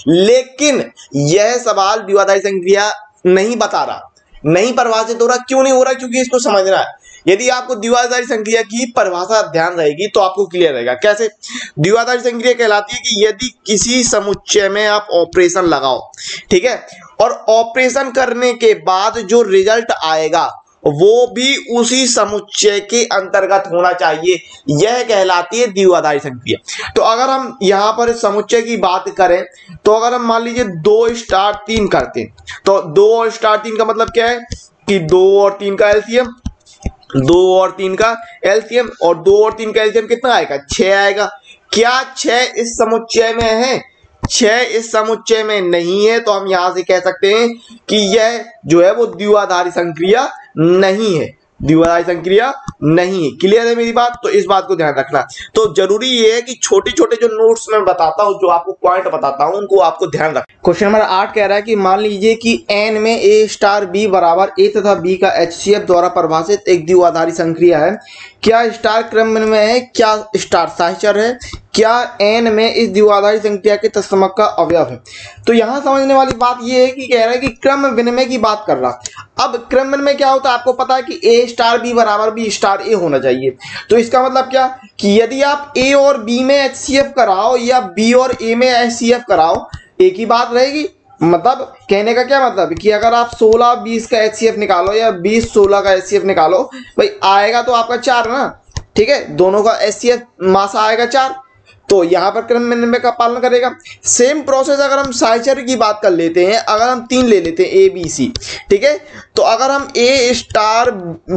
लेकिन यह सवाल द्विआधारी संक्रिया नहीं बता रहा, नहीं परिभाषित हो रहा। क्यों नहीं हो रहा, क्योंकि इसको समझना है। यदि आपको द्विआधारी संक्रिया की परिभाषा ध्यान रहेगी तो आपको क्लियर रहेगा। कैसे, द्विआधारी संक्रिया कहलाती है कि यदि किसी समुच्चय में आप ऑपरेशन लगाओ, ठीक है, और ऑपरेशन करने के बाद जो रिजल्ट आएगा वो भी उसी समुच्चय के अंतर्गत होना चाहिए, यह कहलाती है द्विआधारी संक्रिया। तो अगर हम यहां पर समुच्चय की बात करें तो अगर हम मान लीजिए दो स्टार तीन करते हैं, तो दो और स्टार तीन का मतलब क्या है, कि दो और तीन का एलसीएम, दो और तीन का एलसीएम, और दो और तीन का एलसीएम कितना आएगा, छह आएगा। क्या छह इस समुच्चय में है, छह इस समुच्चय में नहीं है, तो हम यहां से कह सकते हैं कि यह जो है वो द्विआधारी संक्रिया नहीं है, द्विआधारी संक्रिया नहीं है। क्लियर है मेरी बात? तो इस बात को ध्यान रखना। तो जरूरी ये है कि छोटे छोटे जो नोट्स मैं बताता हूं, जो आपको पॉइंट बताता हूं, उनको आपको ध्यान रखना। क्वेश्चन नंबर आठ कह रहा है कि मान लीजिए कि एन में ए स्टार बी बराबर ए तथा बी का एचसीएफ द्वारा परिभाषित एक द्विआधारी संक्रिया है। क्या स्टार क्रम में है, क्या स्टार सहचर है, क्या एन में इस द्विआधारी संक्रिया के तत्समक का अवयव है। तो यहां समझने वाली बात यह है कि कह रहा है कि क्रम विनिमय की बात कर रहा। अब क्रम विनिमय क्या होता है, आपको पता है कि ए स्टार बी बराबर बी स्टार ए होना चाहिए। तो इसका मतलब क्या कि यदि आप ए और बी में एचसीएफ कराओ या बी और ए में एचसीएफ कराओ, एक ही बात रहेगी। मतलब कहने का क्या मतलब कि अगर आप सोलह बीस का एचसीएफ निकालो या बीस सोलह का एचसीएफ निकालो, भाई आएगा तो आपका चार ना, ठीक है, दोनों का एचसीएफ मासा आएगा चार, तो यहां पर क्रम विनिमय का पालन करेगा। सेम प्रोसेस अगर हम सहचर्य की बात कर लेते हैं, अगर हम तीन ले लेते हैं ए बी सी, ठीक है, तो अगर हम A star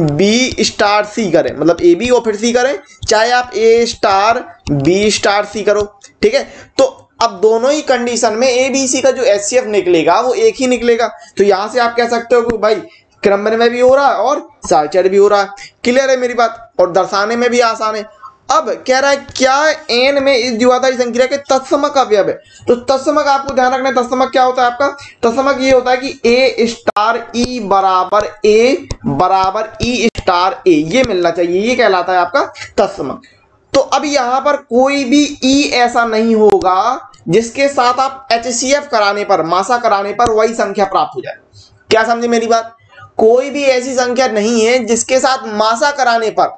B star C करें, मतलब ए बी और फिर सी करें, चाहे आप A star B star C करो, ठीक है, तो अब दोनों ही कंडीशन में ए बी सी का जो एचसीएफ निकलेगा वो एक ही निकलेगा। तो यहां से आप कह सकते हो कि भाई क्रम विनिमय भी हो रहा है और सहचर्य भी हो रहा है। क्लियर है मेरी बात? और दर्शाने में भी आसान है। अब कह रहा है क्या एन में इस द्विआधारी संक्रिया के तत्समक का अवयव है। तो तत्समक आपको ध्यान रखना है, तत्समक क्या होता है आपका, तत्समक ये होता है कि ए स्टार ई बराबर ए बराबर ई स्टार ए, ये मिलना चाहिए, ये कहलाता है आपका तत्समक। तो अब यहां पर कोई भी ई ऐसा नहीं होगा जिसके साथ आप एचसीएफ कराने पर, मासा कराने पर वही संख्या प्राप्त हो जाए। क्या समझे मेरी बात? कोई भी ऐसी संख्या नहीं है जिसके साथ मासा कराने पर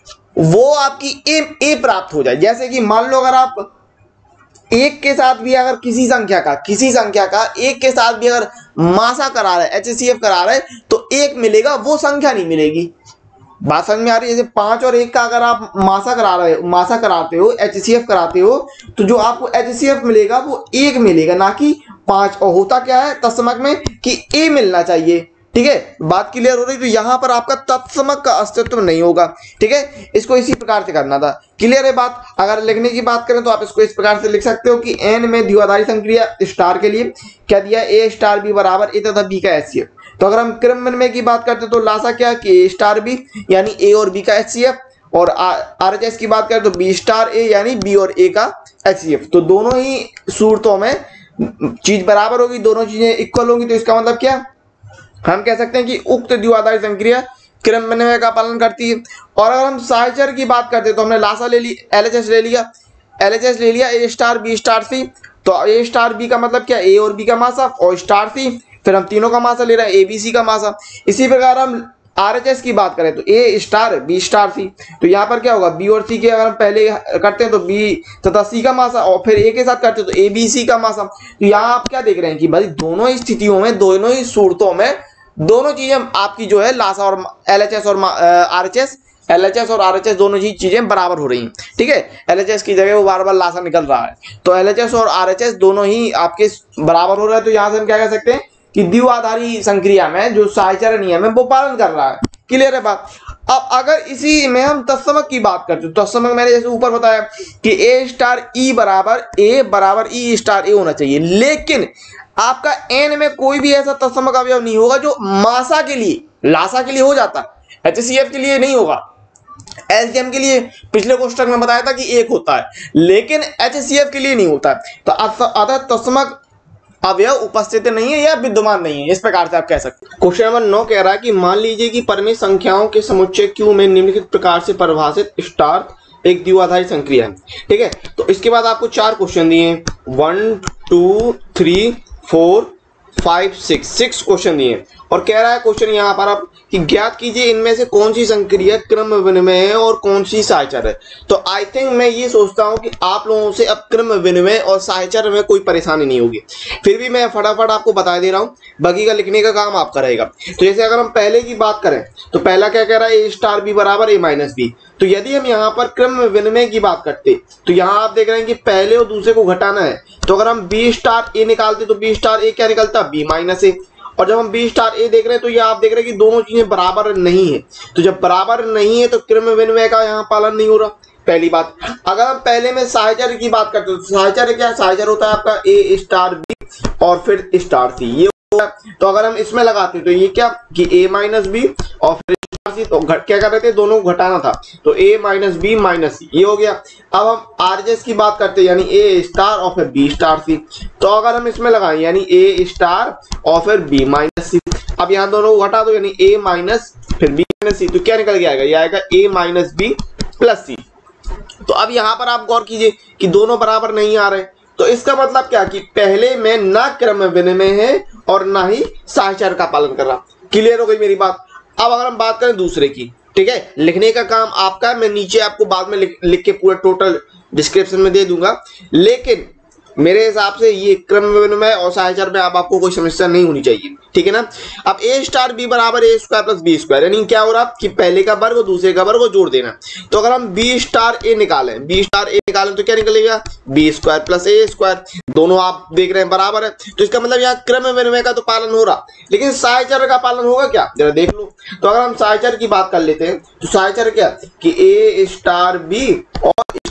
वो आपकी ए ए प्राप्त हो जाए। जैसे कि मान लो अगर आप एक के साथ भी अगर किसी संख्या का किसी संख्या का एक के साथ भी अगर मासा करा रहे, एचसीएफ करा रहे, तो एक मिलेगा, वो संख्या नहीं मिलेगी। बात समझ में आ रही है? जैसे पांच और एक का अगर आप मासा करा रहे हो, मासा कराते हो, एचसीएफ कराते हो, तो जो आपको एचसीएफ मिलेगा वो एक मिलेगा, ना कि पांच। और होता क्या है तत्समक में कि ए मिलना चाहिए, ठीक है, बात क्लियर हो रही। तो यहां पर आपका तत्समक का अस्तित्व नहीं होगा, ठीक है, इसको इसी प्रकार से करना था। क्लियर है बात? अगर लिखने की बात करें तो आप इसको इस प्रकार से लिख सकते हो कि एन में द्विआधारी संक्रिया स्टार के लिए क्या दिया, ए स्टार बी बराबर ए तथा बी का एचसीएफ। तो अगर हम क्रम विनिमय की बात करते तो लासा क्या कि ए स्टार बी यानी ए और बी का एचसीएफ, और आरएचएस की बात करें तो बी स्टार ए यानी बी और ए का एचसीएफ। तो दोनों ही सूरतों में चीज बराबर होगी, दोनों चीजें इक्वल होंगी। तो इसका मतलब क्या, हम कह सकते हैं कि उक्त द्विआधारी संक्रिया क्रम विनिमय का पालन करती है। और अगर हम सहचर्य की बात करते हैं तो हमने लासा ले ली, एलएचएस ले लिया, एलएचएस ले लिया A star B star C. तो ए स्टार बी का मतलब क्या, ए और बी का मासा, और स्टार सी, फिर हम तीनों का मासा ले रहे हैं, ए बी सी का मासा। इसी प्रकार हम आरएचएस की बात करें तो A star B star C, तो यहाँ पर क्या होगा, बी और सी के अगर हम पहले करते हैं तो बी तथा सी का मासा, और फिर ए के साथ करते हैं तो ए बी सी का मासा। तो यहाँ आप क्या देख रहे हैं कि भाई दोनों ही स्थितियों में, दोनों ही सूरतों में दोनों चीजें आपकी जो है लासा और एलएचएस और आरएचएस, एलएचएस और आरएचएस दोनों ही चीजें बराबर हो रही हैं, ठीक है। एलएचएस की जगह वो बार बार लासा निकल रहा है, तो एलएचएस और आरएचएस दोनों ही आपके बराबर हो रहे हैं। तो यहाँ से हम क्या कह सकते हैं कि द्विआधारी संक्रिया में जो सहचर्य नियम है वो पालन कर रहा है। क्लियर है बात? अब अगर इसी में हम तत्समक की बात करते हैं तो तत्समक मैंने जैसे ऊपर बताया कि ए स्टार ई बराबर ए बराबर ई स्टार ए होना चाहिए, लेकिन आपका एन में कोई भी ऐसा तत्समक अवयव नहीं होगा जो मासा के लिए, लासा के लिए हो जाता, एचसीएफ के लिए नहीं होगा। एलसीएम के लिए पिछले कोष्टक में बताया था कि एक होता है, लेकिन एचसीएफ के लिए नहीं होता है। तो अतः तत्समक अवयव उपस्थित नहीं है या विद्यमान नहीं है, इस प्रकार से आप कह सकते हैं। क्वेश्चन नंबर नौ कह रहा है कि मान लीजिए कि परिमित संख्याओं के समुच्चय क्यू में निम्नलिखित प्रकार से परिभाषित स्टार एक द्विआधारी संक्रिया है, ठीक है। तो इसके बाद आपको चार क्वेश्चन दिए हैं, one two three four five six six question दिए, और कह रहा है क्वेश्चन यहाँ पर आप कि ज्ञात कीजिए इनमें से कौन सी संक्रिया क्रम विनिमय है और कौन सी सहचर्य है। तो आई थिंक मैं ये सोचता हूँ कि आप लोगों से अब क्रम विनिमय और सहचर्य में कोई परेशानी नहीं होगी, फिर भी मैं फटाफट आपको बता दे रहा हूँ, बाकी का लिखने का काम आपका रहेगा। तो जैसे अगर हम पहले की बात करें तो पहला क्या कह रहा है, ए स्टार बी बराबर ए माइनस बी। तो यदि हम यहाँ पर क्रम विनिमय की बात करते तो यहाँ आप देख रहे हैं कि पहले और दूसरे को घटाना है, तो अगर हम बी स्टार ए निकालते तो बी स्टार ए क्या निकलता, बी माइनस ए, और जब हम बी स्टार ए देख रहे हैं तो ये आप देख रहे हैं कि दोनों चीजें बराबर नहीं है। तो जब बराबर नहीं है तो क्रम विनिमय का यहाँ पालन नहीं हो रहा, पहली बात। अगर हम पहले में साहचर्य की बात करते हैं तो साहचर्य क्या है? साहचर्य होता है आपका ए स्टार बी और फिर स्टार सी, ये तो अगर हम इसमें लगाते हैं तो ये क्या कि a माइनस बी और फिर स्टार सी, तो घट क्या कर रहे थे, दोनों को घटाना था, तो a minus B minus C, ये हो गया। अब हम आरएचएस की बात करते हैं यानी a स्टार और फिर b स्टार सी, तो अगर हम इसमें लगाएं यानी a स्टार और फिर b माइनस सी, अब यहाँ दोनों को घटा दो यानी a माइनस फिर b माइनस सी, तो क्या निकल के आएगा? ये आएगा a minus B plus C. तो अब यहाँ पर आप गौर कीजिए कि दोनों बराबर नहीं आ रहे, तो इसका मतलब क्या कि पहले में ना क्रम विनिमय है और ना ही साहचर्य का पालन कर रहा। क्लियर हो गई मेरी बात? अब अगर हम बात करें दूसरे की, ठीक है, लिखने का काम आपका है, मैं नीचे आपको बाद में लिख, लिख के पूरा टोटल डिस्क्रिप्शन में दे दूंगा, लेकिन मेरे हिसाब से ये क्रम विनिमय और साहचर्य में आप आपको कोई समस्या नहीं होनी चाहिए, ठीक है ना। अब a स्टार b बराबर A square plus B square, यानी क्या हो रहा कि पहले का वर्ग और दूसरे का वर्ग को जोड़ देना। तो अगर हम b स्टार a निकालें b स्टार a निकालें तो क्या निकलेगा? b square plus A square, दोनों आप देख रहे हैं बराबर है, तो इसका मतलब यहाँ क्रम विनिमय का तो पालन हो रहा, लेकिन साहचर्य का पालन होगा क्या? जरा देख लो। तो अगर हम साहचर्य की बात कर लेते हैं तो साहचर्य क्या कि a स्टार b और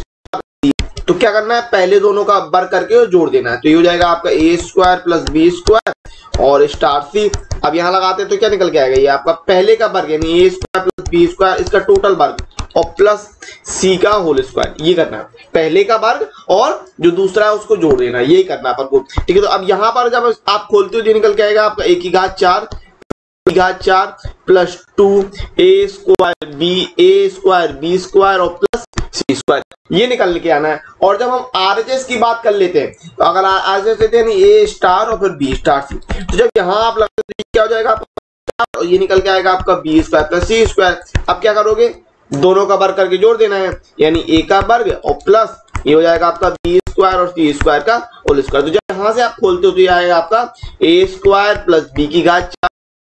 तो क्या करना है? पहले दोनों का वर्ग करके और जोड़ देना है, तो ये हो जाएगा आपका A square plus B square और स्टार सी। अब यहाँ लगाते हैं तो क्या निकल के आएगा? ये आपका पहले का वर्ग यानी A square plus B square, इसका टोटल वर्ग और प्लस सी का होल स्क्वायर, ये करना है। पहले का वर्ग और जो दूसरा है उसको जोड़ देना है, यही करना है अपन को, ठीक है। तो अब यहाँ पर जब आप खोलते हो जो निकल के आएगा आपका ए की घात चार घात चार plus two A square B A square B square और प्लस सी स्क्वायर, ये निकल के आना है। और जब हम आरएचएस की बात कर लेते हैं तो अगर आरएचएस लेते हैं ए स्टार और फिर बी स्टार सी, तो जब यहाँ आप लगाते हैं क्या हो जाएगा आपका, और ये निकल के आएगा आपका B square plus C square. अब क्या करोगे? दोनों का वर्ग करके जोड़ देना है, यानी ए का वर्ग और प्लस ये हो जाएगा आपका बी स्क्वायर और सी स्क्वायर का होल स्क्वायर। तो जब यहाँ से आप खोलते हो तो ये आएगा आपका ए स्क्वायर प्लस बी की घात चार।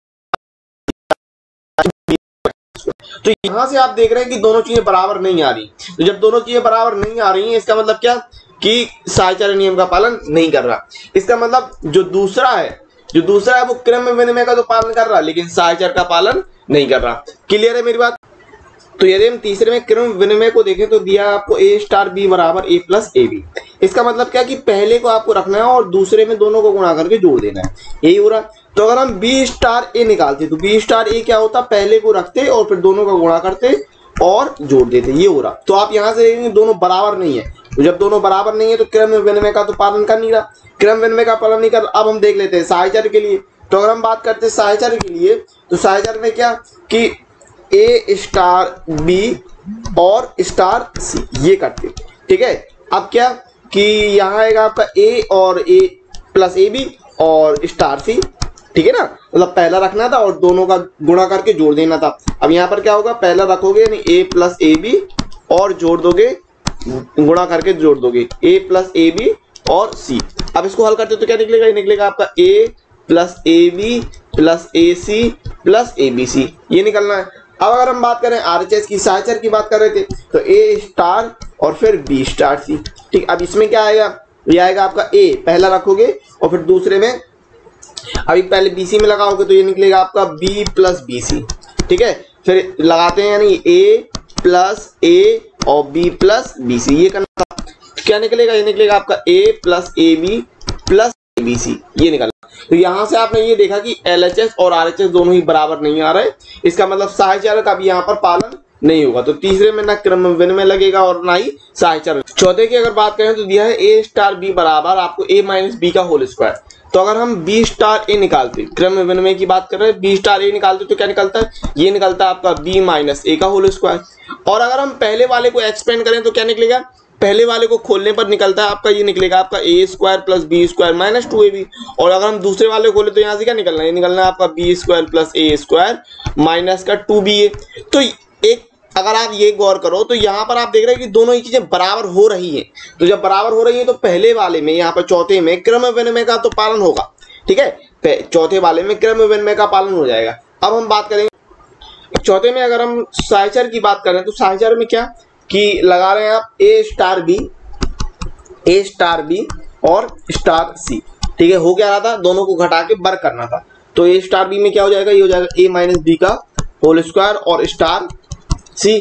तो यहां से आप देख रहे हैं कि दोनों चीजें बराबर नहीं आ रही, तो जब दोनों चीजें बराबर नहीं आ रही हैं इसका मतलब क्या कि साहचर्य नियम का पालन नहीं कर रहा। इसका मतलब जो दूसरा है जो दूसरा है वो क्रम विनिमय का तो पालन कर रहा लेकिन साहचर्य का पालन नहीं कर रहा। क्लियर है मेरी बात? तो यदि हम तीसरे में क्रम विनिमय को देखें तो दिया आपको ए स्टार बी बराबर ए प्लस ए बी। इसका मतलब क्या कि पहले को आपको रखना है और दूसरे में दोनों को गुणा करके जोड़ देना है, यही हो रहा। तो अगर हम बी स्टार ए निकालते तो बी स्टार ए क्या होता? पहले को रखते और फिर दोनों को गुणा करते और जोड़ देते, ये हो रहा। तो आप यहाँ से देखेंगे दोनों बराबर नहीं है, तो जब दोनों बराबर नहीं है तो क्रम विनिमय का तो पालन कर नहीं रहा, क्रम विनिमय का पालन नहीं कर। अब हम देख लेते हैं साहचर्य के लिए। तो अगर हम बात करते हैं साहचर्य के लिए तो साहचर्य में क्या कि ए स्टार बी और स्टार सी, ये करते, ठीक है। अब क्या कि यहाँ आएगा आपका ए और ए प्लस ए बी और स्टार सी, ठीक है ना, मतलब पहला रखना था और दोनों का गुणा करके जोड़ देना था। अब यहाँ पर क्या होगा? पहला रखोगे यानी ए प्लस ए बी और जोड़ दोगे, गुणा करके जोड़ दोगे ए प्लस ए बी और सी। अब इसको हल करते तो क्या निकलेगा? ये निकलेगा आपका A plus A B plus A C plus A B C, ये निकलना है। अब अगर हम बात करें आरएचएस की, साहचर्य की बात कर रहे थे, तो ए स्टार और फिर बी स्टार सी, ठीक। अब इसमें क्या आएगा? ये आएगा आपका ए पहला रखोगे और फिर दूसरे में अभी पहले बीसी में लगाओगे तो ये निकलेगा आपका बी प्लस बी सी, ठीक है। फिर लगाते हैं यानी ए प्लस ए और बी प्लस बी सी, ये करना था। क्या निकलेगा? ये निकलेगा आपका A plus A B plus A B C, ये निकला। तो यहां से आपने ये देखा कि एलएचएस और आरएचएस दोनों ही बराबर नहीं आ रहे, इसका मतलब साहचर्य का भी यहाँ पर पालन नहीं होगा। तो तीसरे में ना क्रम विनिमय लगेगा और ना ही साहचर्य। चौथे की अगर बात करें तो दिया है ए स्टार बी बराबर आपको ए माइनस बी का होल स्क्वायर। तो अगर हम बी स्टार ए निकालते, क्रम विनिमय की बात कर रहे हैं, बी स्टार ए निकालते तो क्या निकलता है? ये निकलता है आपका बी माइनस ए का होल स्क्वायर। और अगर हम पहले वाले को एक्सपेंड करें तो क्या निकलेगा? पहले वाले को खोलने पर निकलता है आपका, ये निकलेगा आपका A square plus B square minus two A B. और अगर हम दूसरे वाले को खोले तो यहाँ से क्या निकलना है? ये निकलना है आपका B square plus A square minus का टू बी ए। तो एक अगर आप ये गौर करो तो यहाँ पर आप देख रहे हैं कि दोनों ही चीजें बराबर हो रही हैं। तो जब बराबर हो रही हैं तो पहले वाले में, यहाँ पर चौथे में क्रम विनिमय का तो पालन होगा, ठीक है। चौथे वाले में क्रम विनिमय का पालन हो जाएगा। अब हम बात करेंगे चौथे में, अगर हम साहचर्य की बात करें तो साहचर्य में क्या कि लगा रहे हैं आप A star B A star B और स्टार सी, ठीक है। हो क्या रहा था? दोनों को घटा के वर्ग करना था। तो ए स्टार बी में क्या हो जाएगा, ये हो जाएगा ए माइनस बी का होल स्क्वायर और स्टार सी।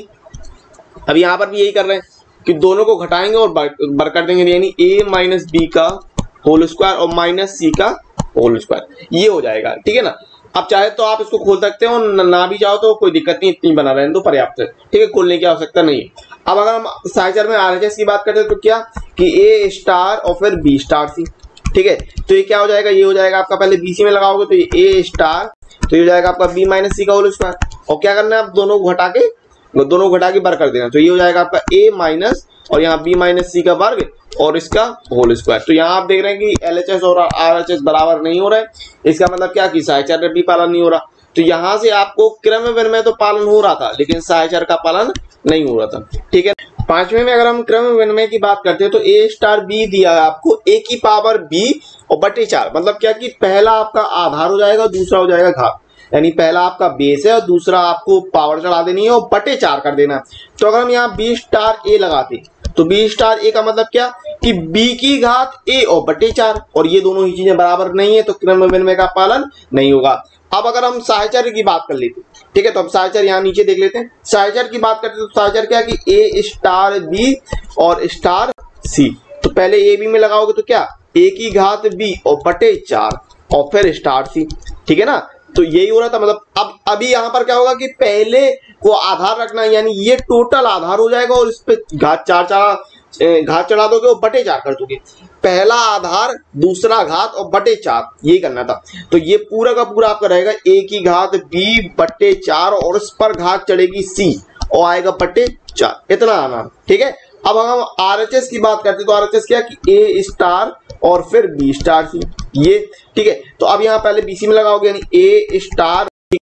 अब यहाँ पर भी यही कर रहे हैं कि दोनों को घटाएंगे और बर कर देंगे, यानी ए माइनस बी का होल स्क्वायर और माइनस सी का होल स्क्वायर, ये हो जाएगा। ठीक है ना। अब चाहे तो आप इसको खोल सकते हो, ना भी चाहो तो कोई दिक्कत नहीं, इतनी बना रहे तो पर्याप्त है। ठीक है, खोलने की आवश्यकता नहीं है। अब अगर हम साइचर में आरएचएस की बात करते हैं तो क्या कि ए स्टार और फिर बी स्टार सी। ठीक है, तो ये क्या हो जाएगा, ये हो जाएगा आपका, पहले बीसी में लगाओगे तो ये ए स्टार, तो ये हो जाएगा आपका बी माइनस सी का होल स्क्वायर, और क्या करना है आप दोनों को घटा के दोनों को घटा के बर कर देना, तो ये हो जाएगा आपका ए माइनस और यहाँ बी माइनस सी का वर्ग और इसका होल स्क्वायर। तो यहाँ आप देख रहे हैं कि एलएचएस और आरएचएस बराबर नहीं हो रहा है, इसका मतलब क्या कि साइचर भी पालन नहीं हो रहा। तो यहाँ से आपको क्रम विनिमय तो पालन हो रहा था लेकिन साइचर का पालन नहीं हो रहा था। ठीक है, पांचवें में अगर हम क्रम विनिमय की बात करते हैं तो ए स्टार बी दिया है आपको ए की पावर बी और बटे चार, मतलब क्या कि पहला आपका आधार हो जाएगा, दूसरा हो जाएगा घात, यानी पहला आपका बेस है और दूसरा आपको पावर चढ़ा देनी है और बटे चार कर देना। तो अगर हम यहाँ बी स्टार ए लगाते तो बी स्टार ए का मतलब क्या कि बी की घात ए और बटे चार, और ये दोनों ही चीजें बराबर नहीं है तो क्रम विनिमय का पालन नहीं होगा। अब अगर हम साइचर की बात कर लेते, ठीक है, तो अब साइचर यहाँ नीचे देख लेते हैं। साइचर की बात करते हैं तो साइचर क्या कि ए स्टार बी और स्टार सी, तो पहले ए बी में लगाओगे तो क्या ए की घात बी और बटे चार और फिर स्टार सी। ठीक है ना, तो यही हो रहा था। मतलब अब अभी यहाँ पर क्या होगा कि पहले को आधार रखना, यानी ये टोटल आधार हो जाएगा और इस पे घात चार चार घात चढ़ा दोगे और बटे चार कर दोगे। पहला आधार दूसरा घात और बटे चार, ये करना था। तो ये पूरा का पूरा आपका रहेगा ए की घात बी बटे चार और उस पर घात चढ़ेगी सी और आएगा बटे चार, इतना आना। ठीक है, अब हम आरएचएस की बात करते हैं तो आरएचएस क्या कि ए स्टार और फिर बी स्टार सी, ये। ठीक है, तो अब यहाँ पहले बीसी में लगाओगे यानी ए स्टार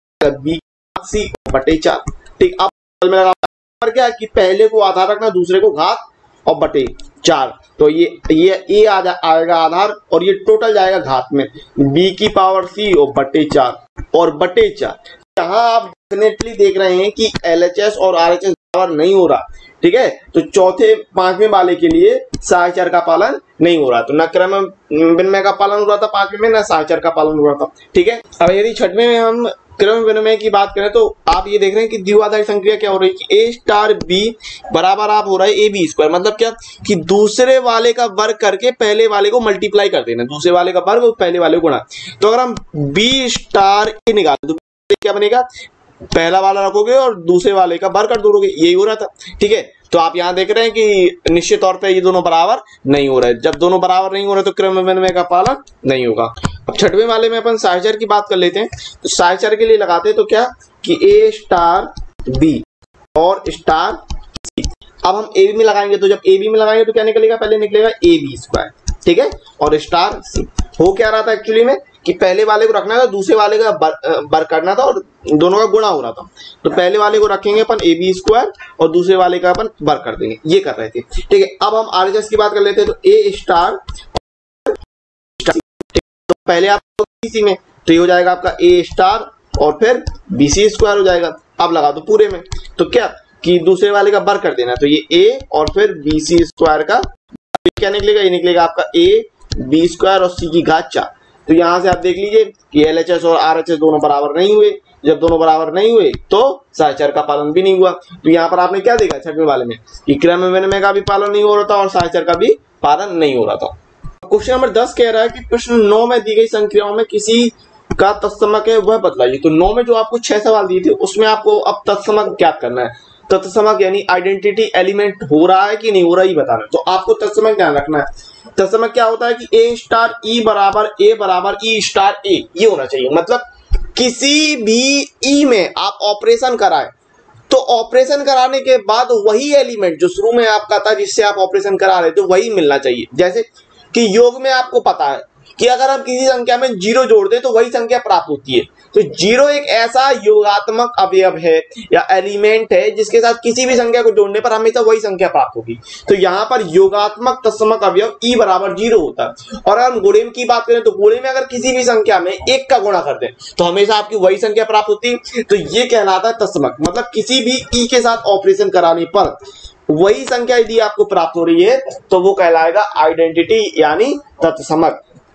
बी सी बटे चार। ठीक, अब में लगाओगे क्या कि पहले को आधार रखना, दूसरे को घात और बटे चार, तो ये ये ए आ आएगा आधार और ये टोटल जाएगा घात में, बी की पावर सी और बटे चार और बटे चार। यहाँ आप डेफिनेटली देख रहे हैं कि एलएचएस और आरएचएस बराबर नहीं हो रहा। ठीक है, तो चौथे पांचवें वाले के लिए साइचर का पालन नहीं हो रहा, तो न क्रम विनिमय का पालन हो रहा था पांचवें में, न साइचर का पालन हो रहा था। ठीक है, अब यदि छठवें में हम क्रम विनिमय की बात करें तो आप ये देख रहे हैं कि द्विआधारी संक्रिया क्या हो रही है कि ए स्टार बी बराबर आप हो रहा है ए बी स्क्वायर, मतलब क्या कि दूसरे वाले का वर्ग करके पहले वाले को मल्टीप्लाई कर देना, दूसरे वाले का वर्ग और पहले वाले को गुणा। तो अगर हम बी स्टार ए निकालें तो क्या बनेगा, पहला वाला रखोगे और दूसरे वाले का वर्ग कर दोगे, यही हो रहा था। ठीक है, तो आप यहाँ देख रहे हैं कि निश्चित तौर पे ये दोनों बराबर नहीं हो रहे। जब दोनों बराबर नहीं हो रहे तो क्रम विनिमय का पालन नहीं होगा। अब छठवें वाले में अपन साइचर की बात कर लेते हैं। तो साइचर के लिए लगाते हैं तो क्या कि ए स्टार बी और स्टार सी। अब हम ए बी में लगाएंगे तो जब ए बी में लगाएंगे तो क्या निकलेगा, पहले निकलेगा ए बी स्क्वायर, ठीक है, और स्टार सी। हो क्या रहा था एक्चुअली में कि पहले वाले को रखना था, दूसरे वाले का बर करना था और दोनों का गुणा हो रहा था। तो पहले वाले को रखेंगे अपन ए बी स्क्वायर और दूसरे वाले का अपन बर कर देंगे, ये कर रहे थे। ठीक है, अब हम आरएचएस की बात कर लेते हैं तो ए स्टार, तो पहले आप बीसी में तो ये हो जाएगा आपका ए स्टार और फिर बीसी स्क्वायर हो जाएगा। अब लगा दो पूरे में तो क्या कि दूसरे वाले का बर कर देना, तो ये ए और फिर बीसी स्क्वायर का क्या निकलेगा, ये निकलेगा आपका ए बी स्क्वायर और सी की घात चार। तो यहां से आप देख लीजिए कि एलएचएस और आरएचएस दोनों बराबर नहीं हुए। जब दोनों बराबर नहीं हुए तो साइचर का पालन भी नहीं हुआ। तो यहाँ पर आपने क्या देखा छठवें वाले में कि क्रम विनिमय का भी पालन नहीं हो रहा था और साइचर का भी पालन नहीं हो रहा था। क्वेश्चन नंबर दस कह रहा है कि प्रश्न नौ में दी गई संख्याओं में किसी का तत्समक है वह बतलाइए। तो नौ में जो आपको छह सवाल दिए थे उसमें आपको अब तत्समक ज्ञात करना है। तत्समक यानी आइडेंटिटी एलिमेंट हो रहा है कि नहीं हो रहा है बताना है। तो आपको तत्समक ध्यान रखना है। तत्समक क्या होता है कि ए स्टार ई बराबर ए बराबर ई स्टार ए, ये होना चाहिए। मतलब किसी भी ई में आप ऑपरेशन कराएं तो ऑपरेशन कराने के बाद वही एलिमेंट जो शुरू में आपका था जिससे आप ऑपरेशन करा रहे थे तो वही मिलना चाहिए। जैसे कि योग में आपको पता है कि अगर हम किसी संख्या में जीरो जोड़ दें तो वही संख्या प्राप्त होती है। तो जीरो एक ऐसा योगात्मक अवयव है या एलिमेंट है जिसके साथ किसी भी संख्या को जोड़ने पर हमेशा वही संख्या प्राप्त होगी। तो यहाँ पर योगात्मक तत्समक अवयव ई बराबर जीरो होता है। और अगर हम गुणे की बात करें तो गुणे में अगर किसी भी संख्या में एक का गुणा कर दें तो हमेशा आपकी वही संख्या प्राप्त होती है। तो ये कहलाता है तत्समक। मतलब किसी भी ई के साथ ऑपरेशन कराने पर वही संख्या यदि आपको प्राप्त हो रही है तो वो कहलाएगा आइडेंटिटी यानी तत्समक।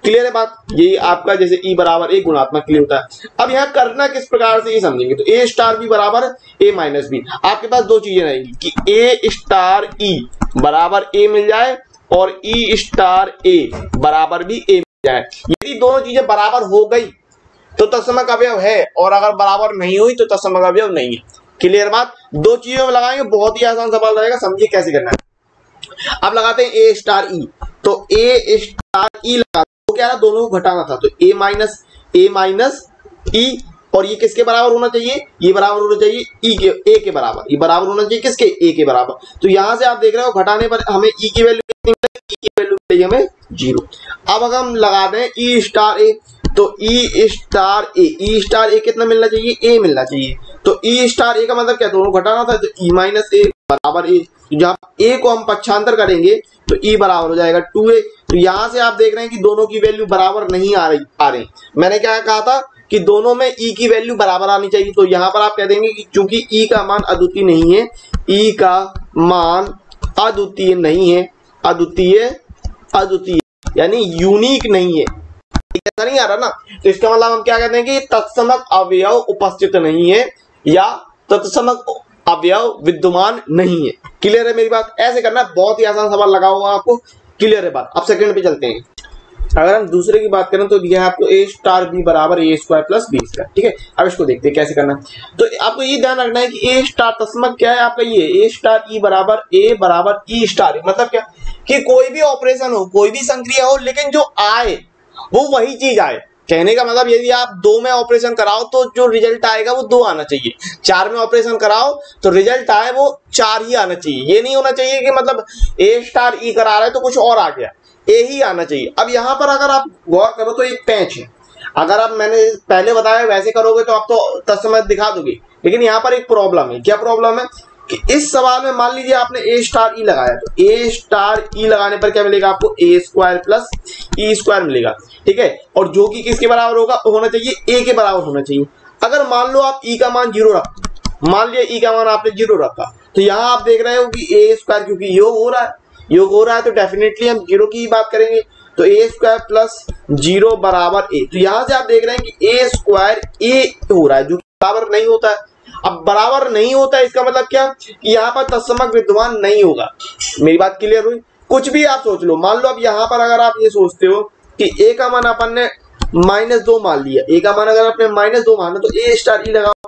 क्लियर है बात? यही आपका जैसे ई बराबर ए गुणात्मक के लिए होता है। अब यहाँ करना किस प्रकार से ये समझेंगे, तो ए स्टार बी बराबर ए माइनस बी। आपके पास दो चीजें रहेंगी कि ए स्टार ई बराबर ए मिल जाए और ई स्टार ए बराबर भी ए मिल जाए। यदि दोनों चीजें बराबर हो गई तो तत्समक अवयव है, और अगर बराबर नहीं हुई तो तत्समक अवयव नहीं है। क्लियर बात? दो चीजों में लगाएंगे, बहुत ही आसान सवाल रहेगा, समझिए कैसे करना है। अब लगाते हैं ए स्टार ई, तो ए स्टार ई लगा तो क्या है, दोनों को घटाना था, तो ए माइनस ए माइनस ई, और ये किसके बराबर होना चाहिए, ये बराबर होना चाहिए ई के, ए के बराबर, ये बराबर होना चाहिए किसके, ए के बराबर। तो यहां से आप देख रहे हो घटाने पर हमें ई की वैल्यू कितनी मिलेगी, ई की वैल्यू मिलेगी हमें जीरो। अब अगर हम लगा दें ई स्टार ए, तो ई स्टार ए, ई स्टार ए कितना मिलना चाहिए, ए मिलना चाहिए। तो ई स्टार ए का मतलब क्या, दोनों घटाना था, तो ई माइनस ए बराबर ए। जब ए को हम पक्षांतर करेंगे तो ई बराबर हो जाएगा टू ए। तो यहां से आप देख रहे हैं कि दोनों की वैल्यू बराबर नहीं आ रही आ रही मैंने क्या कहा था कि दोनों में ई की वैल्यू बराबर आनी चाहिए। तो यहां पर आप कह देंगे कि चूंकि ई का मान अद्वितीय नहीं है, ई का मान अद्वितीय नहीं है, अद्वितीय अद्वितीय यानी यूनिक नहीं है, ऐसा नहीं आ रहा ना, तो इसका मतलब हम क्या कहते हैं कि तत्समक अवयव उपस्थित नहीं है या तत्समक अवयव विद्यमान नहीं है। क्लियर है मेरी बात? ऐसे करना है, बहुत ही आसान सवाल लगा हुआ आपको। क्लियर है बात? अब सेकंड पे चलते हैं। अगर हम दूसरे की बात करें तो दिया है आपको ए स्टार बी बराबर A square plus B square. ठीक है, अब इसको देखते हैं कैसे करना है। तो आपको ये ध्यान रखना है कि ए स्टार तत्समक क्या है आपका, ये ए स्टार ई बराबर ए बराबर ई स्टार। मतलब क्या कि कोई भी ऑपरेशन हो, कोई भी संक्रिया हो, लेकिन जो आए वो वही चीज आए। कहने का मतलब यदि आप दो में ऑपरेशन कराओ तो जो रिजल्ट आएगा वो दो आना चाहिए, चार में ऑपरेशन कराओ तो रिजल्ट आए वो चार ही आना चाहिए। ये नहीं होना चाहिए कि मतलब ए स्टार ई करा रहा है तो कुछ और आ गया, ए ही आना चाहिए। अब यहाँ पर अगर आप गौर करो तो एक पैंच है, अगर आप मैंने पहले बताया वैसे करोगे तो आप तो तत्समय दिखा दोगे, लेकिन यहाँ पर एक प्रॉब्लम है। क्या प्रॉब्लम है कि इस सवाल में मान लीजिए आपने ए स्टार ई लगाया, तो ए स्टार ई लगाने पर क्या मिलेगा आपको, A square plus E square मिलेगा। ठीक है, और जो कि किसके बराबर होगा, होना चाहिए ए के बराबर होना चाहिए। अगर मान लो आप ई का मान जीरो रख, मान लिया ई का मान आपने जीरो रखा, तो यहाँ आप देख रहे हो कि ए स्क्वायर क्योंकि योग हो रहा है, योग हो रहा है तो डेफिनेटली हम जीरो की ही बात करेंगे। तो ए स्क्वायर प्लस जीरो बराबर ए। तो यहां से आप देख रहे हैं कि ए स्क्वायर ए हो रहा है जो बराबर नहीं होता है। अब बराबर नहीं होता है इसका मतलब क्या कि यहाँ पर तत्समक विद्यमान नहीं होगा। मेरी बात क्लियर हुई? कुछ भी आप सोच लो, मान लो अब यहाँ पर अगर आप ये सोचते हो कि ए का मान अपन ने माइनस दो मान लिया, ए का मान अगर आपने माइनस दो माना तो ए स्टार ई लगाओ।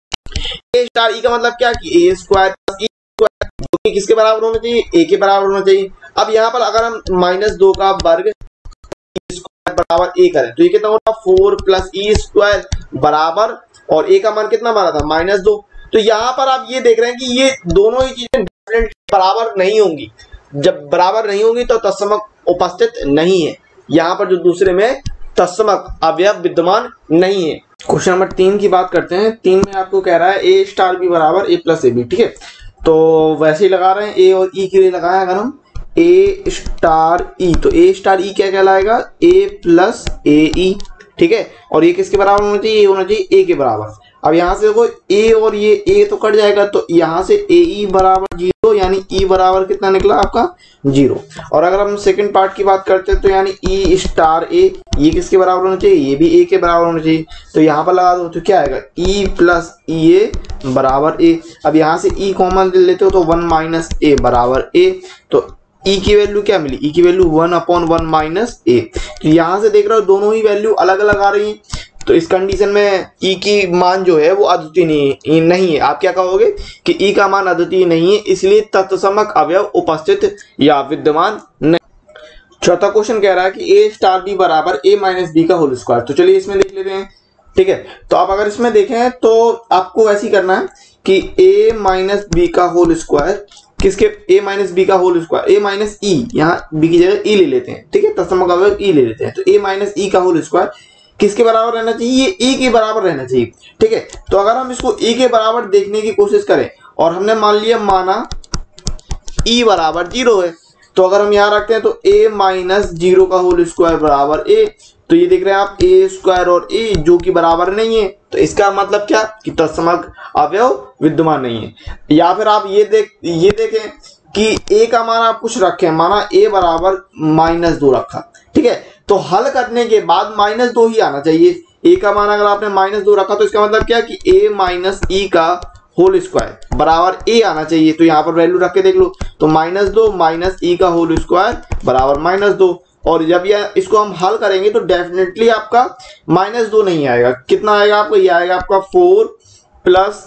ए स्टार ई का मतलब क्या कि A square plus E square जो कि किसके बराबर होना चाहिए, ए के बराबर होना चाहिए। अब यहाँ पर अगर हम माइनस दो का वर्ग स्क्वायर बराबर ए करें तो ये कितना होगा, फोर प्लस ई स्क्वायर बराबर, और ए का मान कितना माना था, माइनस दो। तो यहाँ पर आप ये देख रहे हैं कि ये दोनों ही चीजें बराबर नहीं होंगी। जब बराबर नहीं होंगी तो तत्समक उपस्थित नहीं है, यहाँ पर जो दूसरे में तत्समक अवयव विद्यमान नहीं है। क्वेश्चन नंबर तीन की बात करते हैं। तीन में आपको कह रहा है ए स्टार बी बराबर ए प्लस ए बी। ठीक है, तो वैसे ही लगा रहे हैं, ए और ई के लिए लगाया अगर हम ए स्टार ई, तो ए स्टार ई क्या कहलाएगा, ए प्लस ए ई। ठीक है, और ये किसके बराबर होना चाहिए, ये होना चाहिए ए के बराबर। अब यहाँ से देखो ए और ये ए तो कट जाएगा, तो यहाँ से ए ई बराबर जीरो, यानी ई बराबर कितना निकला आपका, जीरो। और अगर हम सेकंड पार्ट की बात करते हैं तो यानी ई स्टार ए, ये किसके बराबर होना चाहिए, ये भी ए के बराबर होना चाहिए। तो यहाँ पर लगा दो तो क्या आएगा, ई प्लस ई ए बराबर ए। अब यहाँ से ई कॉमन ले लेते हो तो वन माइनस ए बराबर ए। तो ई की वैल्यू क्या मिली, ई की value one upon one minus A. तो यहाँ से देख रहे हो दोनों ही वैल्यू अलग अलग आ रही है। तो इस कंडीशन में ई की मान जो है वो अद्वितीय नहीं, नहीं है। आप क्या कहोगे कि ई का मान अद्वितीय नहीं है, इसलिए तत्समक अवयव उपस्थित या विद्यमान नहीं। चौथा क्वेश्चन कह रहा है कि ए स्टार बी बराबर ए माइनस बी का होल स्क्वायर। तो चलिए इसमें देख लेते हैं। ठीक है, तो आप अगर इसमें देखें तो आपको ऐसे ही करना है कि ए माइनस बी का होल स्क्वायर, किसके, ए माइनस बी का whole square, A minus E, यहाँ बी की जगह ई ले लेते हैं। ठीक है, तत्समक अवयव ई ले लेते हैं। तो ए माइनस ई का होल स्क्वायर किसके बराबर रहना चाहिए, ये ई के बराबर रहना चाहिए। ठीक है, तो अगर हम इसको ई के बराबर देखने की कोशिश करें और हमने मान लिया माना ई बराबर जीरो है, तो अगर हम यहाँ रखते हैं तो ए माइनस जीरो का होल स्क्वायर बराबर ए। तो ये देख रहे हैं आप ए स्क्वायर और ए जो कि बराबर नहीं है, तो इसका मतलब क्या कि तत्समक अवयव विद्यमान नहीं है। या फिर आप ये देख ये देखें कि ए का मान आप कुछ रखें, माना ए बराबर माइनस दो रखा। ठीक है। तो हल करने के बाद माइनस दो ही आना चाहिए। ए का मान अगर आपने माइनस दो रखा तो इसका मतलब क्या कि ए माइनस ई का होल स्क्वायर बराबर ए आना चाहिए। तो यहाँ पर वैल्यू रख के देख लो, तो माइनस दो माइनस ई का होल स्क्वायर बराबर माइनस दो। और जब ये इसको हम हल करेंगे तो डेफिनेटली आपका माइनस दो नहीं आएगा, कितना आएगा आपको, ये आएगा आपका फोर प्लस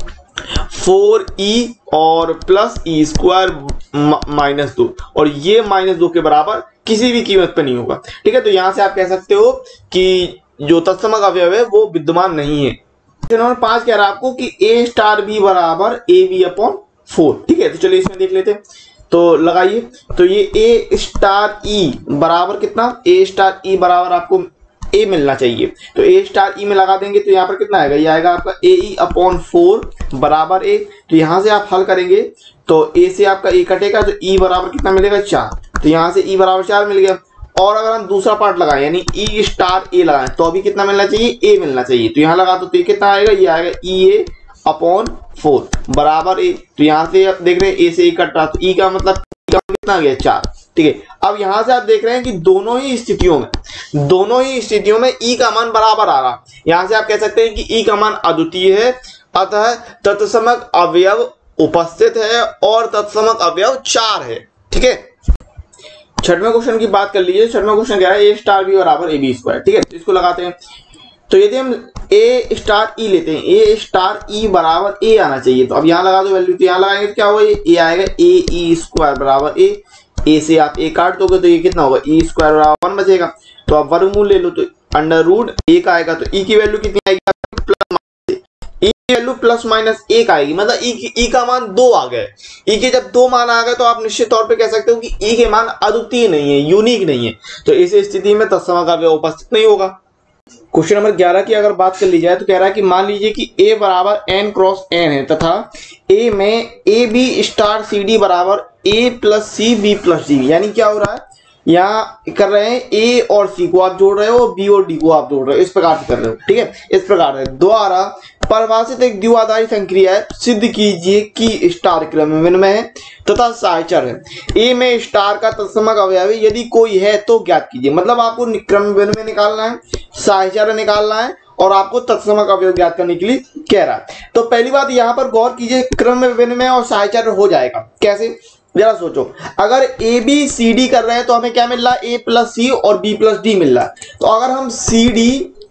फोर ई और प्लस ई स्क्वायर माइनस दो, और ये माइनस दो के बराबर किसी भी कीमत पे नहीं होगा। ठीक है, तो यहां से आप कह सकते हो कि जो तत्समक अवयव है वो विद्यमान नहीं है। नंबर पांच कह रहा है आपको कि ए स्टार बी बराबर ए बी अपॉन फोर। ठीक है, तो चलिए इसमें देख लेते हैं। तो लगाइए, तो ये ए स्टार ई बराबर कितना, ए स्टार ई बराबर आपको ए मिलना चाहिए। तो ए स्टार ई में लगा देंगे तो यहाँ पर कितना आएगा, ये आएगा आपका ए ई अपॉन फोर बराबर ए। तो यहाँ से आप हल करेंगे तो ए से आपका ए कटेगा तो ई बराबर कितना मिलेगा, चार। तो यहाँ से ई बराबर चार मिल गया। और अगर हम दूसरा पार्ट लगाएं यानी ई स्टार ए लगाएं तो अभी कितना मिलना चाहिए, ए मिलना चाहिए। तो यहाँ लगा तो ये कितना आएगा, ये आएगा ई ए अपॉन फोर बराबर ए। तो यहाँ से आप देख रहे हैं ए से ए कट रहा, तो ई का मतलब कितना आ गया, चार। ठीक है, अब यहां से आप देख रहे हैं कि दोनों ही स्थितियों में दोनों ही स्थितियों में ई का मान बराबर आ रहा। यहां से आप कह सकते हैं कि ई का मान अद्वितीय है, अतः तत्समक अवयव उपस्थित है और तत्समक अवयव चार है। ठीक है, छठवें क्वेश्चन की बात कर लीजिए। छठवें क्वेश्चन क्या है, ए स्टार बी बराबर ए बी स्क्वायर। ठीक है, तो इसको लगाते हैं। तो यदि हम ए स्टार ई लेते हैं, ए स्टार ई बराबर ए आना चाहिए। तो अब यहाँ लगा दो वैल्यू, तो यहाँ लगाएंगे तो क्या होगा, ये आएगा ए ई स्क्वायर बराबर ए। ए से आप ए काट दोगे तो ये कितना होगा, ई स्क्वायर बराबर वन बचेगा। तो आप वर्गमूल ले लो तो अंडर रूट एक आएगा। तो ई की वैल्यू कितनी आएगी, प्लस माइनस ई की वैल्यू प्लस माइनस एक आएगी, मतलब ई की ई का मान दो आ गए। ई के जब दो मान आ गए तो आप निश्चित तौर पे कह सकते हो कि ई के मान अद्वितीय नहीं है, यूनिक नहीं है। तो इस स्थिति में तत्समक अवयव उपस्थित नहीं होगा। क्वेश्चन नंबर ग्यारह की अगर बात कर ली जाए तो कह रहा है कि मान लीजिए कि a बराबर n क्रॉस n है तथा a में A B star C D बराबर a plus C B plus D. यानी क्या हो रहा है, यहाँ कर रहे हैं a और c को आप जोड़ रहे हो, b और d को आप जोड़ रहे हो, इस प्रकार से कर रहे हो। ठीक है, इस प्रकार से द्वारा परिभाषित एक द्विआधारी संक्रिया है, सिद्ध कीजिए कि स्टार क्रम विनिमय है तथा सहचर है। ए में स्टार का तत्समक अवयव यदि कोई है तो ज्ञात कीजिए। मतलब आपको क्रम विनिमय निकालना है, सहचर निकालना है और आपको तत्समक अवयव ज्ञात करने के लिए कह रहा है। तो पहली बात यहाँ पर गौर कीजिए, क्रम विनिमय और सहचर हो जाएगा कैसे, जरा सोचो। अगर ए बी सी डी कर रहे हैं तो हमें क्या मिल रहा है, ए प्लस सी और बी प्लस डी मिल रहा है। तो अगर हम C D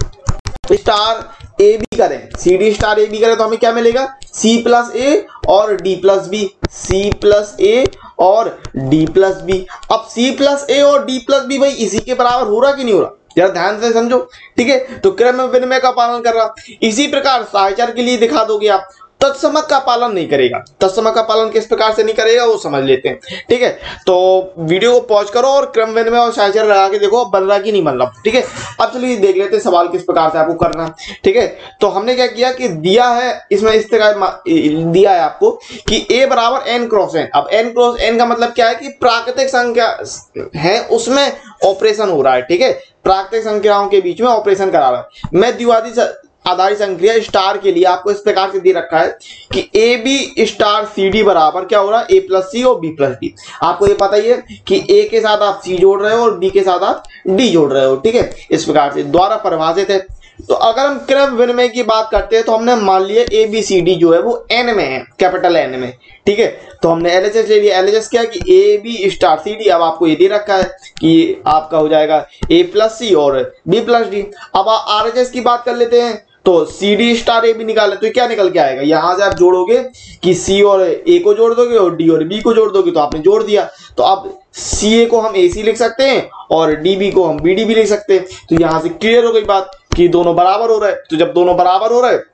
star A B करें, C D star A B करें तो हमें क्या मिलेगा, सी प्लस ए और D plus B, C plus A और डी प्लस बी। अब सी प्लस ए और डी प्लस बी भाई इसी के बराबर हो रहा कि नहीं हो रहा, जरा ध्यान से समझो। ठीक है, तो क्रम विनिमय का पालन कर रहा। इसी प्रकार सहचर के लिए दिखा दोगे आप, तत्समक का पालन नहीं करेगा। तत्समक का पालन किस प्रकार से नहीं करेगा वो समझ लेते हैं। ठीक है, तो वीडियो को पॉज करो और क्रम विनिमय और सहचर लगा के देखो बन रहा कि नहीं बन रहा। ठीक है, अब चलिए देख लेते हैं सवाल किस प्रकार से आपको करना। ठीक है, तो हमने क्या किया कि दिया है इसमें इस तरह दिया है आपको कि a बराबर n क्रॉस n। अब n क्रॉस n का मतलब क्या है कि प्राकृतिक संख्या है उसमें ऑपरेशन हो रहा है। ठीक है, प्राकृतिक संख्याओं के बीच में ऑपरेशन करा रहा है। मैं द्विआधारी आधारित संक्रिया स्टार के लिए आपको इस प्रकार से दे रखा है कि A B star C D बराबर क्या हो रहा है, ए प्लस सी और बी प्लस डी। आपको ये पता ही है कि ए के साथ आप सी जोड़ रहे हो और बी के साथ आप डी जोड़ रहे हो। ठीक है, इस प्रकार से द्वारा परिभाषित है। तो अगर हम क्रम विनिमय की बात करते हैं तो हमने मान लिया ए बी सी डी जो है वो एन में है, कैपिटल एन में। ठीक है, तो हमने एल एच एस ले लिया। एल एच एस क्या कि A B star C D. अब आपको ये दे रखा है कि आपका हो जाएगा ए प्लस सी और बी प्लस डी। अब आर एच एस की बात कर लेते हैं तो सी डी स्टार ए भी निकाले तो क्या निकल के आएगा, यहां से आप जोड़ोगे कि सी और ए को जोड़ दोगे और डी और बी को जोड़ दोगे, तो आपने जोड़ दिया। तो अब सी ए को हम ए सी लिख सकते हैं और डी बी को हम बी डी भी लिख सकते हैं। तो यहां से क्लियर हो गई बात कि दोनों बराबर हो रहे हैं। तो जब दोनों बराबर हो रहे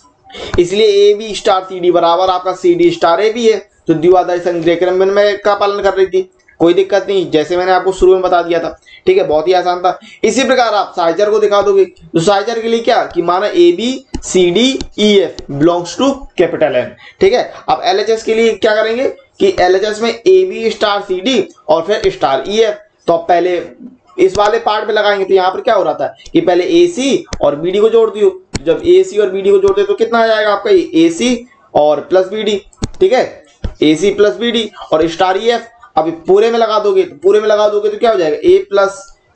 इसलिए A B star C D बराबर आपका सी डी स्टार ए भी है। तो द्विआधारी संक्रिया क्रम विनिमय का पालन कर रही थी, कोई दिक्कत नहीं, जैसे मैंने आपको शुरू में बता दिया था। ठीक है, बहुत ही आसान था। इसी प्रकार आप सहचर को दिखा दोगे। तो सहचर के लिए क्या कि माना A B C D E F belongs to capital N. ठीक है, अब एल एच एस के लिए क्या करेंगे कि एल एच एस में A B star C D और फिर स्टार ई एफ। तो अब पहले इस वाले पार्ट में लगाएंगे तो यहाँ पर क्या हो रहा था कि पहले ए सी और बी डी को जोड़ दियो। जब ए सी और बी डी को जोड़ते तो कितना आ जाएगा आपका, ए सी और प्लस बी डी। ठीक है, A C plus B D और स्टार ई एफ। अब पूरे में लगा दोगे तो पूरे में लगा दोगे तो क्या हो जाएगा, ए प्लस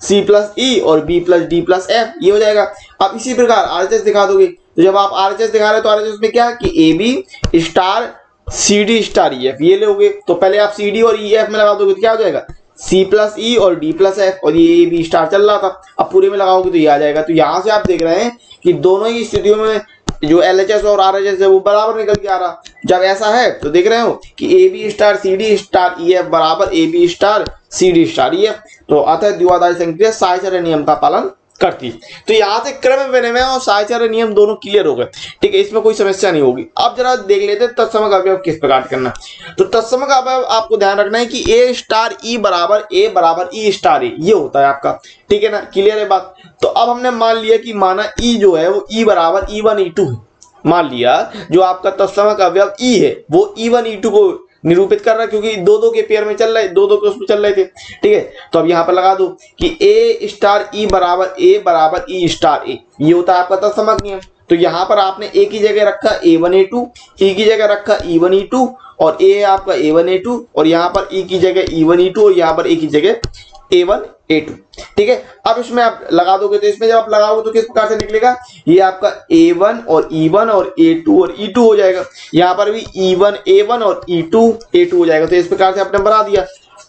सी प्लस ई और B plus D plus F, ये हो जाएगा। अब इसी प्रकार आरएचएस दिखा दोगे, तो जब आप आरएचएस दिखा रहे हो तो आरएचएस में क्या कि A B star C D star E F, ये लोगे तो पहले आप सी डी और ई एफ में लगा दोगे तो क्या हो जाएगा सी प्लस ई और डी प्लस एफ, और ये ए बी स्टार चल रहा था, अब पूरे में लगाओगे तो ये आ जाएगा। तो यहाँ से आप देख रहे हैं कि दोनों ही स्थितियों में जो एलएचएस और आरएचएस है वो बराबर निकल के आ रहा। जब ऐसा है तो देख रहे हो कि A B star C D star E F बराबर A B star C D star E F, तो अतः द्विआधारी संक्रिया साइचर नियम का पालन करती। तो यहाँ से क्रम विनिमय और साइचर नियम दोनों क्लियर हो गए, ठीक है, इसमें कोई समस्या नहीं होगी। अब जरा देख लेते हैं तत्समक अवयव किस प्रकार करना। तो तत्समक अवयव आपको ध्यान रखना है कि ए स्टार ई बराबर ए बराबर ई स्टार ए, ये होता है आपका, ठीक है ना, क्लियर है बात। तो अब हमने मान लिया कि माना ई जो है वो ई बराबर ई वन ई टू है, मान लिया जो आपका तत्समक अवयव ई है वो ई वन ई टू को निरूपित कर रहा है, क्योंकि दो दो के पेयर में चल रहे, दो दो के उसमें चल रहे थे, ठीक है। तो अब यहाँ पर लगा दो कि ए स्टार ई बराबर ए बराबर ई स्टार ए, ये होता है आपका तत्समक नियम। तो यहाँ पर आपने ए की जगह रखा ए वन ए टू, ई की जगह रखा ई वन ई टू, और ए आपका ए वन ए टू, और यहाँ पर ई की जगह ई वन ई टू, और यहाँ पर ए की जगह ए वन ए टू, ठीक है। अब इसमें आप लगा दोगे तो इसमें जब आप लगाओगे तो किस प्रकार से निकलेगा, ये आपका ए वन और ई वन और ए टू और ई टू हो जाएगा। यहाँ पर भी ई वन ए वन और ई टू ए टू हो जाएगा। तो इस प्रकार से आपने बना दिया।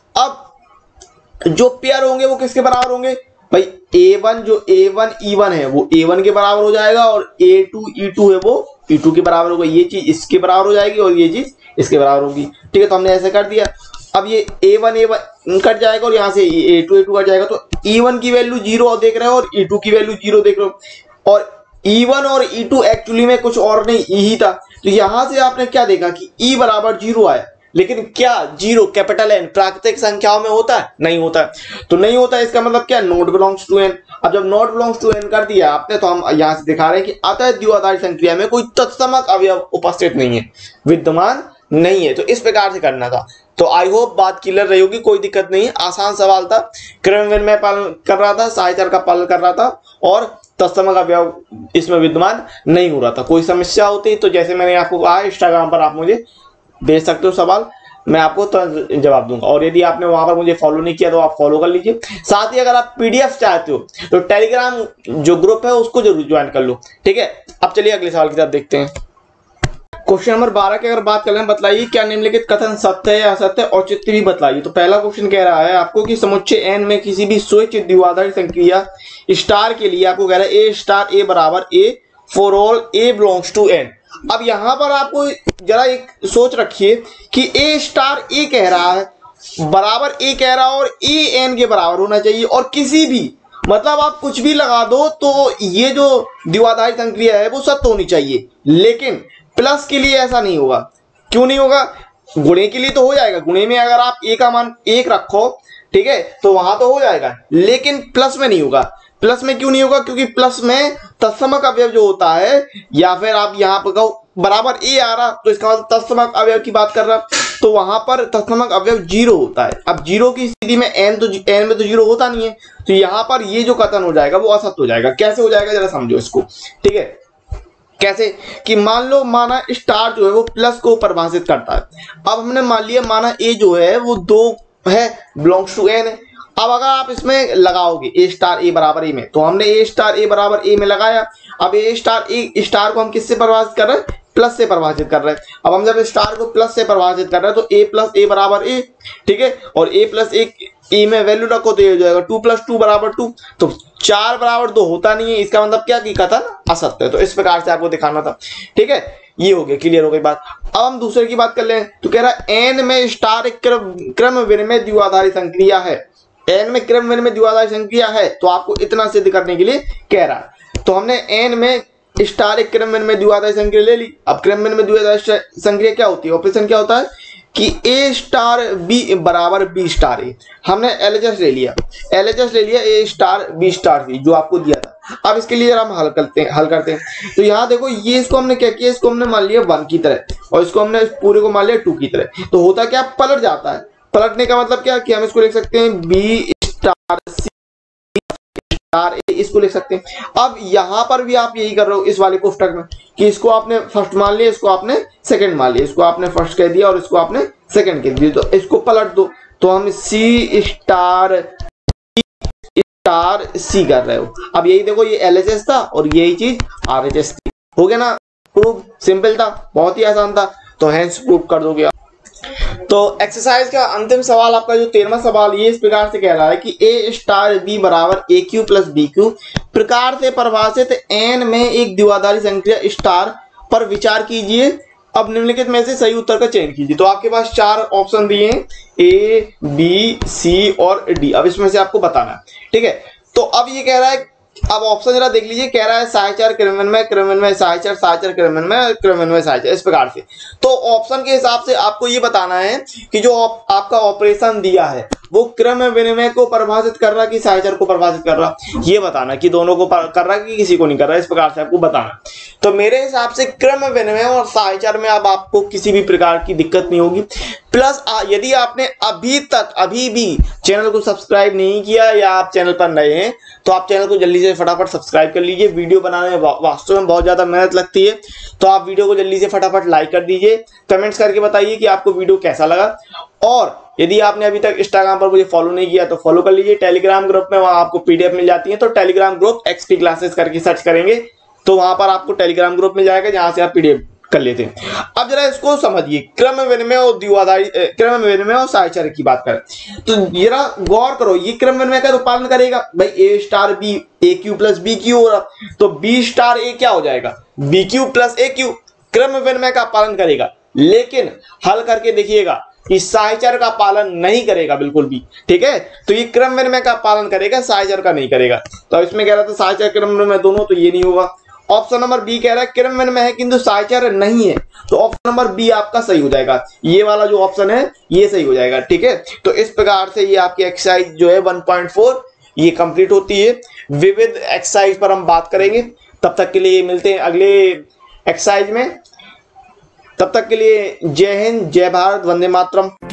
अब जो पेयर होंगे वो किसके बराबर होंगे भाई, ए वन जो ए वन ई वन है वो ए वन के बराबर हो जाएगा, और ए टू ई टू है वो ई टू के बराबर होगा। ये चीज इसके बराबर हो जाएगी और ये चीज इसके बराबर होगी, ठीक है। तो हमने ऐसे कर दिया। अब ये A one A one cut जाएगा और यहाँ से A two A two cut जाएगा, तो ई वन की वैल्यू जीरो देख रहे हो और ई टू की वैल्यू जीरो देख रहे हो, और ई वन और ई टू एक्चुअली में कुछ और नहीं ई ही था। तो यहाँ से आपने क्या देखा कि ई बराबर जीरो आया, लेकिन क्या जीरो कैपिटल एन प्राकृतिक संख्याओं में होता है, नहीं होता है। तो नहीं होता है, इसका मतलब क्या, नॉट बिलोंग्स टू एन। अब जब नॉट बिलोंग्स टू एन कर दिया आपने, तो हम यहाँ से दिखा रहे हैं कि अतः द्विआधारी संक्रिया में कोई तत्समक अवयव उपस्थित नहीं है, विद्यमान नहीं है। तो इस प्रकार से करना था। तो आई होप बात क्लियर रही होगी, कोई दिक्कत नहीं है, आसान सवाल था। क्रम विनिमय पालन कर रहा था, साइचर का पालन कर रहा था, और तत्समक अवयव इसमें विद्यमान नहीं हो रहा था। कोई समस्या होती तो जैसे मैंने आपको कहा इंस्टाग्राम पर आप मुझे भेज सकते हो सवाल, मैं आपको तो जवाब दूंगा। और यदि आपने वहां पर मुझे फॉलो नहीं किया तो आप फॉलो कर लीजिए। साथ ही अगर आप पीडीएफ चाहते हो तो टेलीग्राम जो ग्रुप है उसको जरूर ज्वाइन कर लो, ठीक है। अब चलिए अगले सवाल की तरफ देखते हैं। क्वेश्चन नंबर बारह की अगर बात करें, बताइए क्या निम्नलिखित कथन सत्य है या असत्य है, औचित्य भी बताइए। तो पहला क्वेश्चन कह रहा है आपको कि समुच्चय एन में किसी भी स्विच द्विआधारी संक्रिया स्टार के लिए आपको कह रहा है ए स्टार ए बराबर A for all A belongs to N. अब यहां पर आपको जरा एक सोच रखिए कि ए स्टार ए कह रहा है, बराबर ए कह रहा है, और ए एन के बराबर होना चाहिए, और किसी भी मतलब आप कुछ भी लगा दो तो ये जो द्विआधारी संक्रिया है वो सत्य होनी चाहिए। लेकिन प्लस के लिए ऐसा नहीं होगा। क्यों नहीं होगा, गुणे के लिए तो हो जाएगा, गुणे में अगर आप ए का मान एक रखो, ठीक है, तो वहां तो हो जाएगा, लेकिन प्लस में नहीं होगा। प्लस में क्यों नहीं होगा, क्योंकि प्लस में तत्समक अवयव जो होता है, या फिर आप यहाँ पर कहो बराबर ए आ रहा तो इसका मतलब तत्समक अवयव की बात कर रहा, तो वहां पर तत्समक अवयव जीरो होता है। अब जीरो की स्थिति में एन तो एन में तो जीरो होता नहीं है, तो यहाँ पर ये जो कथन हो जाएगा वो असत्य हो जाएगा। कैसे हो जाएगा जरा समझो इसको, ठीक है। कैसे कि मान लो माना स्टार जो है वो प्लस को परिभाषित करता है। अब हमने मान लिया माना ए जो है वो दो है, बिलोंग्स टू एन है। अब अगर आप इसमें लगाओगे ए स्टार ए बराबर ए में, तो हमने ए स्टार ए बराबर ए में लगाया। अब ए स्टार ए स्टार को हम किससे परिभाषित कर रहे हैं, प्लस से परिभाषित कर रहे हैं। अब हम जब स्टार को प्लस से परिभाषित कर रहे हैं तो ए प्लस ए बराबर ए, ठीक है, और ए प्लस ए ए में वैल्यू रखो तो ये हो जाएगा टू प्लस टू बराबर टू। तो चार बराबर दो होता नहीं है, इसका मतलब क्या कि कथन असत्य है। तो इस प्रकार से आपको दिखाना था, ठीक है। ये हो गया, क्लियर हो गई बात। अब हम दूसरे की बात कर लें तो कह रहा है एन में स्टार एक क्रम विनिमय द्विआधारी संक्रिया है। एन में क्रम विनिमय द्विआधारी संक्रिया है तो आपको इतना सिद्ध करने के लिए कह रहा है। तो हमने एन में स्टार एक क्रम विनिमय द्विआधारी संक्रिया ले ली। अब क्रम विनिमय द्विआधारी संक्रिया क्या होती है, ऑपरेशन क्या होता है कि ए स्टार बी बराबर बी स्टार ए। हमने एलएचएस ले लिया, एलएचएस ले लिया A star B star C जो आपको दिया था। अब इसके लिए हम हल करते हैं हल करते हैं तो यहाँ देखो ये इसको हमने क्या किया, इसको हमने मान लिया वन की तरह और इसको हमने पूरे को मान लिया टू की तरह। तो होता क्या, पलट जाता है। पलटने का मतलब क्या कि हम इसको लिख सकते हैं B star C star A, इसको लिख सकते हैं। अब यहाँ पर भी आप यही कर रहे हो इस वाले कोष्टक में कि इसको आपने फर्स्ट मान लिया, इसको आपने सेकंड मान लिया, इसको आपने फर्स्ट कह दिया और इसको आपने सेकंड कह दिया। तो इसको पलट दो तो हम सी स्टार स्टार सी कर रहे हो। अब यही देखो, ये एल एच एस था और यही चीज आर एच एस थी। हो गया ना प्रूफ? सिंपल था, बहुत ही आसान था, तो हैंस प्रूफ कर दोगे आप। तो एक्सरसाइज का अंतिम सवाल, आपका जो तेरहवां सवाल, ये इस प्रकार से कह रहा है कि ए स्टार बी बराबर A Q plus B Q प्रकार से परिभाषित एन में एक द्विआधारी संख्या स्टार पर विचार कीजिए। अब निम्नलिखित में से सही उत्तर का चयन कीजिए। तो आपके पास चार ऑप्शन दिए हैं, ए बी सी और डी। अब इसमें से आपको बताना है, ठीक है। तो अब ये कह रहा है, अब ऑप्शन जरा देख लीजिए, कह रहा है साइचार क्रियान्वयन क्रियान्वयन साइचार साइचार क्रियान्वयन क्रियान्वयन साइचार, इस प्रकार से। तो ऑप्शन के हिसाब से आपको ये बताना है कि जो आप, आपका ऑपरेशन दिया है वो क्रम विनिमय को परिभाषित कर रहा कि साइचार को परिभाषित कर रहा, ये बताना कि दोनों को कर रहा कि किसी को नहीं कर रहा, इस प्रकार से आपको बताना। तो मेरे हिसाब से क्रम विनिमय और साइचार में अब आपको किसी भी प्रकार की दिक्कत नहीं होगी। प्लस यदि आपने अभी तक अभी भी चैनल को सब्सक्राइब नहीं किया या आप चैनल पर नए हैं तो आप चैनल को जल्दी से फटाफट सब्सक्राइब कर लीजिए। वीडियो बनाने में वास्तव में बहुत ज्यादा मेहनत लगती है, तो आप वीडियो को जल्दी से फटाफट लाइक कर दीजिए। कमेंट्स करके बताइए कि आपको वीडियो कैसा लगा। और यदि आपने अभी तक इंस्टाग्राम पर मुझे फॉलो नहीं किया तो फॉलो कर लीजिए। टेलीग्राम ग्रुप में वहां आपको पीडीएफ मिल जाती है, तो टेलीग्राम ग्रुप एक्सपी क्लासेस करके सर्च करेंगे तो वहां पर आपको टेलीग्राम ग्रुप मिल जाएगा, जहां से आप पीडीएफ कर लेते हैं। अब जरा इसको समझिए, क्रम विनिमय और द्विआधारी क्रम विनिमय और साइचार की बात करें तो जरा गौर करो, ये क्रम विनिमय का तो पालन करेगा भाई, A star B A Q plus B Q हो रहा, तो बी स्टार ए क्या हो जाएगा, B Q plus A Q, क्रम विनिमय का पालन करेगा। लेकिन हल करके देखिएगा कि साइचार का पालन नहीं करेगा बिल्कुल भी, ठीक है। तो ये क्रम विनिमय का पालन करेगा, साइचार का नहीं करेगा। तो इसमें कह रहा था साइचार क्रम विनिमय दोनों, तो ये नहीं होगा। ऑप्शन नंबर बी कह रहा है क्रम विनिमय है किंतु साइचार नहीं है, तो ऑप्शन नंबर बी आपका सही हो जाएगा। ये वाला जो ऑप्शन है ये सही हो जाएगा, ठीक है। तो इस प्रकार से ये आपकी एक्सरसाइज जो है वन पॉइंट फोर ये कंप्लीट होती है। विविध एक्सरसाइज पर हम बात करेंगे, तब तक के लिए मिलते हैं अगले एक्सरसाइज में। तब तक के लिए जय हिंद, जय भारत, वंदे मातरम।